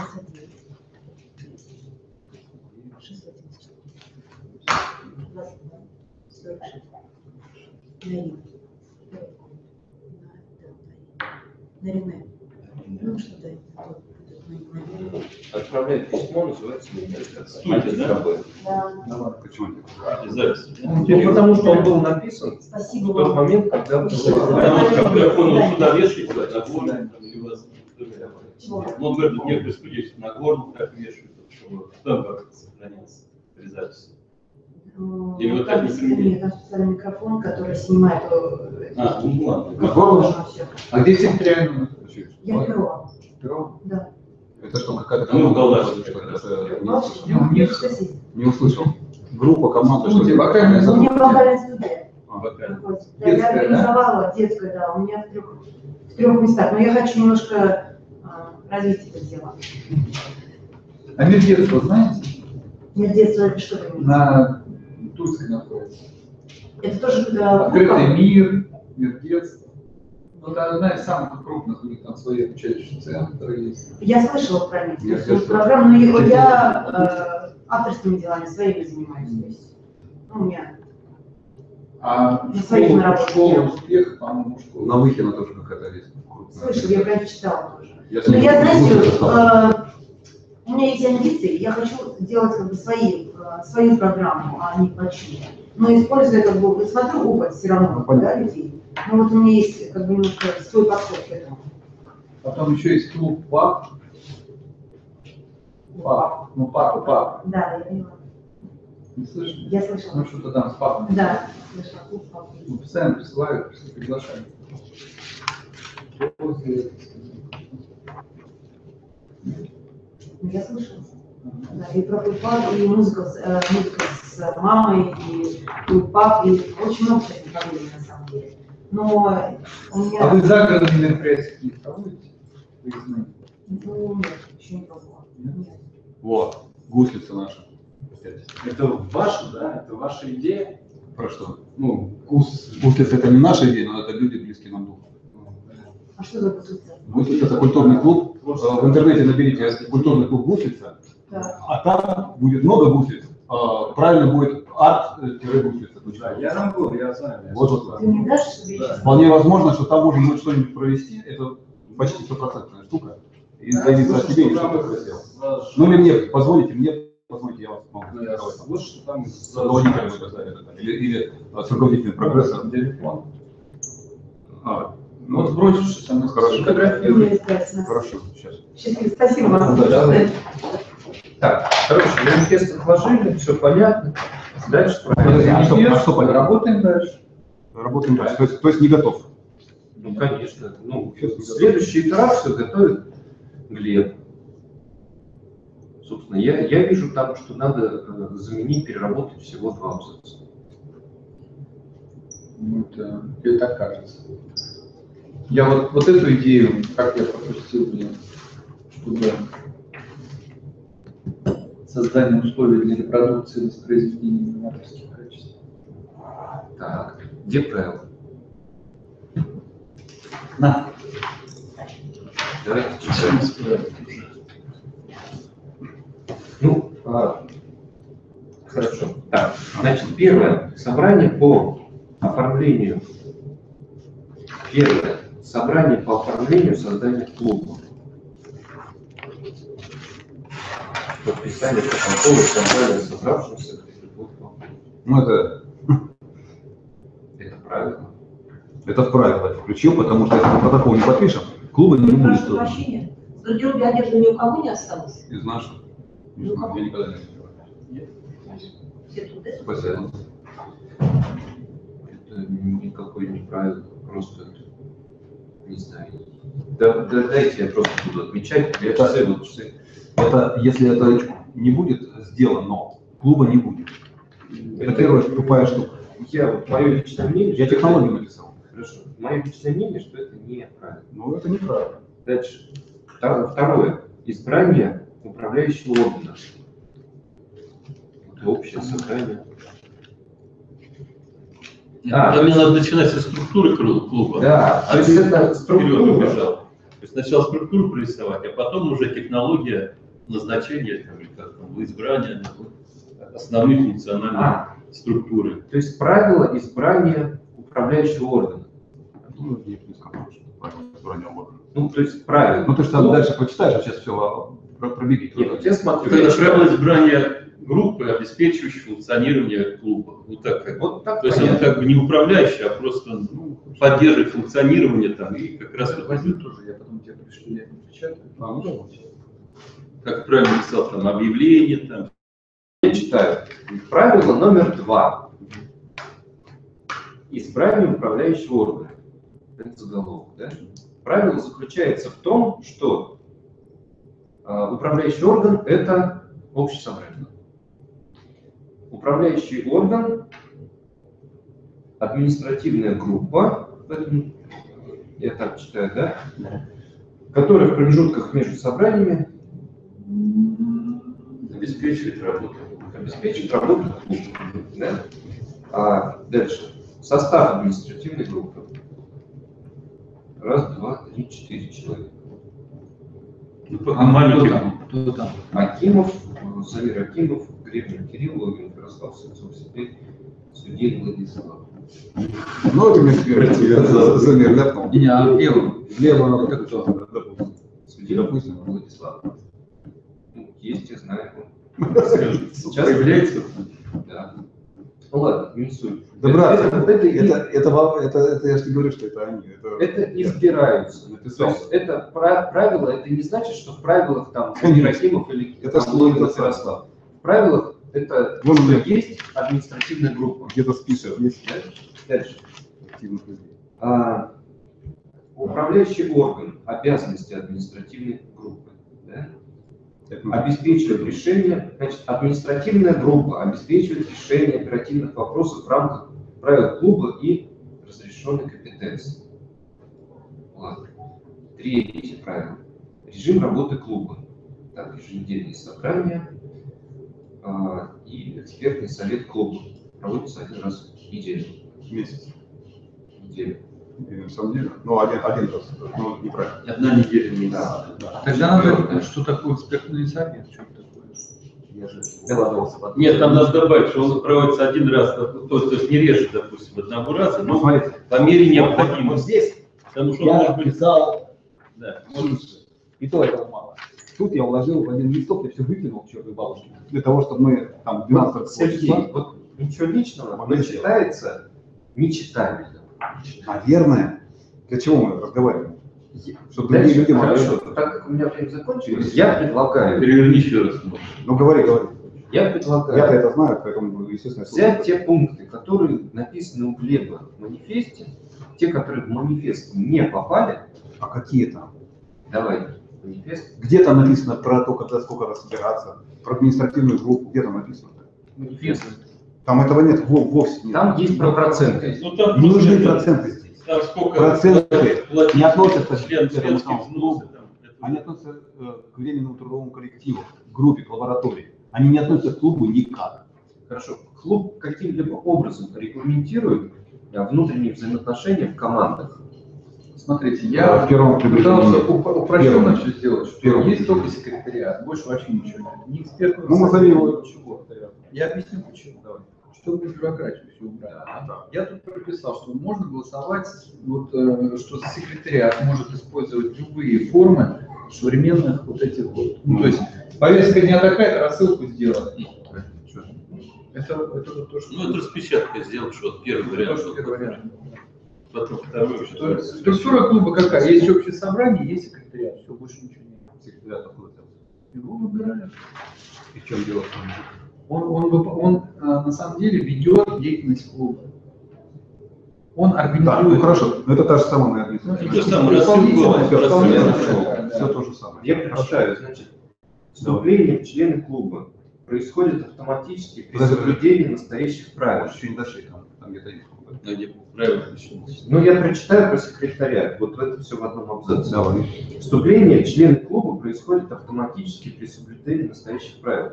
Ну что ты? Отправляет письмо, называется Студия, да? Да. почему? Записи. да? Ну, потому что он был написан Спасибо в тот вам. момент, когда вы Потому что как бы он сюда вешает, на горло, там, или у вас. Чего? Ну, он говорит, некоторые студии на горло так вешают, чтобы там как сохраняться при записи. Или вот Там так специальный, там специальный микрофон, который снимает э, А, ну ладно. как положено всё. А где секретарь? Я перо. Перо? Да. Это что, какая-то Ну, команда? голландцы. Это не Вот, услышал. Ну, нет. спросите. Не услышал. Группа, команда, Студия, что вокальная У меня студия. вокальная студия. Пока. находится. Да, я Детская, да? организовала детскую, да, у меня в трех, в трех местах. Но я хочу немножко а, развить это дело. А мир детства, знаете, Нет детства, это что вы имеете? на Тульской находится. Это тоже да, Открытый круто. мир, мир детства. Ну, это одна из самых крупных, у них там свои обучающие центры есть. Я слышала про них, Я то есть, слышал. программу, но я, я э, авторскими делами своими занимаюсь. То есть, ну, у меня А На своих школа, наработках. школа успеха, по-моему, школа. На Выхино тоже какая-то есть. слышала, я про них читала тоже. Я Но я, знаете, слышал. э, у меня есть амбиции, я хочу делать как бы свои, э, свою программу, а не почти. Но используя как бы, смотрю опыт все равно, да, людей. Но вот у меня есть как бы немножко свой подход к этому. Потом еще есть клуб ПАП. ПАП, ну папа, папа. Да, я поняла. Не слышали? Я слышала. Ну что-то там с папой. Да, слышала. Клуб папа. Ну, постоянно присылают, приглашают. Я слышала. Да, и про клуб и музыка, с- э, музыка с мамой, и клуб пап, и очень много всяких направлений на самом деле. Но у меня... А вы загородные мероприятия какие проводите? Выездные? Ну, нет, еще не пробовала. Нет. Вот, гуслица наша. Это ваша, да? Это ваша идея? Про что? Ну, гус, гуслица это не наша идея, но это люди, близкие нам духу. А что за гуслица? Гуслица это культурный клуб. Э, В интернете наберите культурный клуб гуслица, Да. а там будет много гуслиц. Э, Правильно будет арт-буфет. Да, я там был, я знаю. я Вот, вот, знаю. Ты не дашь, чтобы я Да. сейчас- Вполне возможно, что там можно будет что-нибудь провести. Это почти стопроцентная штука. И заявиться о себе и что-то хотел. Ну или мне позвоните, мне позвоните, я вас могу. Ну, я слышу, что там С руководителем вы поставили это, или, или а, с руководителем прогресса. телефон. А, Ну, вот сбросишь, там Хорошо. фотографируй. Хорошо, сейчас. Счастливо. Спасибо вам. Да. Так, короче, манифест отложили, все понятно. Дальше Подожди, а что- а что понятно? Работаем дальше. Работаем дальше. То есть, то есть не готов. Ну, конечно. Ну, следующую итерацию готовит Глеб. Собственно, я, я вижу там, что надо э, заменить, переработать всего два абзаца. Ну, это, тебе так кажется. Я вот, вот эту идею, как я пропустил, блин, чтобы создание условий для репродукции воспроизведения новаторских качеств. Так, где правило? На. Давайте читаем. Ну, а, хорошо. Так, значит, первое. Собрание по оформлению. Первое. Собрание по оформлению создания клуба. Подписание протокола собрания собравшихся. Ну это, Это правильно. это в правила включил, потому что если мы протокол не подпишем, клуба не будет. Прошу прощения. Гардеробной одежды ни у кого не осталось? Из наших. Не знаю, я никогда не видел. Все труды? Спасибо. Это никакой неправильно, просто не знаю. Да, да, дайте я просто буду отмечать. Я Это- часы, вот часы. Это, если это не будет сделано, клуба не будет. Это первая тупая штука. Я, вот, мое личное мнение, Я что технологию это- написал. Хорошо. Мое личное мнение, что это неправильно. Ну это неправильно. Дальше. Втор- Второе. Избрание управляющего органа. Это общее собрание. А, Мне надо начинать со структуры кру- клуба. Да, А то есть ты это вперед структура. убежал. То есть сначала структуру прорисовать, а потом уже технология назначения, там, или как там, избрания основных функциональных А, структуры. то есть правила избрания управляющего органа. Ну, я не скажу, что правильно избрание органа. Ну, то есть правильно. Ну ты же там дальше почитаешь, а сейчас все пробеги. Нет, вот я смотрю. Это я правило читаю. избрания группы, обеспечивающей функционирование клуба. Вот так как. Вот так То есть он понятно. как бы не управляющий, а просто ну, поддерживает функционирование там и как раз вот Возьми тоже, я потом тебе пришлю, я не печатаю. А, ну давай. как правильно писал там объявление там. Я читаю. Правило номер два. Избрание управляющего органа. Это заголовок, да? Правило заключается в том, что а, управляющий орган – это общее собрание. Управляющий орган – административная группа, в этом, я так читаю, да? Которая в промежутках между собраниями Обеспечивает работу. обеспечит работу клуба. Да? А дальше. Состав административной группы. Раз, два, три, четыре человека. Ну, пока маленький. Кто там? Акимов, Замир Акимов, Гребнев Кирилл, Логин Ярослав, Сенцов Сергей, Судей Владислав. Ну, это мне замер ляпнул. Не, а Глеб? Лево, Это кто? допустим. Судей Допустим. Владислав. Ну, есть, я знаю. Сейчас появляется. Да. Ну ладно, не суть. Да, брат, это, это, это, это, это, вам- это, это я же тебе говорю, что это они. Это, это избираются. То есть это пра- правило, это не значит, что в правилах там Замир Акимов или Это там Логин что-то Ярослав. В правилах это Вон у меня. есть административная группа. где-то список есть. Да? Дальше. Активных людей. А, управляющий орган, обязанности административной группы. Да? Обеспечивает решение, значит, административная группа обеспечивает решение оперативных вопросов в рамках правил клуба и разрешенной компетенции. Ладно. Третье правило. Режим работы клуба. Так, еженедельные собрания а, и экспертный совет клуба проводится один раз в неделю. Месяц. В неделю. И на самом деле, ну, один, один раз, ну, неправильно. Одна неделя месяц. Да. Да. Тогда надо, что такое экспертный совет? Что это такое? Я же голодался. Нет, там надо добавить, что он проводится один раз, то, то есть не реже, допустим, одного раза, но Смотрите, по мере вот необходимости. здесь Потому что он я может быть... писал, Да. и то этого мало. Тут я уложил в один листок, я все выкинул к чертовой бабушке, для того, чтобы мы там двенадцать Сергей, часа. вот ничего личного, Могли но сделать. читается нечитабельно. Наверное, для чего мы разговариваем? Чтобы Дальше, другие люди могли... хорошо, так как у меня время закончилось, я предлагаю, Переверни еще раз. Ну говори, говори. я Я-то предлагаю это знаю, поэтому, естественно, я взять те пункты, которые написаны у Глеба в манифесте, те, которые в манифест не попали, А какие там? давай манифест. Где там написано про то, когда сколько раз собираться, про административную группу, где там написано? Манифест. Там этого нет, вов- вовсе нет. Там есть про проценты. Ну, там Не нужны просто- проценты здесь. Там сколько Проценты платить не относятся к член- этому членских самому взносов, клубу. там, это- Они относятся э, к временному трудовому коллективу, к группе, к лаборатории. Они не относятся к клубу никак. Хорошо. Клуб каким-либо образом регламентирует э, внутренние взаимоотношения в командах. Смотрите, Да, я в первом пытался предупреждении. уп- упрощенно Первом. все сделать, что Первом. есть только секретариат, больше вообще ничего нет. Ни экспертного Ну, назови его. ничего. Я объясню почему. Чтобы бюрократию все убрать. Я тут прописал, что можно голосовать, вот, э, что секретариат может использовать любые формы современных вот этих вот. Ну, то есть повестка дня такая-то, рассылку сделать. Это, это вот то, что... Ну, это распечатка сделал, что вот первый вариант, то, что что первый вариант. потом второй. То есть структура клуба какая? Есть общее собрание, есть секретариат. Все, больше ничего нет. Секретариат откуда взялся? Его выбирают. И в чем дело? Он, он, вып- он, э, на самом деле ведет деятельность клуба. Он Да, организует. ну хорошо, но это та же самая Ну, администрация. то же самое, исполнительная, рассылка, исполнительная, рассылка. да, да. Все то же самое. Я прочитаю, значит, вступление в члены клуба происходит автоматически при Подожди, соблюдении настоящих правил. Еще не дошли, там, там где-то есть. Ну, где правильно решено. Ну, я прочитаю про секретариат, вот это все в одном абзаце. Давай. Вступление в члены клуба происходит автоматически при соблюдении настоящих правил.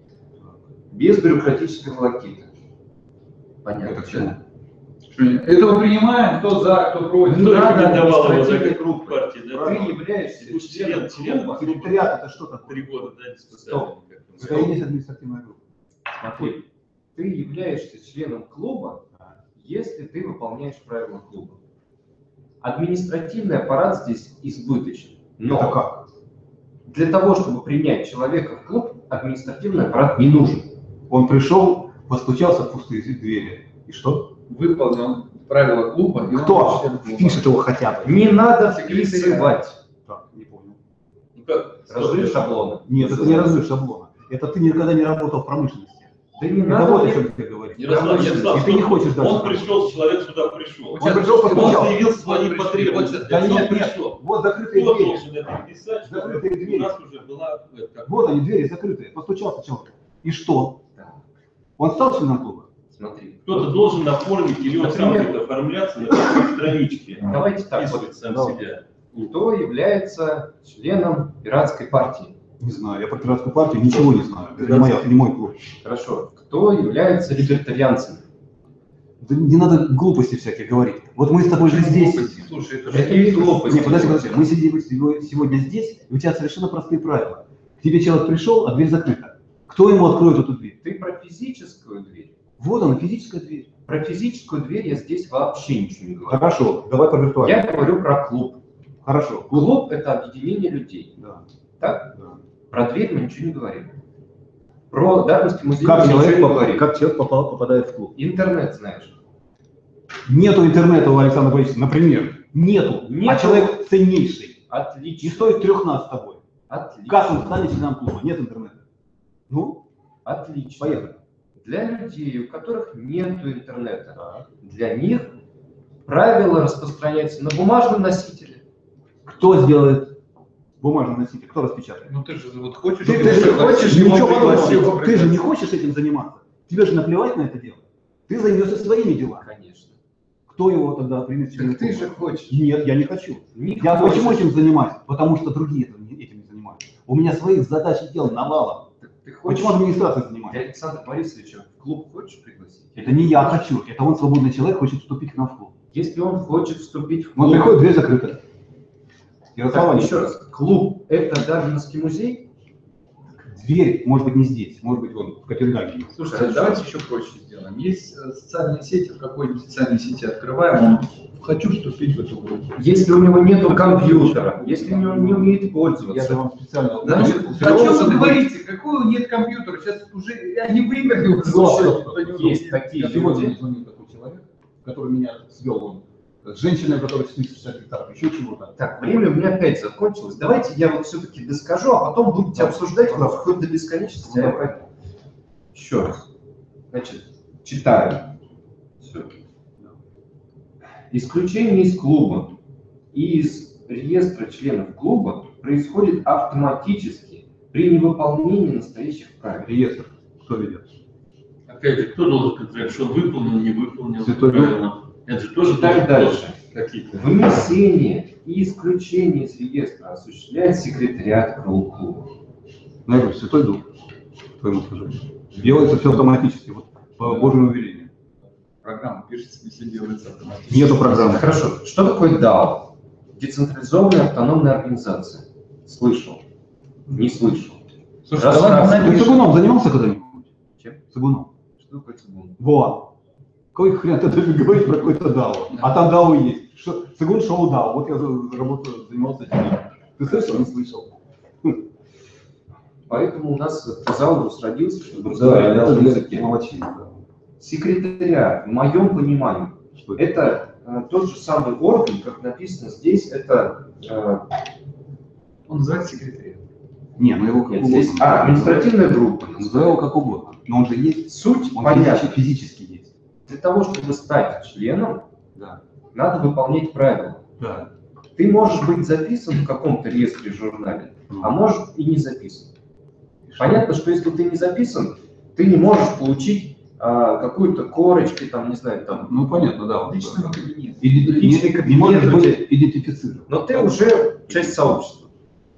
Без бюрократической волокиты. Понятно. Это к чему? Этого принимаем, кто за, кто против. Ну, Надо рекомендовал его административной за группу партии, да? Ты являешься Будешь членом член, член. клуба. Секретариат это что такое? Три года, да, не Стоп. Это и есть административная группа. Смотри, ты являешься членом клуба, если ты выполняешь правила клуба. Административный аппарат здесь избыточен. Но Это как? для того, чтобы принять человека в клуб, административный аппарат не нужен. Он пришел, постучался в пустые двери. И что? Выполнил правила клуба. И он Кто член клуба. пишет его хотя бы? Не надо Секретариат. вписывать. Так, не понял. Ну как? Разрыв шаблона. Нет, это не разрыв шаблона. Это ты никогда не работал в промышленности. Да не Это надо. вот о мне- чем я говорю. Ярослав, Ярослав, И ты не хочешь дальше. он пришел, человек сюда пришел. Он пришел, Он постучал. заявил свои потребности. Да Он нет, нет. пришел. Вот закрытые Кто двери. должен это писать, чтобы Закрытые двери. у нас уже была... э, как- Вот они, двери закрытые. Постучался человек. И что? Да. Он стал членом клуба? Смотри. Кто-то должен оформить, или он сам Например, будет оформляться на какой-то страничке. Давайте так вот. Описывать сам давай. себя. Кто является членом пиратской партии? Не знаю, я про пиратскую партию ничего не знаю. Это не, моя, не мой клуб. Хорошо. Кто является либертарианцем? Да не надо глупости всякие говорить. Вот мы с тобой же здесь. Слушай, это Это же не глупость. Не, подожди, подожди. Мы сидим сего- сегодня здесь, и у тебя совершенно простые правила. К тебе человек пришел, а дверь закрыта. Кто ему откроет эту дверь? Ты про физическую дверь. Вот она, физическая дверь. Про физическую дверь я здесь вообще ничего не говорю. Хорошо, давай по виртуальному. Я говорю про клуб. Хорошо. Клуб – это объединение людей. Да. Так? Да. Про дверь мы ничего не говорим. Про Дарвинский музей Как мы ничего человек, не попал, говорим. как человек попал, попадает в клуб? Интернет знаешь. Нету интернета у Александра Борисовича, например. Нету. А Нету. человек ценнейший. Не Отлично. стоит трех нас с тобой. Отлично. Как он станет членом клуба? Нет интернета. Ну, Отлично. поехали. Для людей, у которых нет интернета, для них правила распространяются на бумажном носителе. Кто сделает бумажный носитель? Кто распечатает? Ну ты же вот хочешь, Ты, чтобы ты же пригласить, хочешь, его ничего пригласить, подобного. Ты же не пригласить. хочешь этим заниматься. Тебе же наплевать на это дело. Ты займешься своими делами. Конечно. Кто его тогда примет членом Так ты клуба? же хочешь. Нет, я не хочу. Не Я хочешь. почему этим занимаюсь? Потому что другие этим не- этим не занимаются. У меня своих задач и дел навалом. Так ты хочешь. Почему администрация Ты занимается? Александра Борисовича в клуб хочешь пригласить? Это не я хочу, это он свободный человек, хочет вступить к нам в клуб. Если он хочет вступить в Он клуб. приходит, дверь закрыта. Ярослава Так, нет. еще раз. Клуб – это Дарвинский музей? дверь, может быть, не здесь, может быть, вон в Копенгагене. Слушайте, давайте еще проще сделаем. Есть э, социальные сети, в какой-нибудь социальной сети открываем, он хочу вступить в эту группу. Если у него нет компьютера, если у него не умеет Я же пользоваться. вам специально... Значит, о чем вы говорите? Какого нет компьютера? Сейчас уже они вымерли. уже. Есть такие Сегодня люди. мне звонил такой человек, который меня свел он, с женщиной, которая четыреста шестьдесят гектаров, еще чего-то. Так, время у меня опять закончилось. Давайте я вот все-таки доскажу, а потом будете обсуждать у нас вплоть до бесконечности. А я пойду. Еще раз. Значит, читаю. Все. Исключение из клуба и из реестра членов клуба происходит автоматически при невыполнении настоящих правил. Реестр. Кто ведет? Опять же, кто должен контролировать, что он выполнил, не выполнил? Святой правильно? Это же тоже Читаю должен дальше. какие-то. Внесение и исключение из реестра осуществляет секретариат клуба. Ну, я говорю, Святой Дух, твоему служению. Делается все автоматически, вот по Божьему велению. Программа пишется, и все делается автоматически. Нету программы. Хорошо. Что такое дао? Децентрализованная автономная организация. Слышал? Не слышал. Слушай, Раз, давай раз, мы Ты напишем. Цыгуном занимался когда-нибудь? Чем? Цыгуном. Что такое цигун? Вот. Какой хрен ты даже говоришь про какой-то дао? А там дао есть. Шо- Цыгун шоу дао. Вот я за- работаю, занимался этим. Ты слышал? Не слышал. Поэтому у нас тезаурус родился, чтобы Да, разговаривать на это этом для языке. молодчины, да. Секретариат, в моем понимании, Что это? это э, тот же самый орган, как написано здесь, это э, Он называется секретариат. Не, ну его как нет, угодно. здесь, а, административная группа. Называй его как угодно. Но он же есть. Суть Он понятна. физически, физически есть. Для того, чтобы стать членом, Да. надо выполнять правила. Да. Ты можешь быть записан в каком-то реестре журнале, а можешь и не записан. Понятно, что если ты не записан, ты не можешь получить а, какую-то корочку, там, не знаю, там. Ну понятно, да. вот, Личного да. кабинета. Иди- Личный не- кабинет Не можешь у тебя. быть идентифицирован. Но ты уже часть сообщества.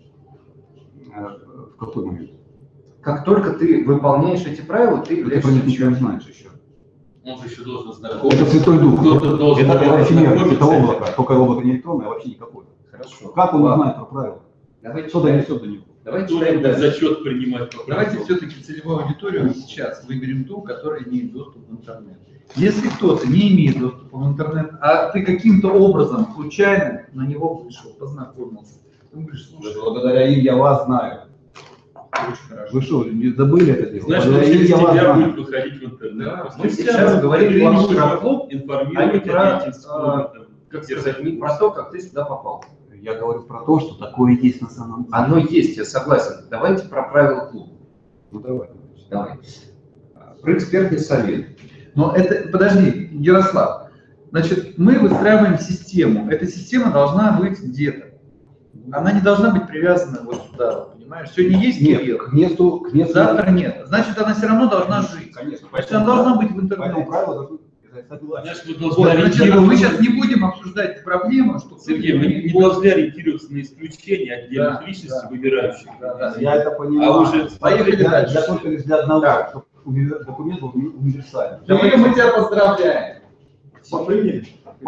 Э, В какой момент? Как только ты выполняешь эти правила, ты Ты являешься про них ничего не членом. знаешь еще. Он же еще должен Это знакомиться. Святой Дух. Кто-то должен Это его эфемер, это знакомиться. облако. Только облако не электронное, а вообще никакое. Хорошо. Как он Ладно. узнает про правила? Давайте Что читаем. донесет до него? Давайте Должен читаем дальше. зачет принимать по Давайте правилам. все-таки целевую аудиторию сейчас выберем ту, которая имеет доступ в интернет. Если кто-то не имеет доступа в интернет, а ты каким-то образом случайно на него вышел, познакомился, ты говоришь, слушай, Благодаря им я вас знаю. очень хорошо. Вы что, не забыли это дело? Значит, он Благодаря им через я вас тебя знаю. будет выходить в интернет. Да, После мы тебя сейчас будет говорили информировать, про клуб, информировать а не про, о деятельности клуба, а, там, как сказать, не про то, как ты сюда попал. Я говорю про то, что такое есть на самом деле. Оно есть, я согласен. Давайте про правила клуба. Ну давай. Давай. Про экспертный совет. Но это, подожди, Ярослав, значит, мы выстраиваем систему. Эта система должна быть где-то. Она не должна быть привязана вот сюда, понимаешь? Сегодня есть Нет, Кирилл, к месту, к месту. завтра нет. Значит, она все равно должна жить. Конечно. Значит, она должна быть в Поэтому интернете. правила должны... Я согласен. Значит, мы Вот, должны значит, мы ориентироваться. сейчас не будем обсуждать проблему, что... Сергей, мы не, не должны ориентироваться на исключение отдельных Да, личностей, да. выбирающих. Да, да. Я это понимаю. А уже Поехали я, дальше. я только лишь для одного, Да. чтобы уни- документ был уни- универсальный. Кирилл, мы тебя поздравляем. Приняли.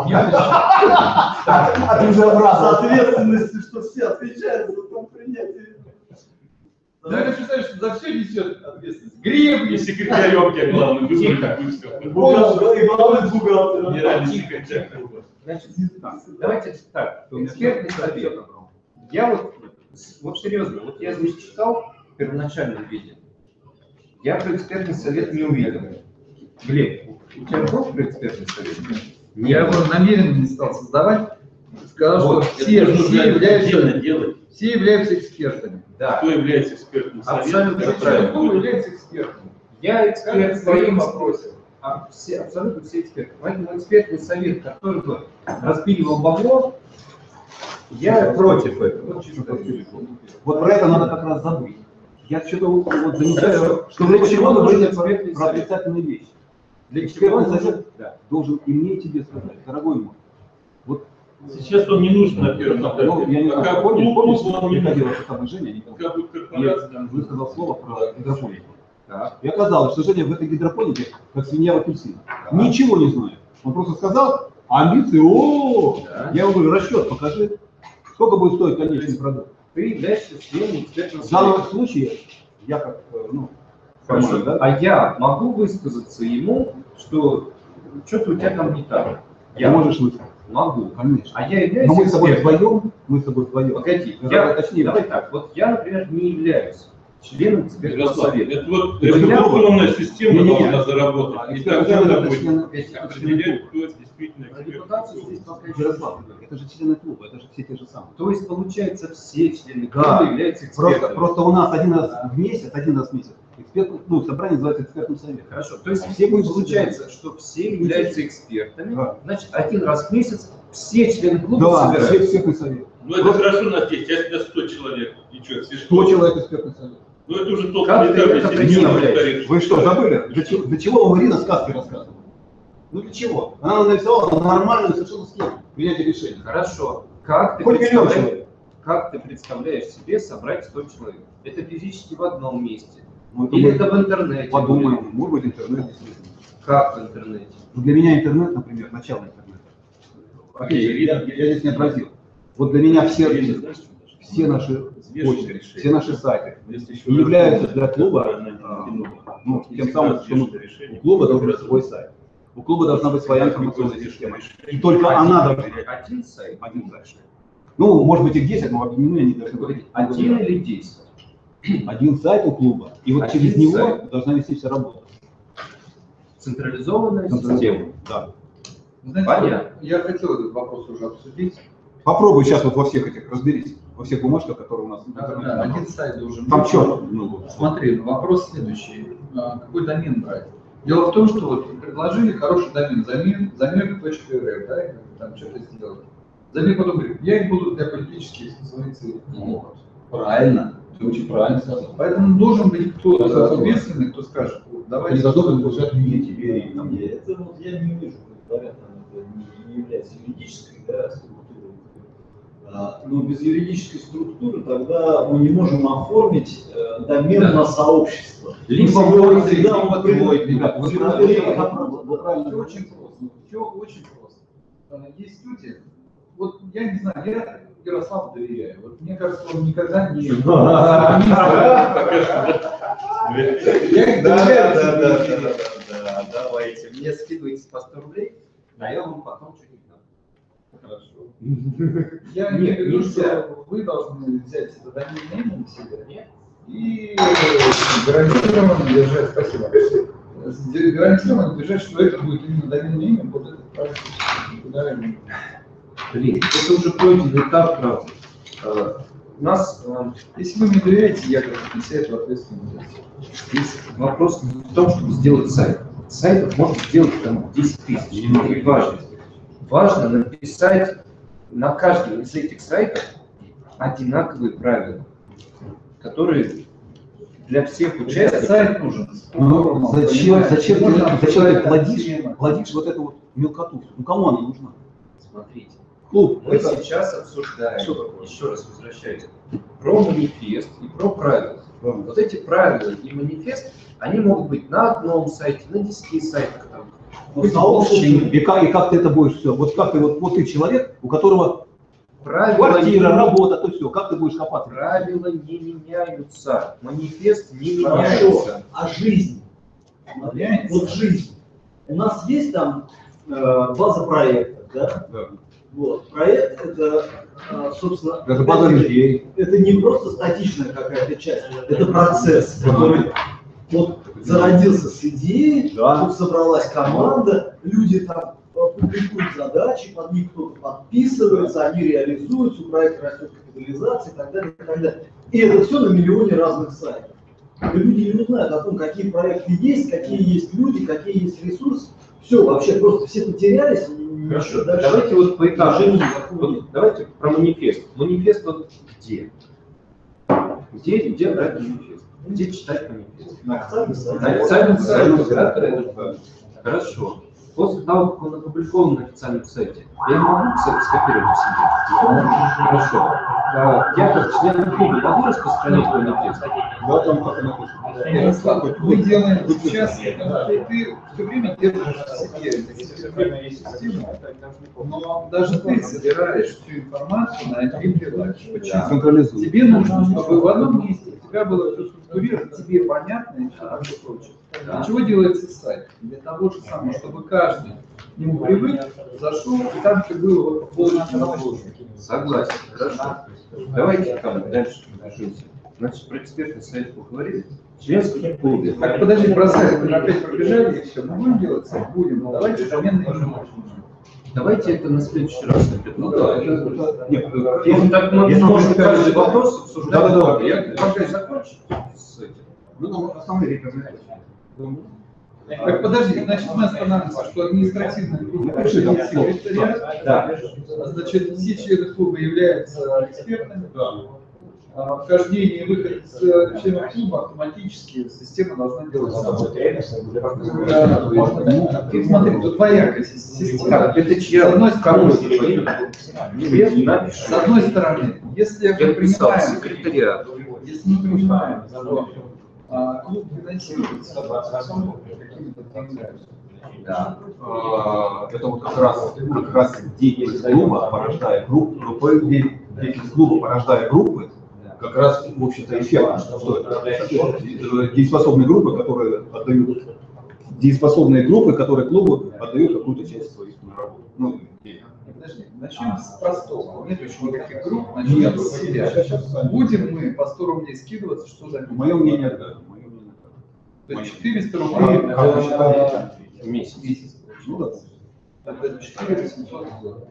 А ты уже С обратно. ответственностью, что все отвечают за том принятие. Да, ты представляешь, что за все несет ответственность. Гребни, И секретарем тебя главным выбрали, Тихо. пусть все. Бухгалтер, и главный бухгалтер. Генеральный секретарь клуба. Значит, давайте так. Экспертный совет. Я вот, вот серьезно, вот я здесь читал в первоначальном виде. Я про экспертный совет не увидел. Глеб, у тебя был про экспертный совет? Я его намеренно не стал создавать. Сказал, Вот, что все, Это нужно все, отдельно являются, делать. все являются экспертами. Да. Кто является экспертным советом? Абсолютно как правильно. человек Кто будет. является экспертом? Я эксперт в Скажите, своем своим вопросе. А все, абсолютно все эксперты. Поэтому экспертный совет, который бы распиливал бабло, я против этого. Вот чисто. Вот про это надо как раз забыть. Я что-то вот замечаю, Хорошо. что Для вы чего почему-то нужен говорите экспертный про совет? отрицательные вещи. Для чего Экспертный нужен? совет Да. должен и мне, и тебе сказать, дорогой мой. Вот, Сейчас он не нужен на первом этапе. ну, я не Пока знаю, помнишь, клуб, помнишь, он что не приходила нужен. с тобой Женя, не помню. Пока будет Я корпорация, высказал слово про гидропонику. Так. И оказалось, что Женя в этой гидропонике как свинья в апельсине. Ничего не знает. Он просто сказал, а амбиции, о, Да. я ему говорю, расчет покажи, сколько будет стоить конечный продукт. Ты являешься членом экспертного В данном совета. случае я как, э, ну, Хорошо, команда, да? а я могу высказаться ему, что что-то у тебя там не так? Ты Я можешь высказать. могу. Конечно. А я являюсь Но мы с тобой экспертом. вдвоем, мы с тобой вдвоем. Погоди, Ну, я, давай точнее. давай так, вот я, например, не являюсь членом экспертного Ярослав, совета. это вот Для меня- репутационная система Не-не-не. должна заработать. И Экспертный тогда совет она это будет член- определять, кто действительно А эксперт. репутация здесь пока еще Ярослав, не это же члены клуба, это же все те же самые. То есть, получается, все члены Да. клуба являются экспертами. Просто, просто у нас один раз в месяц, один раз в месяц, эксперт, ну, собрание называется экспертным советом. Хорошо, то есть Все будут получается, что все являются экспертами, Да. значит, один раз в месяц все члены клуба Да, все собираются. экспертный совет. Ну это хорошо у нас есть, если сто человек, и что, все Сто человек экспертный совет. Ну это уже тот Как ты это система представляешь? повторит. Вы что, забыли? Для чего, для чего вам Ирина сказки рассказывала? Ну для чего? Она нарисовала нормальную совершенно схему принятия решения. Хорошо. Как ты, Хоть миллион представляешь, человек. как ты представляешь себе собрать сто человек? Это физически в одном месте? Ну, это Или мы это в интернете? подумаем, может быть интернет действительно. Как в интернете? Ну, для меня интернет, например, начало интернета. Окей, я, я- я здесь не отразил. Вот для меня все, все наши почты, все наши сайты не являются для клуба, а, ну, тем самым, что мы- у клуба должен быть свой сайт. У клуба должна быть своя информационная система. И только она должна быть Один сайт? один сайт. Ну, может быть, их десять, но объединены они должны быть. Один или десять? Один сайт у клуба, и вот Один через него сайт. должна вести вся работа. Централизованная система. Да. Знаете, Понятно. я хотел этот вопрос уже обсудить. Попробуй сейчас вот во всех этих разберись, во всех бумажках, которые у нас в Да, интернете. да, один сайт должен Там быть. что? Ну, Смотри, ну, вопрос следующий. А, Какой домен брать? Дело в том, что вот предложили хороший домен, замер, замер.рф, да, и там что-то сделали. Замер потом говорит, я их буду для политических своих целей. Ну, правильно, ты очень правильно сказал. Поэтому должен быть кто-то Да, ответственный, кто скажет, вот, давайте. они должны быть уже мне, тебе и там. Не, это вот я не вижу, как говорят, это не, не является юридической, да, структурой. А, но без юридической структуры тогда мы не можем оформить э, домен Да. на сообщество. Либо Если мой, мы всегда либо вот твой, приводим- ребята, вы всегда правильно, приводим- вы правильно Все говорите. очень просто. Все очень просто. А, Есть люди, вот я не знаю, я Ярославу доверяю. Вот мне кажется, он никогда не... Я их Да, доверяю. да, да, да, да, да, давайте. Мне скидывайте по сто рублей, даем вам потом чуть-чуть. Хорошо. Я Нет, не говорю, нельзя. что вы должны взять это доменное имя себе и гарантированно держать, спасибо, гарантированно держать, что это будет именно доменное имя, вот это правильно. Блин, это уже пройденный этап, правда. Э, У нас э, Если вы мне доверяете, я готов нести эту ответственность. здесь вопрос не в том, чтобы сделать сайт. Сайтов можно сделать там десять тысяч, это не важно. Важно написать на каждом из этих сайтов одинаковые правила, которые для всех участников. Сайт нужен. Ну, зачем, зачем, ты, Можно зачем ты обсуждать плодишь, темы. плодишь вот эту вот мелкоту? Ну, кому она нужна? Смотрите, Клуб. мы это- сейчас обсуждаем, Что такое? еще раз возвращаюсь, про манифест и про правила. Да. Вот эти правила и манифест, они могут быть на одном сайте, на десяти сайтах. Там. Ну, сообщение. И как, и как ты это будешь все? Вот как ты, вот, вот ты человек, у которого Правила, квартира, не, работа, то все, как ты будешь копаться? правила не меняются, манифест не Хорошо, меняется. а жизнь? Меняется. Вот жизнь. У нас есть там э, база проекта, да? Да. Вот. Проект это, э, собственно, Это база людей. это не просто статичная какая-то часть, это процесс, который вот зародился с идеи, Да. тут собралась команда, люди там публикуют задачи, под них кто-то подписывается, они реализуются, у проекта растет капитализация и так далее, и так далее. И это все на миллионе разных сайтов. И люди не знают о том, какие проекты есть, какие есть люди, какие есть ресурсы. Все, вообще просто все потерялись. и Хорошо, дальше давайте вот по этапу. движения никакого нет. Вот давайте про манифест. Манифест вот где? Где, где брать манифест? Где читать манифест? На официальном сайте. На официальном сайте, да? Да. Хорошо. После того, как он опубликован на официальном сайте, я не могу кстати, скопировать у себя. Хорошо. А, Я как член клуба могу распространять манифест? Да, там как и написано. Ярослав, вот мы делаем сейчас, потому что ты все время держишь в себе эту систему, но даже ты собираешь всю информацию на один девайс. Почему? Централизуй. Тебе нужно, чтобы в одном месте тебя было все структурировано, тебе понятно и все такое прочее. Для чего делается сайт? Для того же самого, чтобы каждый к нему привык, зашел, и там все было вот полностью. Согласен, хорошо. Давайте там дальше движемся. Значит, про экспертный совет поговорили. Членские клубы. Так, подожди, про сайт, мы опять пробежали, и все. Мы будем делать сайт? Будем, но давайте заменные имена. Давайте это на следующий раз. Ну да, это, это... Нет, если так мы можем каждый вопрос обсуждать. Да, да, да. Я пока закончу с этим. Ну, там основные рекомендации. Так, подожди, значит, мы останавливаемся, что административная группа Напиши там секретариат, Да. значит, все члены клуба являются экспертами. Да. А, Вхождение и выход из членов клуба автоматически система должна делать сама. Ты смотри, тут двоякая система. Так, это чья? С одной Кому стороны, это? с одной стороны, если Я мы писал принимаем, секретариат. если мы принимаем, что а, клуб финансируется какими-то деньгами, Да. А, Это вот как раз, как раз деятельность клуба порождает группы, группы, деятельность клуба порождает группы, как раз, в общем-то, эффектно, что это дееспособные группы, которые отдают, дееспособные группы, которые клубу отдают какую-то часть своих работ. Ну, Подожди, начнем с простого. Нет еще никаких групп, начнем с себя. Будем мы по сто рублей скидываться, что за мое мнение, да. Мое мнение, да. То есть четыреста рублей А, как вы считаете? в месяц. месяц. Ну да. Тогда четыре восемьсот в год.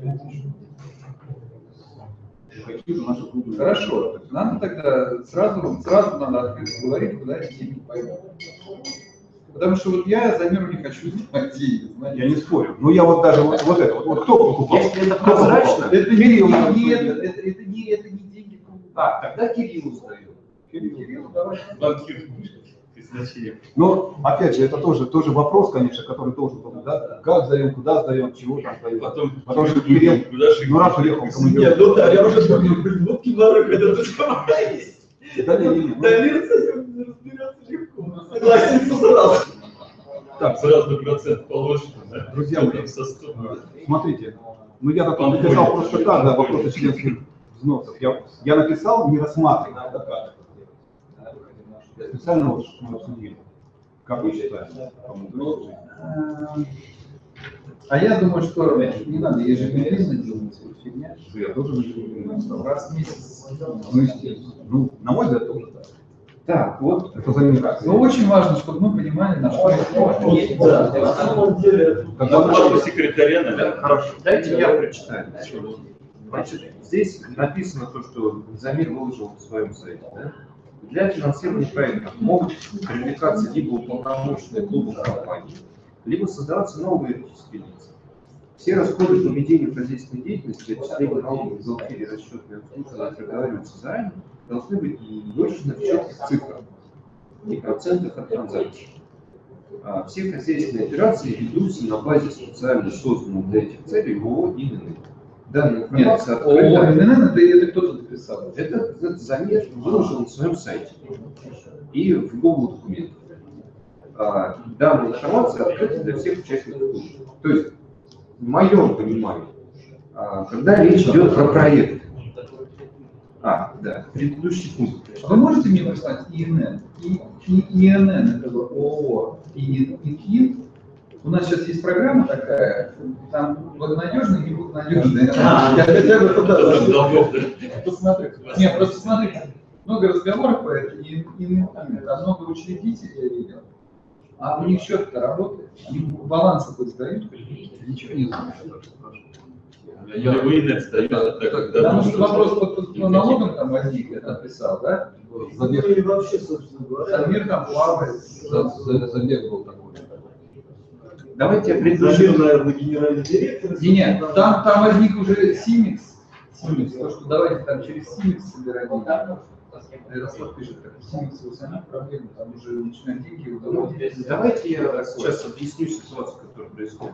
Какие-то наши клубы. Хорошо. Надо тогда сразу, сразу надо открыто говорить, куда эти деньги пойдут. Потому что вот я за мир не хочу снимать деньги. Я не спорю. Но я вот даже вот, вот это, вот, вот кто покупал? Если это Кто прозрачно, покупал? Это не, Кирилл, не, не это, это, это не это не деньги клуба. А, тогда Кириллу сдает. Кирилл, давай. Банкир, значение. Но, опять же, это тоже, тоже вопрос, конечно, который тоже, да, как сдаем, куда сдаем, чего там сдаем. Потом, Потому что Кирилл, куда же ну раз уехал в Нет, командировку. ну да, я уже понял, блин, вот киборг, это то, что есть. Да, не, не, не. Да, мир с этим разберется легко. Согласен сразу. так сразу процент положено, да? Друзья Кто мои, там со сто? Смотрите, ну я так написал просто так, да, вопросы членских взносов. Я, я написал, не рассматривал, да, как. Специально вот, что мы обсудили. Как вы считаете? Ну, а я думаю, что не надо ежемесячно делать эту фигню. Я тоже написал. Раз в месяц. Ну, естественно. Ну, на мой взгляд, тоже так. Так, вот. Это занимается. Но очень важно, чтобы мы понимали, на что мы смотрим. Да, на самом деле, Когда Ну, начали- ладно, секретаря, наверное. Хорошо, дайте я прочитаю. Значит, здесь написано то, что Замир выложил на своем сайте. Да? Для финансирования проектов могут привлекаться либо уполномоченные клубы компании, либо создаваться новые юридические лица. Все расходы по ведению хозяйственной деятельности, отчисления налогов, бухгалтерии, расчетные обслуживания проговариваются заранее, должны быть вычислены в четких цифрах и процентах от транзакций. А все хозяйственные операции ведутся на базе специально созданного для этих целей ООО ИНН. Данная Нет, информация ООО открыта. ИНН, это, это кто-то написал. Это, этот Замир выложил на своем сайте и в Google документах. А, данная информация открыта для всех участников клуба. То есть, в моем понимании, а, когда речь идет про проект, а, да, предыдущий пункт. Вы можете мне прислать ИНН? И, и, ИНН это ООО и ИНН. У нас сейчас есть программа такая, там благонадежный и неблагонадежный. Я хотя бы туда посмотрю. Нет, просто смотрите, много разговоров по этому, и, и, там много учредителей я видел. А у них счет-то работает, они баланс какой сдают, ничего не знаю. Я в инет стою, так как Потому что вопрос по, по налогам там возник, я написал, да? Забег, ну и вообще, собственно говоря, Замир там плавает. за- за- забег был такой. Давайте я Замир, предложу. наверное, генеральный директор. Не, нет, там, там возник уже Симикс. Симикс, то, что давайте там через Симикс собирать деньги. Ярослав пишет, как Симикс у самих проблемы, там уже начинают деньги удовольствие. Давайте я сейчас объясню ситуацию, которая происходит.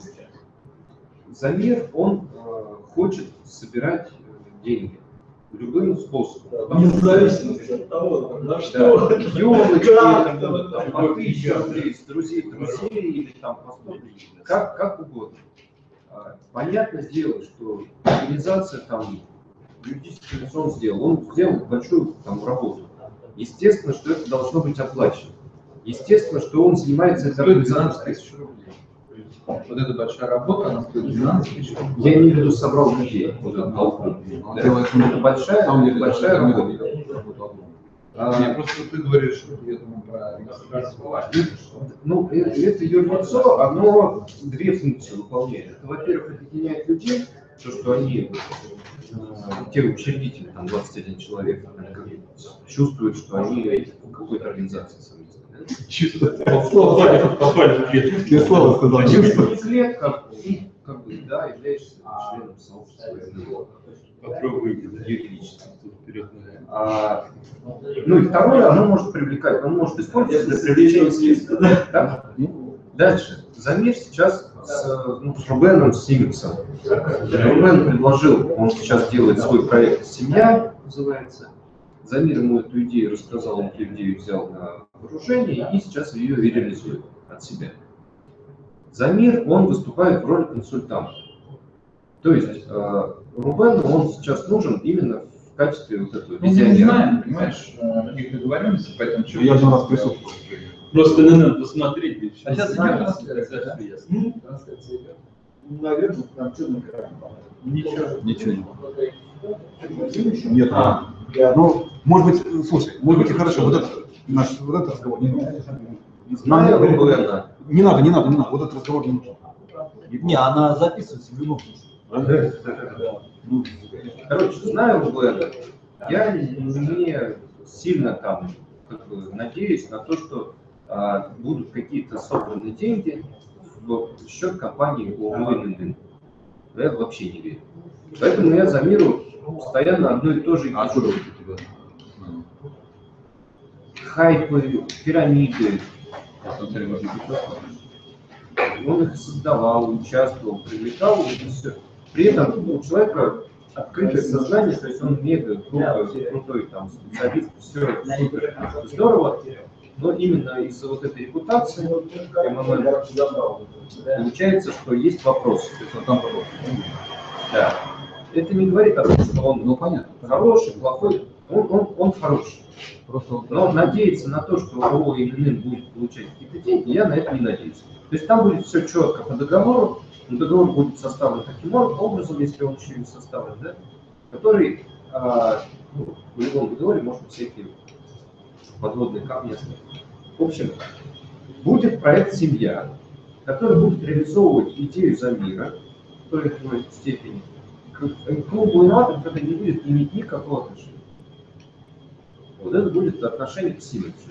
Замир, он э, хочет собирать э, деньги любым способом. Вне зависимости от того, на Да, что. елочки, Как это будут там по тысяче рублей, с друзей, друзей, или там по сто рублей, как, как угодно. А, Понятное дело, что организация там, юридический лицо он сделал, он сделал большую там работу. Естественно, что это должно быть оплачено. Естественно, что он занимается этой Стоит двенадцать организацией. тысяч рублей. Вот эта большая работа, она стоит двенадцать тысяч рублей. Я имею в виду собрал людей, вот этот толпу. Да? Это большая, большая работа. А, Не, просто ты говоришь, что я думаю про регистрацию. Ну, э- это юрлицо, оно две функции выполняет. Это, во-первых, объединяет людей, то, что они, э, те учредители, там двадцать один человек, они как бы чувствуют, что они в какой-то организации совместны. Да? Чувствуется. Слово попали в клетку. Ты слово сказал. Чувствуют клетка, и как бы, да, являешься членом сообщества. Попробуй Юридически. вперед. А, ну и второе, оно может привлекать, оно может использоваться для привлечения средств. Да? Дальше. Замир сейчас с, ну, с Рубеном Симмонсом. Рубен предложил, он сейчас делает свой проект «Семья», называется. Замир ему эту идею рассказал, он эту идею взял на вооружение и сейчас ее реализует от себя. Замир, он выступает в роли консультанта. То есть э, Рубену он сейчас нужен именно в качестве вот этого Ну, мы не визионера. знаем, понимаешь, каких договоренностей, поэтому что Я один раз присутствовал. Просто надо посмотреть. ведь А сейчас знаю, идет трансляция, да? ясно. Трансляция идет. Наверное, там что на экране? Ничего. Ничего не Нет. Нет. А, ну, может быть, слушай, может быть и хорошо, вот этот наш, вот этот разговор не нужен. Знаю Нам- Рубена. Не надо, не надо, не надо, вот этот разговор не нужен. Не, она записывается в любом случае. Ну, Короче, знаю Рубена. Я не сильно там как бы, надеюсь на то, что а, будут какие-то собранные деньги в счет компании ООО «Инн». Я вообще не верю. Поэтому я за миру постоянно одно и то же и а откуда пишу. вот у тебя? Хайпы, пирамиды. Он их создавал, участвовал, привлекал, и все. При этом у человека открытое сознание, то есть он мега круто, крутой там специалист, все супер здорово, но именно из-за вот этой репутации эм эм эм получается, что есть вопросы. Это там вопрос. Да. Это не говорит о том, что он Ну, понятно. хороший, плохой, он, он, он хороший. Просто вот- Но надеяться на то, что ООО «Инн» будет получать какие-то деньги, я на это не надеюсь. То есть там будет все четко по договору, но договор будет составлен таким образом, если он еще не составлен, да, который а, ну, в любом договоре можно всякие подводные камни оставить. В общем, будет проект «Семья», который будет реализовывать идею Замира в той или иной степени. К к клубу инноваторов это не будет иметь никакого отношения. Вот это будет отношение к Симмонсу.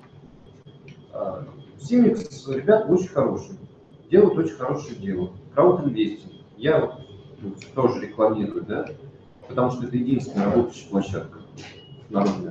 Симмонс, ребята, очень хорошие, делают очень хорошее дело. Краудинвестинг. Я вот, ну, тоже рекламирую, да, потому что это единственная работающая площадка народная.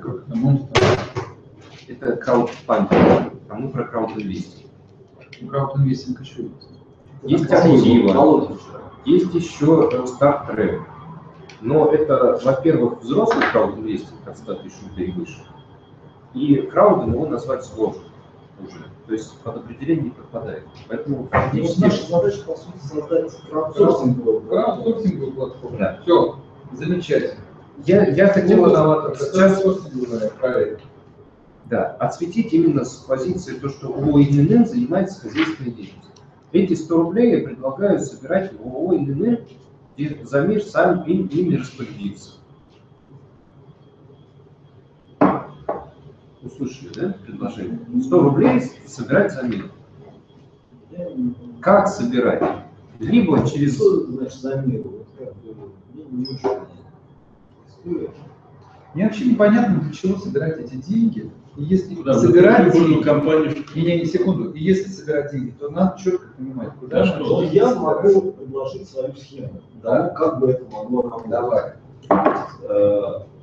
Это краудфандинг, а мы про краудинвестинг. Краудинвестинг еще есть. Есть актива, есть еще старт-трек. Но это, во-первых, взрослый краудинвестинг от ста тысяч рублей и выше. И краудом его назвать сложно уже. То есть под определение не подпадает. Поэтому фактически... Наша задача, по сути, создать краудсорсинговую Краудсорсинговую платформу. Да. Все, замечательно. Я, я хотел инноватор, сейчас краудсорсинговый проект. да, осветить именно с позиции то, что ООО «Инн» занимается хозяйственной деятельностью. Эти сто рублей я предлагаю собирать в ООО «Инн», и Замир сам им, ими распорядится. Услышали, да, предложение? сто рублей собирать Замир. Как собирать? Либо через... Что значит за мир? Вот как бы, ну, не очень история. Мне вообще непонятно, для чего собирать эти деньги. И если Куда? собирать Любую деньги, компанию. не, не, не секунду, и если собирать деньги, то надо четко понимать, куда Да мы что? эти деньги Я собираем. могу предложить свою схему. Да. Тому, как бы это могло работать. Давай. Э,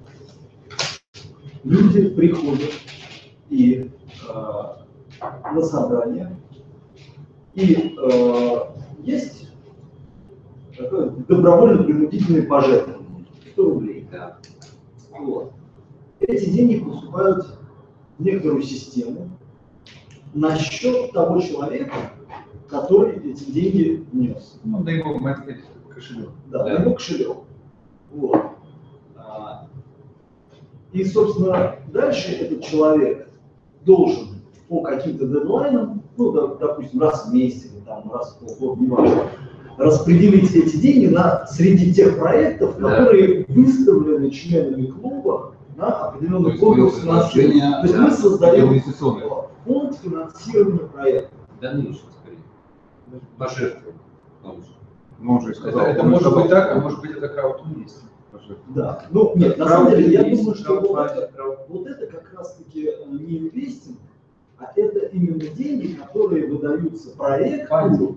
Люди приходят и э, на собрание, и э, есть такое добровольно-принудительное пожертвование, сто рублей. Да. Вот. Эти деньги поступают в некоторую систему на счет того человека, который эти деньги внес. Ну, на его, можно сказать, кошелек. Да, Да. на его кошелек. Вот. А, И, собственно, дальше этот человек должен по каким-то дедлайнам, ну, допустим, раз в месяц или там, раз в полгода, неважно, распределить эти деньги на, среди тех проектов, которые да. выставлены членами клуба на определенный конкурс финансирования. То есть мы создаем фонд финансирования проекта. Да, ну, скорее. Пожертвовать. Ну, он же сказал, это, это может быть так, а может быть это краудинвестинг. Да, ну нет, на самом деле я думаю, что вот это, вот это как раз-таки не инвестинг, а это именно деньги, которые выдаются проекту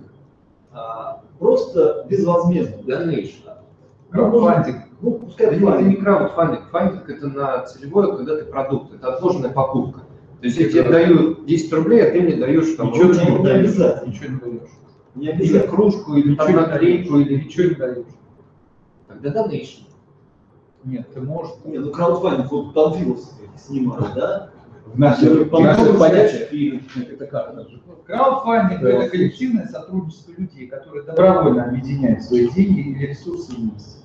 а, просто безвозмездно. Donation. Краудфандинг. Ну, пускай это, это не краудфандинг. Фандинг это на целевое, когда ты продукт, это отложенная покупка. То есть я тебе даю десять рублей, а ты мне даешь там ничего не, не обязательно. Ничего не даешь. Не обязательно. Или кружку, или там наклейку, или ничего не даешь. Тогда donation. Нет, ты можешь. Нет, ну краудфандинг, вот Панфилов снимали, да? В нашем понятии это как? Краудфандинг да. это коллективное сотрудничество людей, которые добровольно объединяют свои деньги или ресурсы вместе.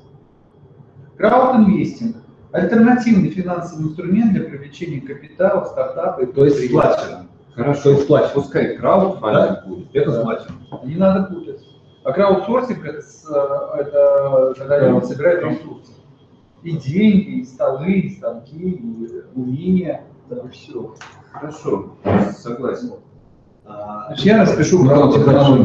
Краудинвестинг – альтернативный финансовый инструмент для привлечения капитала в стартапы. То есть сплачено. Хорошо, то есть сплачено. Пускай краудфандинг будет. Это да. сплачено. Не надо путать. А краудсорсинг – это, это когда он собирает ресурсы. И деньги, и столы, и станки, и умения, да, и все. Хорошо, согласен. А, я распишу про технологию.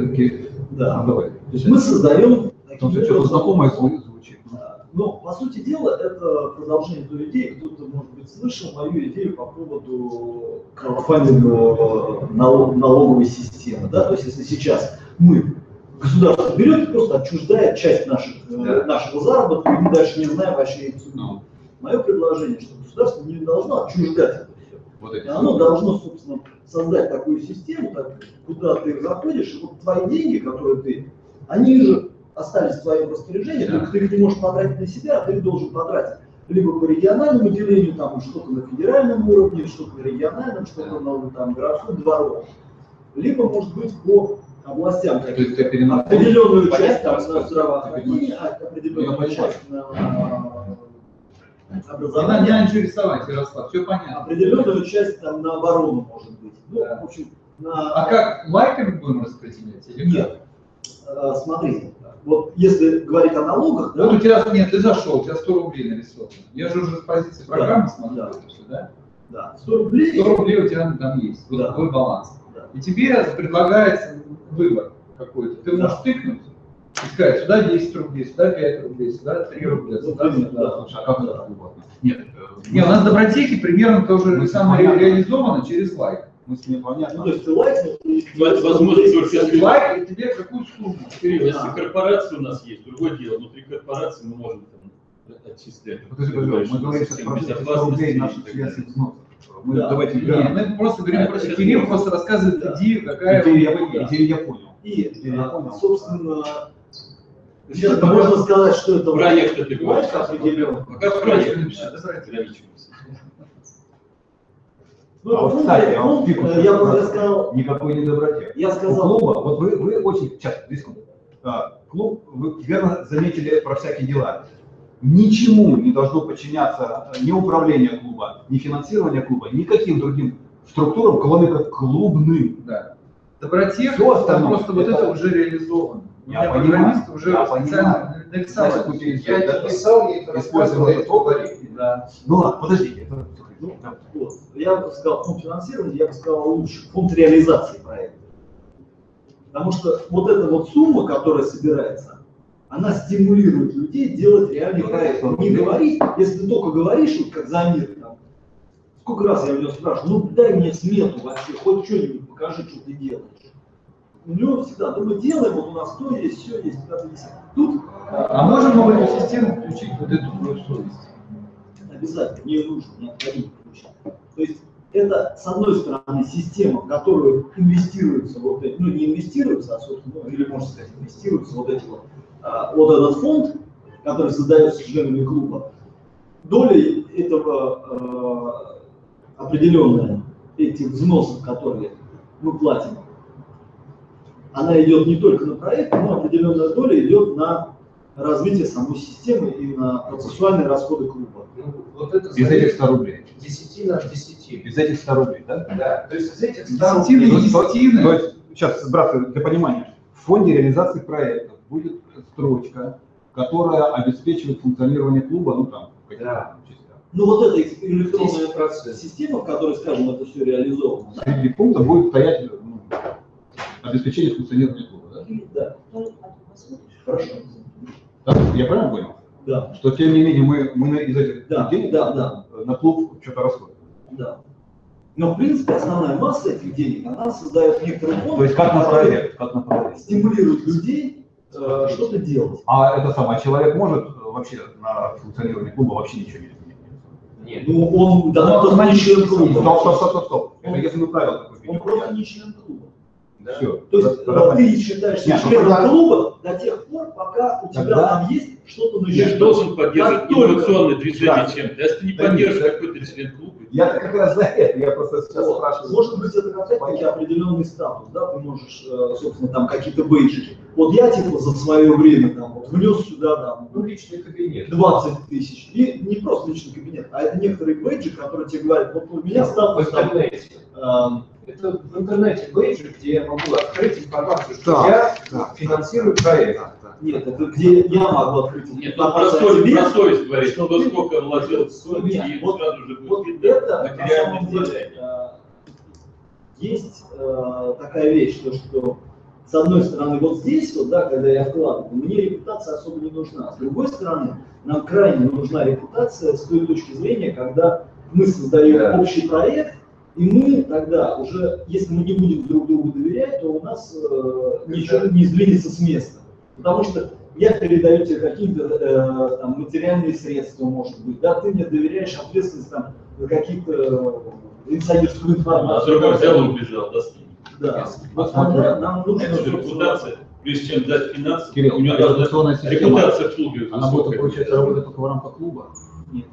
Да. Да. Давай. То есть мы создаем... Что-то знакомое звучит. Но, по сути дела, это продолжение той идеи, кто-то, может быть, слышал мою идею по поводу краудфандинга налог, налоговой системы. Да? То есть, если сейчас мы, государство берет и просто отчуждает часть наших, да. нашего заработка, и мы дальше не знаем вообще их судьбу. No. Мое предложение, что государство не должно отчуждать это все. Вот и оно должно, собственно, создать такую систему, так, куда ты заходишь, и вот твои деньги, которые ты, они же остались в твоем распоряжении, только ты их не можешь потратить на себя, а ты их должен потратить либо по региональному делению, там что-то на федеральном уровне, что-то на региональном, что-то на там, городском, дворовом, либо, может быть, по областям, то есть ты определенную часть там, на здравоохранение, определенную часть на образование. Не надо ничего рисовать, Ярослав, все понятно. Определенную часть там на оборону, может быть. Ну, да. в общем, на... А как, лайками будем распределять? Или нет. А, смотрите, вот если говорить о налогах... Вот да, у тебя, нет, ты зашел, у тебя сто рублей нарисовано. Я же уже с позиции программы да, смотрю, да. это все, да? Да, сто рублей. сто рублей у тебя там есть, вот да. такой баланс. Да. И тебе предлагается выбор какой-то. Ты можешь да. тыкнуть и сказать, сюда десять рублей, сюда пять рублей, сюда три рубля, сюда... Да. Да. А как это работает? Нет, Нет, у нас добротеки примерно тоже мы самое ре реализовано через лайк. Мы с ним понятно. Ну, то есть ты лайкнул, возможно, только если лайк, и тебе какую сумму. Кирилл, если корпорация у нас есть, другое дело, внутри корпорации мы можем там отчислять. Подожди, подожди, мы говорим сейчас про сто рублей наших членских взносов. Мы да. давайте Нет, мы просто говорим про Кирилл просто рассказывает да. идею, какая идею я, идею я понял. И, идею я понял. собственно, сейчас можно сказать, что это проект ты говоришь, определенно. Пока проект ограничивается. Ну, а вот, кстати, я вам ну, я, я, я сказал, никакой недоброте. Я сказал, у клуба, вот вы, вы очень, сейчас, секунду, клуб, вы верно заметили про всякие дела. Ничему не должно подчиняться ни управление клуба, ни финансирование клуба, никаким другим структурам, кроме как клубным. Да. Добротех, все остальное, просто вот это уже реализовано. Я понимаю, уже я специально нарисовал. Я не писал, я это использовал это говорить. Да. Ну ладно, подождите. Это... Ну, вот. Я бы сказал, фонд финансирования, я бы сказал лучше, фонд реализации проекта. Потому что вот эта вот сумма, которая собирается, она стимулирует людей делать реальный проект. Не говорить, если ты только говоришь, вот как Замир, там, сколько раз я у него спрашиваю, ну дай мне смету вообще, хоть что-нибудь покажи, что ты делаешь. У него всегда, да мы делаем, вот у нас то есть, все есть, пятое, десятое. Тут, а можем мы в эту систему включить вот эту вот совесть? Обязательно, не нужно, необходимо включить. То есть это, с одной стороны, система, в которую инвестируются, вот эти, ну не инвестируются, а, собственно, ну, или можно сказать, инвестируются вот эти вот, а, вот этот фонд, который создается членами клуба, долей этого а, определенная, этих взносов, которые мы платим, она идет не только на проект, но определенная доля идет на развитие самой системы и на процессуальные расходы клуба. Ну, вот это Из этих ста рублей. десять на десять. Из этих ста рублей, да? Да, то есть из этих ста Десятины рублей. и То, десятины. то есть, сейчас, братцы, для понимания, в фонде реализации проектов будет строчка, которая обеспечивает функционирование клуба, ну там, в каких-то Да. частях. Ну вот эта электронная десять процентов. система, в которой, скажем, это все реализовано. да? Среди пунктов будет стоять ну, обеспечение функционирования клуба, да? Да. Хорошо. Да? Я правильно понял? Да. Что тем не менее мы, мы из этих Да, денег да, да. на клуб что-то расходим. Да. Но в принципе основная масса этих денег, она создает некоторый фонд, То есть как на который проект, как на проект. стимулирует людей э, что-то делать. А это самое, человек может э, вообще на функционирование клуба вообще ничего не изменить? Нет. Ну он, да, Ну, он не член Стоп, клуба. стоп, стоп, стоп, стоп. Это если вы правила такое Он просто не член клуба. Да. Все. То есть э, ты считаешься Нет, ну, членом тогда- клуба до тех пор, пока у тебя Тогда- там есть что-то на Ты счету. же должен поддерживать Как только- инновационное движение Да. чем-то. Если ты не Да поддерживаешь нет, какой-то член клуба, Я как раз за это, я просто сейчас Вот. спрашиваю. Может быть, это опять-таки определенный статус, да, ты можешь, э, собственно, там какие-то бейджики. Вот я, типа, за свое время, там, вот, внес сюда, там, Ну, личный кабинет. двадцать тысяч. И не просто личный кабинет, а это некоторые бейджи, которые тебе говорят, вот у меня В статус, там, интернете. эм, Это в интернете бейджик, где я могу открыть информацию, что Да, я да. финансирую проект. нет, это где я могу открыть нет, ну, про информацию о совесть, тебе, про совесть говорит, что кто ты- сколько вложил в совесть, Нет, и вот- сразу же Вот будет видно это, на материальное самом деле, состояние. э, есть э, такая вещь, то, что с одной стороны, вот здесь, вот, да, когда я вкладываю, мне репутация особо не нужна. С другой стороны, нам крайне нужна репутация с той точки зрения, когда мы создаем Да. общий проект, и мы тогда уже, если мы не будем друг другу доверять, то у нас э, ничего не сдвинется с места. Потому что я передаю тебе какие-то э, там, материальные средства, может быть, да, ты мне доверяешь ответственность там, за какие-то э, инсайдерскую А информацию. другой взял и убежал, да, с ним. Да. Вот тогда нам нужно, Это же собственно, репутация, прежде чем дать финансы, Кирилл, у него а должна репутационная система, репутация в клубе она будет, высокая. получается, работать только в рамках клуба? Нет.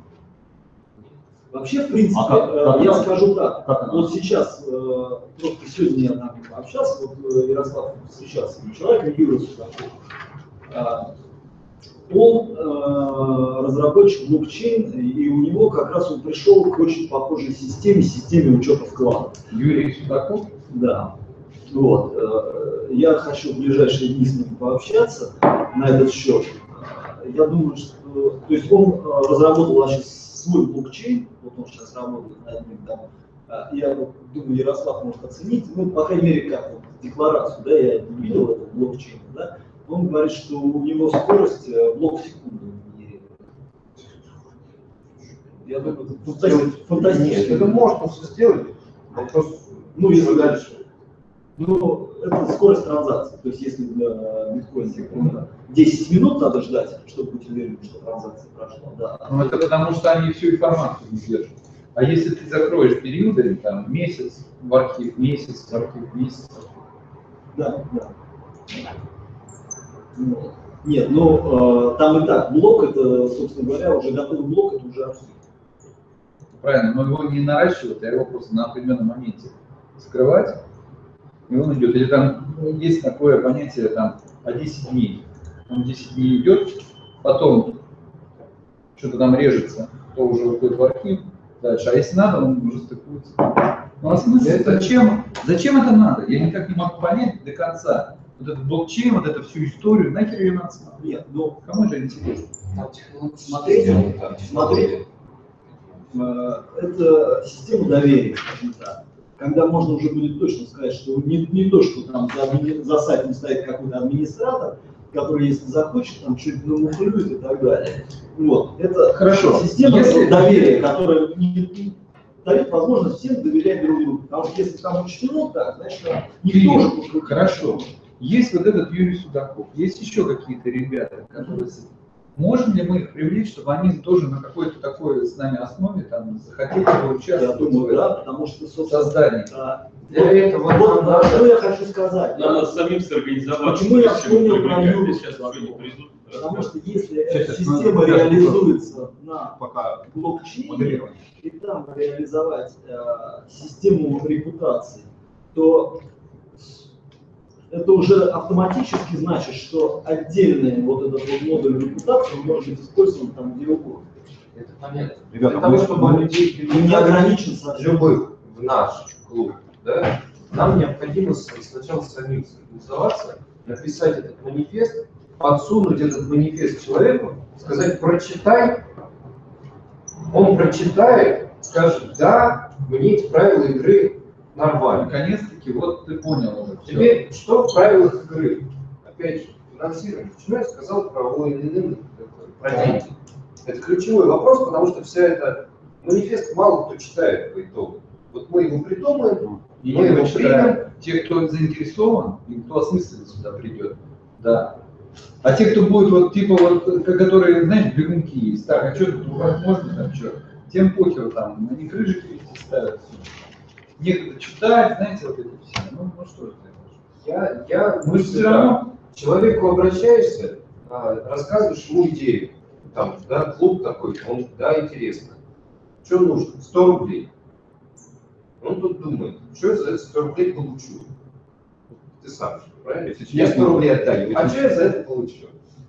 Вообще, в принципе, А как- э, как я она? скажу так. Как она? Вот сейчас, э, просто сегодня я там пообщался, вот э, Ярослав встречался, человек Юрий Судаков. А, Он э, разработчик блокчейн, и у него как раз он пришел к очень похожей системе, системе учета вкладов. Юрий Судаков? Да. Вот. э, Я хочу в ближайшие дни с ним пообщаться на этот счет. Я думаю, что то есть он э, разработал вообще свой блокчейн, вот он сейчас работает над ним там. А, Я вот думаю, Ярослав может оценить, ну, по крайней мере, как вот декларацию, да, я не видел этого блокчейна, да. Он говорит, что у него скорость э, блок в секунду. И Я думаю, это фантастически. фантастически. Это можно все сделать. Вопрос, Ну, если дальше. Ну, это скорость транзакции. То есть, если в биткоине, например, десять минут надо ждать, чтобы быть уверенным, что транзакция прошла, да. Ну, это потому что они всю информацию не держат. А если ты закроешь периоды, там, месяц в архив, месяц в архив, месяц в архив. Да, да. Ну, нет, ну, э, там и так, блок, это, собственно говоря, уже готовый блок, это уже архив. Правильно, но его не наращивать, а его просто на определенном моменте скрывать, и он идет. Или там есть такое понятие, там, по десять дней. Он десять дней идет, потом что-то там режется, то уже уходит в архив дальше. А если надо, он уже стыкуется. Ну а смысл? Зачем, зачем это надо? Я никак не могу понять до конца. Вот этот блокчейн, вот эту всю историю, нахер ее надо смотреть? Нет, ну, Кому это интересно? смотрите, смотрите. Э, Это система доверия, скажем так. Когда можно уже будет точно сказать, что не, не то, что там за, админи- за сайтом стоит какой-то администратор, который, если захочет, там чуть намухлюет и так далее. Вот. Это Хорошо. система Если- доверия, которая не- не дает возможность всем доверять друг другу. Потому что если там учтено так, значит, никто уже подкрутить. Хорошо. Есть вот этот Юрий Судаков, есть еще какие-то ребята, которые... с- Можем ли мы их привлечь, чтобы они тоже на какой-то такой с нами основе там захотели Я поучаствовать думаю, в да, потому что, этом собственно, создании? а, Для этого вот надо- что я хочу сказать. Надо самим сорганизоваться. Почему я прежде чем вспомнил про привлекать. Юру Сейчас Судакова? еще не придут. Потому что если Сейчас, эта сейчас, система ну, я реализуется на Пока блокчейне, моделирование. и там реализовать э, систему репутации, то это уже автоматически значит, что отдельный вот этот вот модуль репутации может быть использован там где угодно. Это понятно. Ребята, Для того, мы- чтобы людей И не ограничен совсем. любых в наш клуб, да, нам необходимо с- сначала самим согласоваться, написать этот манифест, подсунуть этот манифест человеку, сказать прочитай, он прочитает, скажет, да, мне эти правила игры нормально. Наконец-таки, вот ты понял уже. всё. Теперь, что в правилах игры? Опять же, финансирование. Почему я сказал про о эн эн, про деньги? Это ключевой вопрос, потому что вся эта манифест мало кто читает по итогу. Вот мы его придумаем, И мы его читаем. примем. Те, кто заинтересован, и кто осмысленно сюда придет, да. А те, кто будет вот типа вот, которые, знаешь, бегунки есть, так, а что тут можно, там что, тем похеру там, они крыжики эти ставят. Некогда читать, знаете, вот это все. Ну, ну что же ты. Я, я, Мы же все равно. к человеку обращаешься, а, рассказываешь ему идею. Там, да, клуб такой, он, да, интересно. Что нужно? сто рублей. Он тут думает, что я за эти сто рублей получу? Ты сам же, правильно? Если Я честно, сто рублей отдаю. А если- что я за это получу?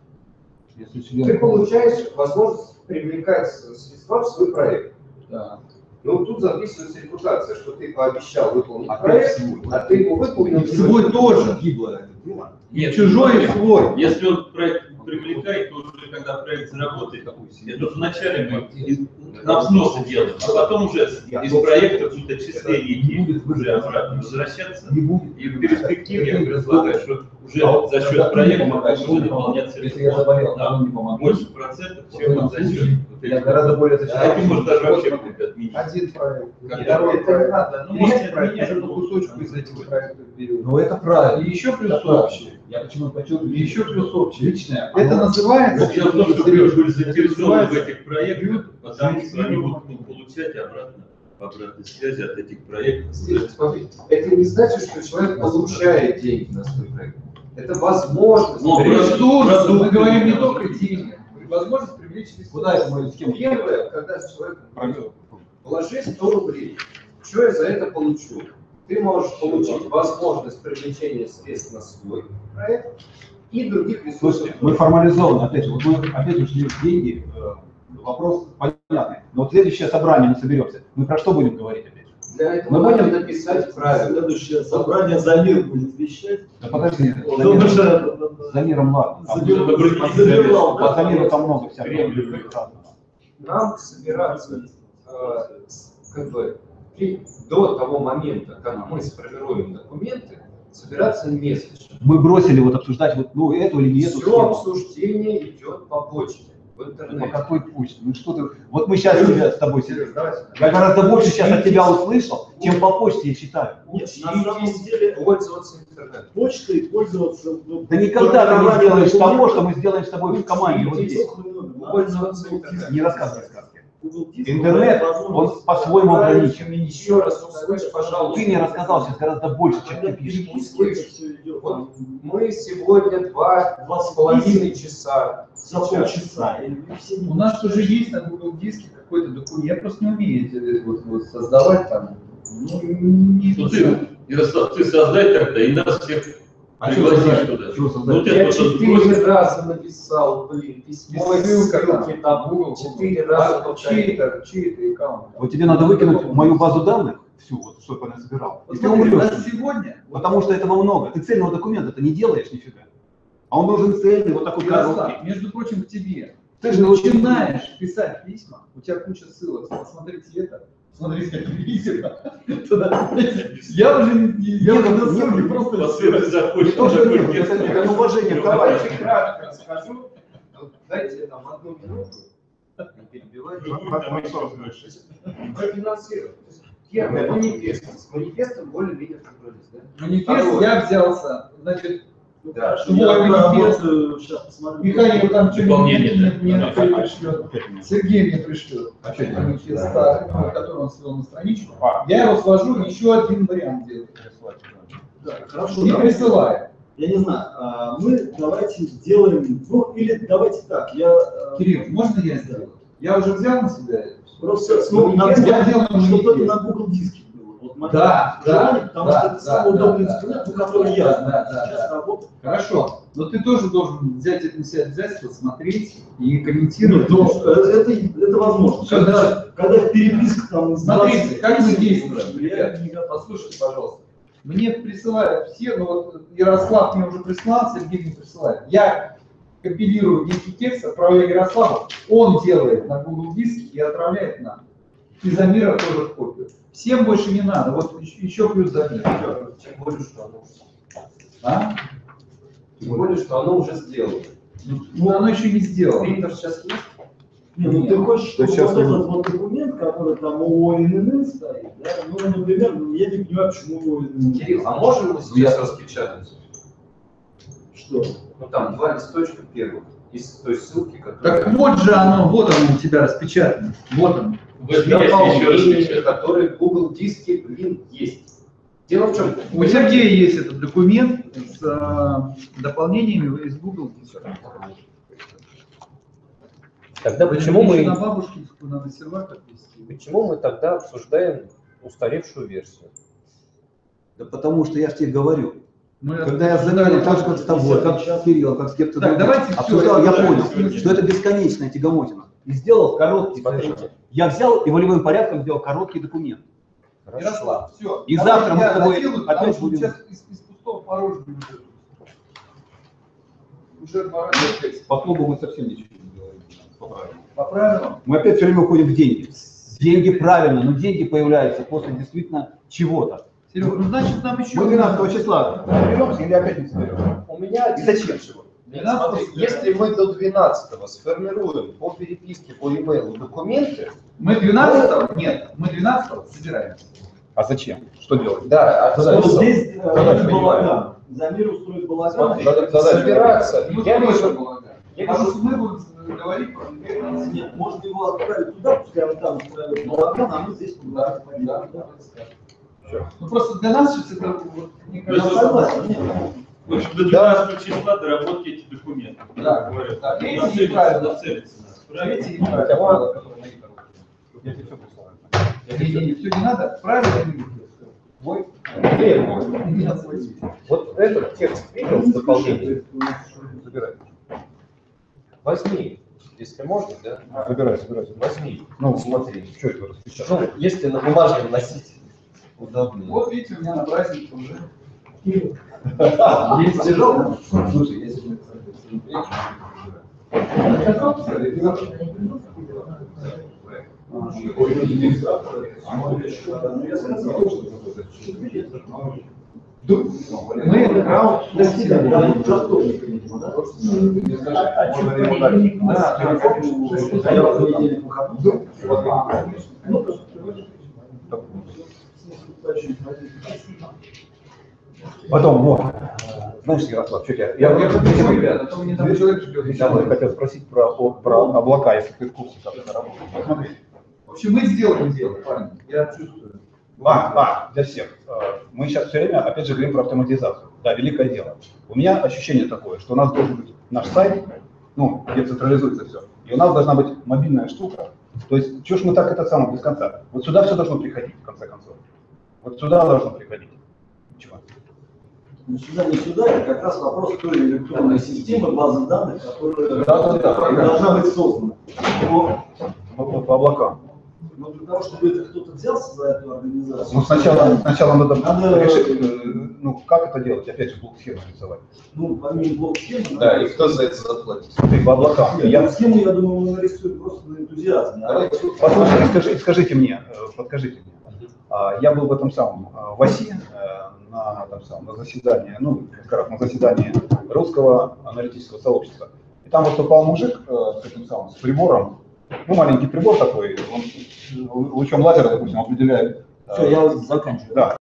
Если Ты член... получаешь возможность привлекать средства в свой проект. Да. Но тут записывается репутация, что ты пообещал выполнить Опять проект, свой. а ты его выполнил. Свой тоже гибло это дело. Нет, Чужой и свой. Если он проект привлекает, то уже когда проект заработает, это вначале мы из- на взносы делаем, а потом уже из проекта будут отчисления идти, уже обратно возвращаться. Не будет. И в перспективе я предлагаю, что уже за счет проекта можно дополняться. Если я заболел, Да. а он не помогает. восемь процентов все за счет. вот Я этих. гораздо более А зачитаю. это может даже вообще будет отменить. Один проект. Как Второй это проект надо. Ну, Третий можете проект, отменять, я по но- кусочку из этих проектов беру. Ну это правильно. И еще плюс Это общий. правильно. Я почему подчеркиваю. И еще плюс общий. Личное. Это Оно- называется... Дело в том, что Сереж, были это заинтересованы в называется- этих проектах, потому что они будут ну, получать обратно обратной связи от этих проектов. Смотри, это не значит, что человек получает деньги на свой проект. Это возможность. Но привлечь- Ресурсы, мы говорим не да. только деньги. Возможность привлечь ресурсы. Куда это мою схему? Первое, когда с человеком Провел. положи сто рублей, что я за это получу? Ты можешь получить возможность привлечения средств на свой проект и других ресурсов. Слушайте, мы формализованы, опять же, вот мы опять ушли в деньги, э, вопрос понятный. Но вот следующее собрание мы соберемся, мы про что будем говорить опять? Для этого Мы надо будем- написать правильно. Следующее собрание за мир будет вещать. Да подожди, Он за миром, уже за миром ладно. А забил- Добрый забивал, а за да. миром там много всякого. Кремль. прекрасного. Нам собираться э, с- как бы при- до того момента, как мы сформируем документы, собираться не зачем. Мы бросили вот обсуждать вот, ну, эту или не эту Все схему. обсуждение идет по почте, в По интернете. какой почте? Ну что ты, вот мы сейчас тебя с тобой сидим. Сереж, давайте. Я гораздо больше сейчас от тебя услышал, чем по почте я читаю. Нет, на самом деле Пользоваться интернетом. почтой пользоваться... ну, Да никогда ты не формированием сделаешь того, документов, что мы сделаем с тобой в команде вот здесь. Пользоваться интернетом. Не рассказывай сказки. Google Диск Интернет, дает он возможность по-своему отправить ограничен. Еще раз услышь, пожалуйста. Ты мне рассказал сейчас гораздо больше, чем ты Когда пишешь. переписки, это все идет Вот там мы сегодня два, два с половиной часа. за полчаса. И все У нас уже есть на Google диске какой-то документ. Я просто не умею эти вот, вот создавать там. Ну, не Ну, ты, Ярослав, ты создай тогда и нас всех А что пригласишь создать? туда. Чего создать? Ну, ты Я вот тут четыре бросишь. раза написал, блин, письмо, И ссылка ссылки там. там, Google, четыре Google. раза А повторил. чей это, чей это аккаунт? Вот тебе надо выкинуть мою базу данных, всю, вот, чтобы я собирал. И ты Смотри, у умрешь. нас сегодня, Потому что этого много. Ты цельного документа-то не делаешь нифига. А он должен цельный, вот такой короткий. Ярослав, между прочим, к тебе. Ты Ты же начинаешь писать письма, у тебя куча ссылок. Посмотрите это, смотрите телевизор. Туда. Я уже не я Нет, на нет, ссылки нет, просто По ссылке заходишь, Не то, что такой нет, текст. это- это неуважение к Давайте товарищам. кратко расскажу. Вот дайте нам одну минуту. Не перебивайте. Про финансирование. То есть Первое, манифест. С манифестом более-менее разобрались, да? манифест я взялся, значит, Да. свой Я манифест. работаю, сейчас посмотрю. Михаил там что-нибудь Дополнение, мне, да. мне Да. пришлет. Сергей мне пришлет. Опять Манифест старый, который он свел на страничку. Я его сложу, еще один вариант делаю. Да, хорошо. И давайте. присылаю. Я не знаю, а, мы давайте сделаем, ну или давайте так, я а, Кирилл, можно я сделаю? Я уже взял на себя это? просто ну, надо Я сделать, делаю чтобы это манифест. на Google диске было. Вот мое Да, желание, да, потому да, что это да, самый да, удобный да, инструмент, да, ну, который да, я да, знаю. да, Сейчас да. работаю. Хорошо, но ты тоже должен взять это на себя обязательство, смотреть и Нет, комментировать. ну, э, это, это возможно. Всё, Когда, значит, когда в переписках там... с Смотрите, двадцать как мы тысяч, действуем, я ребят, не готов. послушайте, пожалуйста. Мне присылают все, ну вот Ярослав мне уже прислал, Сергей мне присылает. Я компилирую некий текст, отправляю Ярославу, он делает на Google диске и отправляет нам. И Замира тоже в копию. Всем больше не надо, вот еще, еще плюс Замир. Тем более, что оно уже А? Тем более, что оно уже сделано. Ну, оно еще не сделано. Принтер сейчас есть? Не, ну ты хочешь, чтобы Да сейчас вот он- этот вот документ, который там у ОНН стоит, да, ну, например, ну, я не понимаю, почему у ОНН. Кирилл, а можем мы сейчас распечатать? Что? Ну там два листочка первых из той ссылки, которая... Так вот же оно, вот оно у тебя распечатано. Вот оно. Дополнение, которые в Google диске, блин, есть. Дело в чем? У Сергея есть этот документ с э, дополнениями из Google диска. Тогда почему Еще на мы, бабушкинскую надо сервак отвести. почему мы тогда обсуждаем устаревшую версию? Да потому что я же тебе говорю. Мы Когда я обсуждали заменил, так же, как с тобой, как с Кириллом, как с кем-то Так, другим, давайте всё, обсуждал, это я уже понял, сегодня. что это бесконечная тягомотина. И сделал короткий. Смотрите. Я взял и волевым порядком сделал короткий документ. Ярослав, все. И завтра мы с тобой доделаю, опять потому что будем- сейчас из, из пустого порожнего уже два раза По клубу мы совсем ничего не говорим. По правилам. по правилам. Мы опять все время уходим в деньги. Деньги правильно, но деньги появляются после действительно чего-то. Серега, ну значит нам еще... Мы двенадцатого числа соберемся или опять не соберемся? У меня И зачем? Нет, смотри, если мы до двенадцатого сформируем по переписке, по e-mail документы, Мы двенадцатого? Нет, мы двенадцатого собираемся. А зачем? Что делать? да, а Вот смысл здесь э, задача понимаю. балаган. Замир устроит балаган. Смотри, собираться. Ну, Я точно вижу, было, да. я Потому вижу- что мы будем говорить про конкретно. Нет, можно его отправить туда, пускай он там устраивает балаган, а мы здесь Да, балаган. да, да. Ну просто для нас сейчас это, вот, мне Я кажется, согласен, нет. В общем, до двенадцатого числа доработать эти документы. Да, Говорят, да. Третий нацелиться, неправильно. нацелиться надо. Правильно? Третий неправильно. Я тебе все присылаю. Не-не-не, все не надо, правильно или нет? Ой, вот этот текст видел с дополнением? Забирай. Возьми, если можно, да? Забирай, забирай. Возьми. Ну, Смотри. Что это распечатал? Ну, если на бумажном носителе удобнее. Вот видите, у меня на праздник уже. Есть лежал? Слушай, я сегодня, Мы этот раунд достигли. Потом, вот, знаешь, Ярослав, что я... Я хочу, ребята, а то мне там человек ждет. Я бы хотел спросить про, о- про облака, если ты в курсе, как это работает. Смотри. В общем, мы сделаем дело, парни. Я чувствую. А, а, для всех. Э, Мы сейчас все время, опять же, говорим про автоматизацию. Да, великое дело. У меня ощущение такое, что у нас должен быть наш сайт, ну, где централизуется все, и у нас должна быть мобильная штука. То есть, что ж мы так это самое без конца? Вот сюда все должно приходить, в конце концов. Вот сюда должно приходить. Чего? Ну, сюда, не сюда, это как раз вопрос той электронной системы, базы данных, которая, Да, да, да. которая должна быть создана. Но, Вот, вот по облакам. но для того, чтобы это кто-то взялся за эту организацию, Ну, сначала, сначала надо, Надо- решить, э, ну, как это делать, опять же, блок-схему рисовать. ну, помимо блок-схемы, Да, и кто за это заплатит? Смотри, по облакам. Нет, Я- ну, схему, я думаю, мы нарисуем просто на энтузиазме. А Давайте. Послушайте, скажите, скажите мне, э, подскажите мне. А, Я был в этом самом а, в ОСИ э, на, там самом, на заседании, ну, как раз на заседании русского аналитического сообщества. И там выступал мужик э, с этим самым, с прибором, ну, маленький прибор такой, он лучом лазера, допустим, определяет. э, Все, я заканчиваю. Да,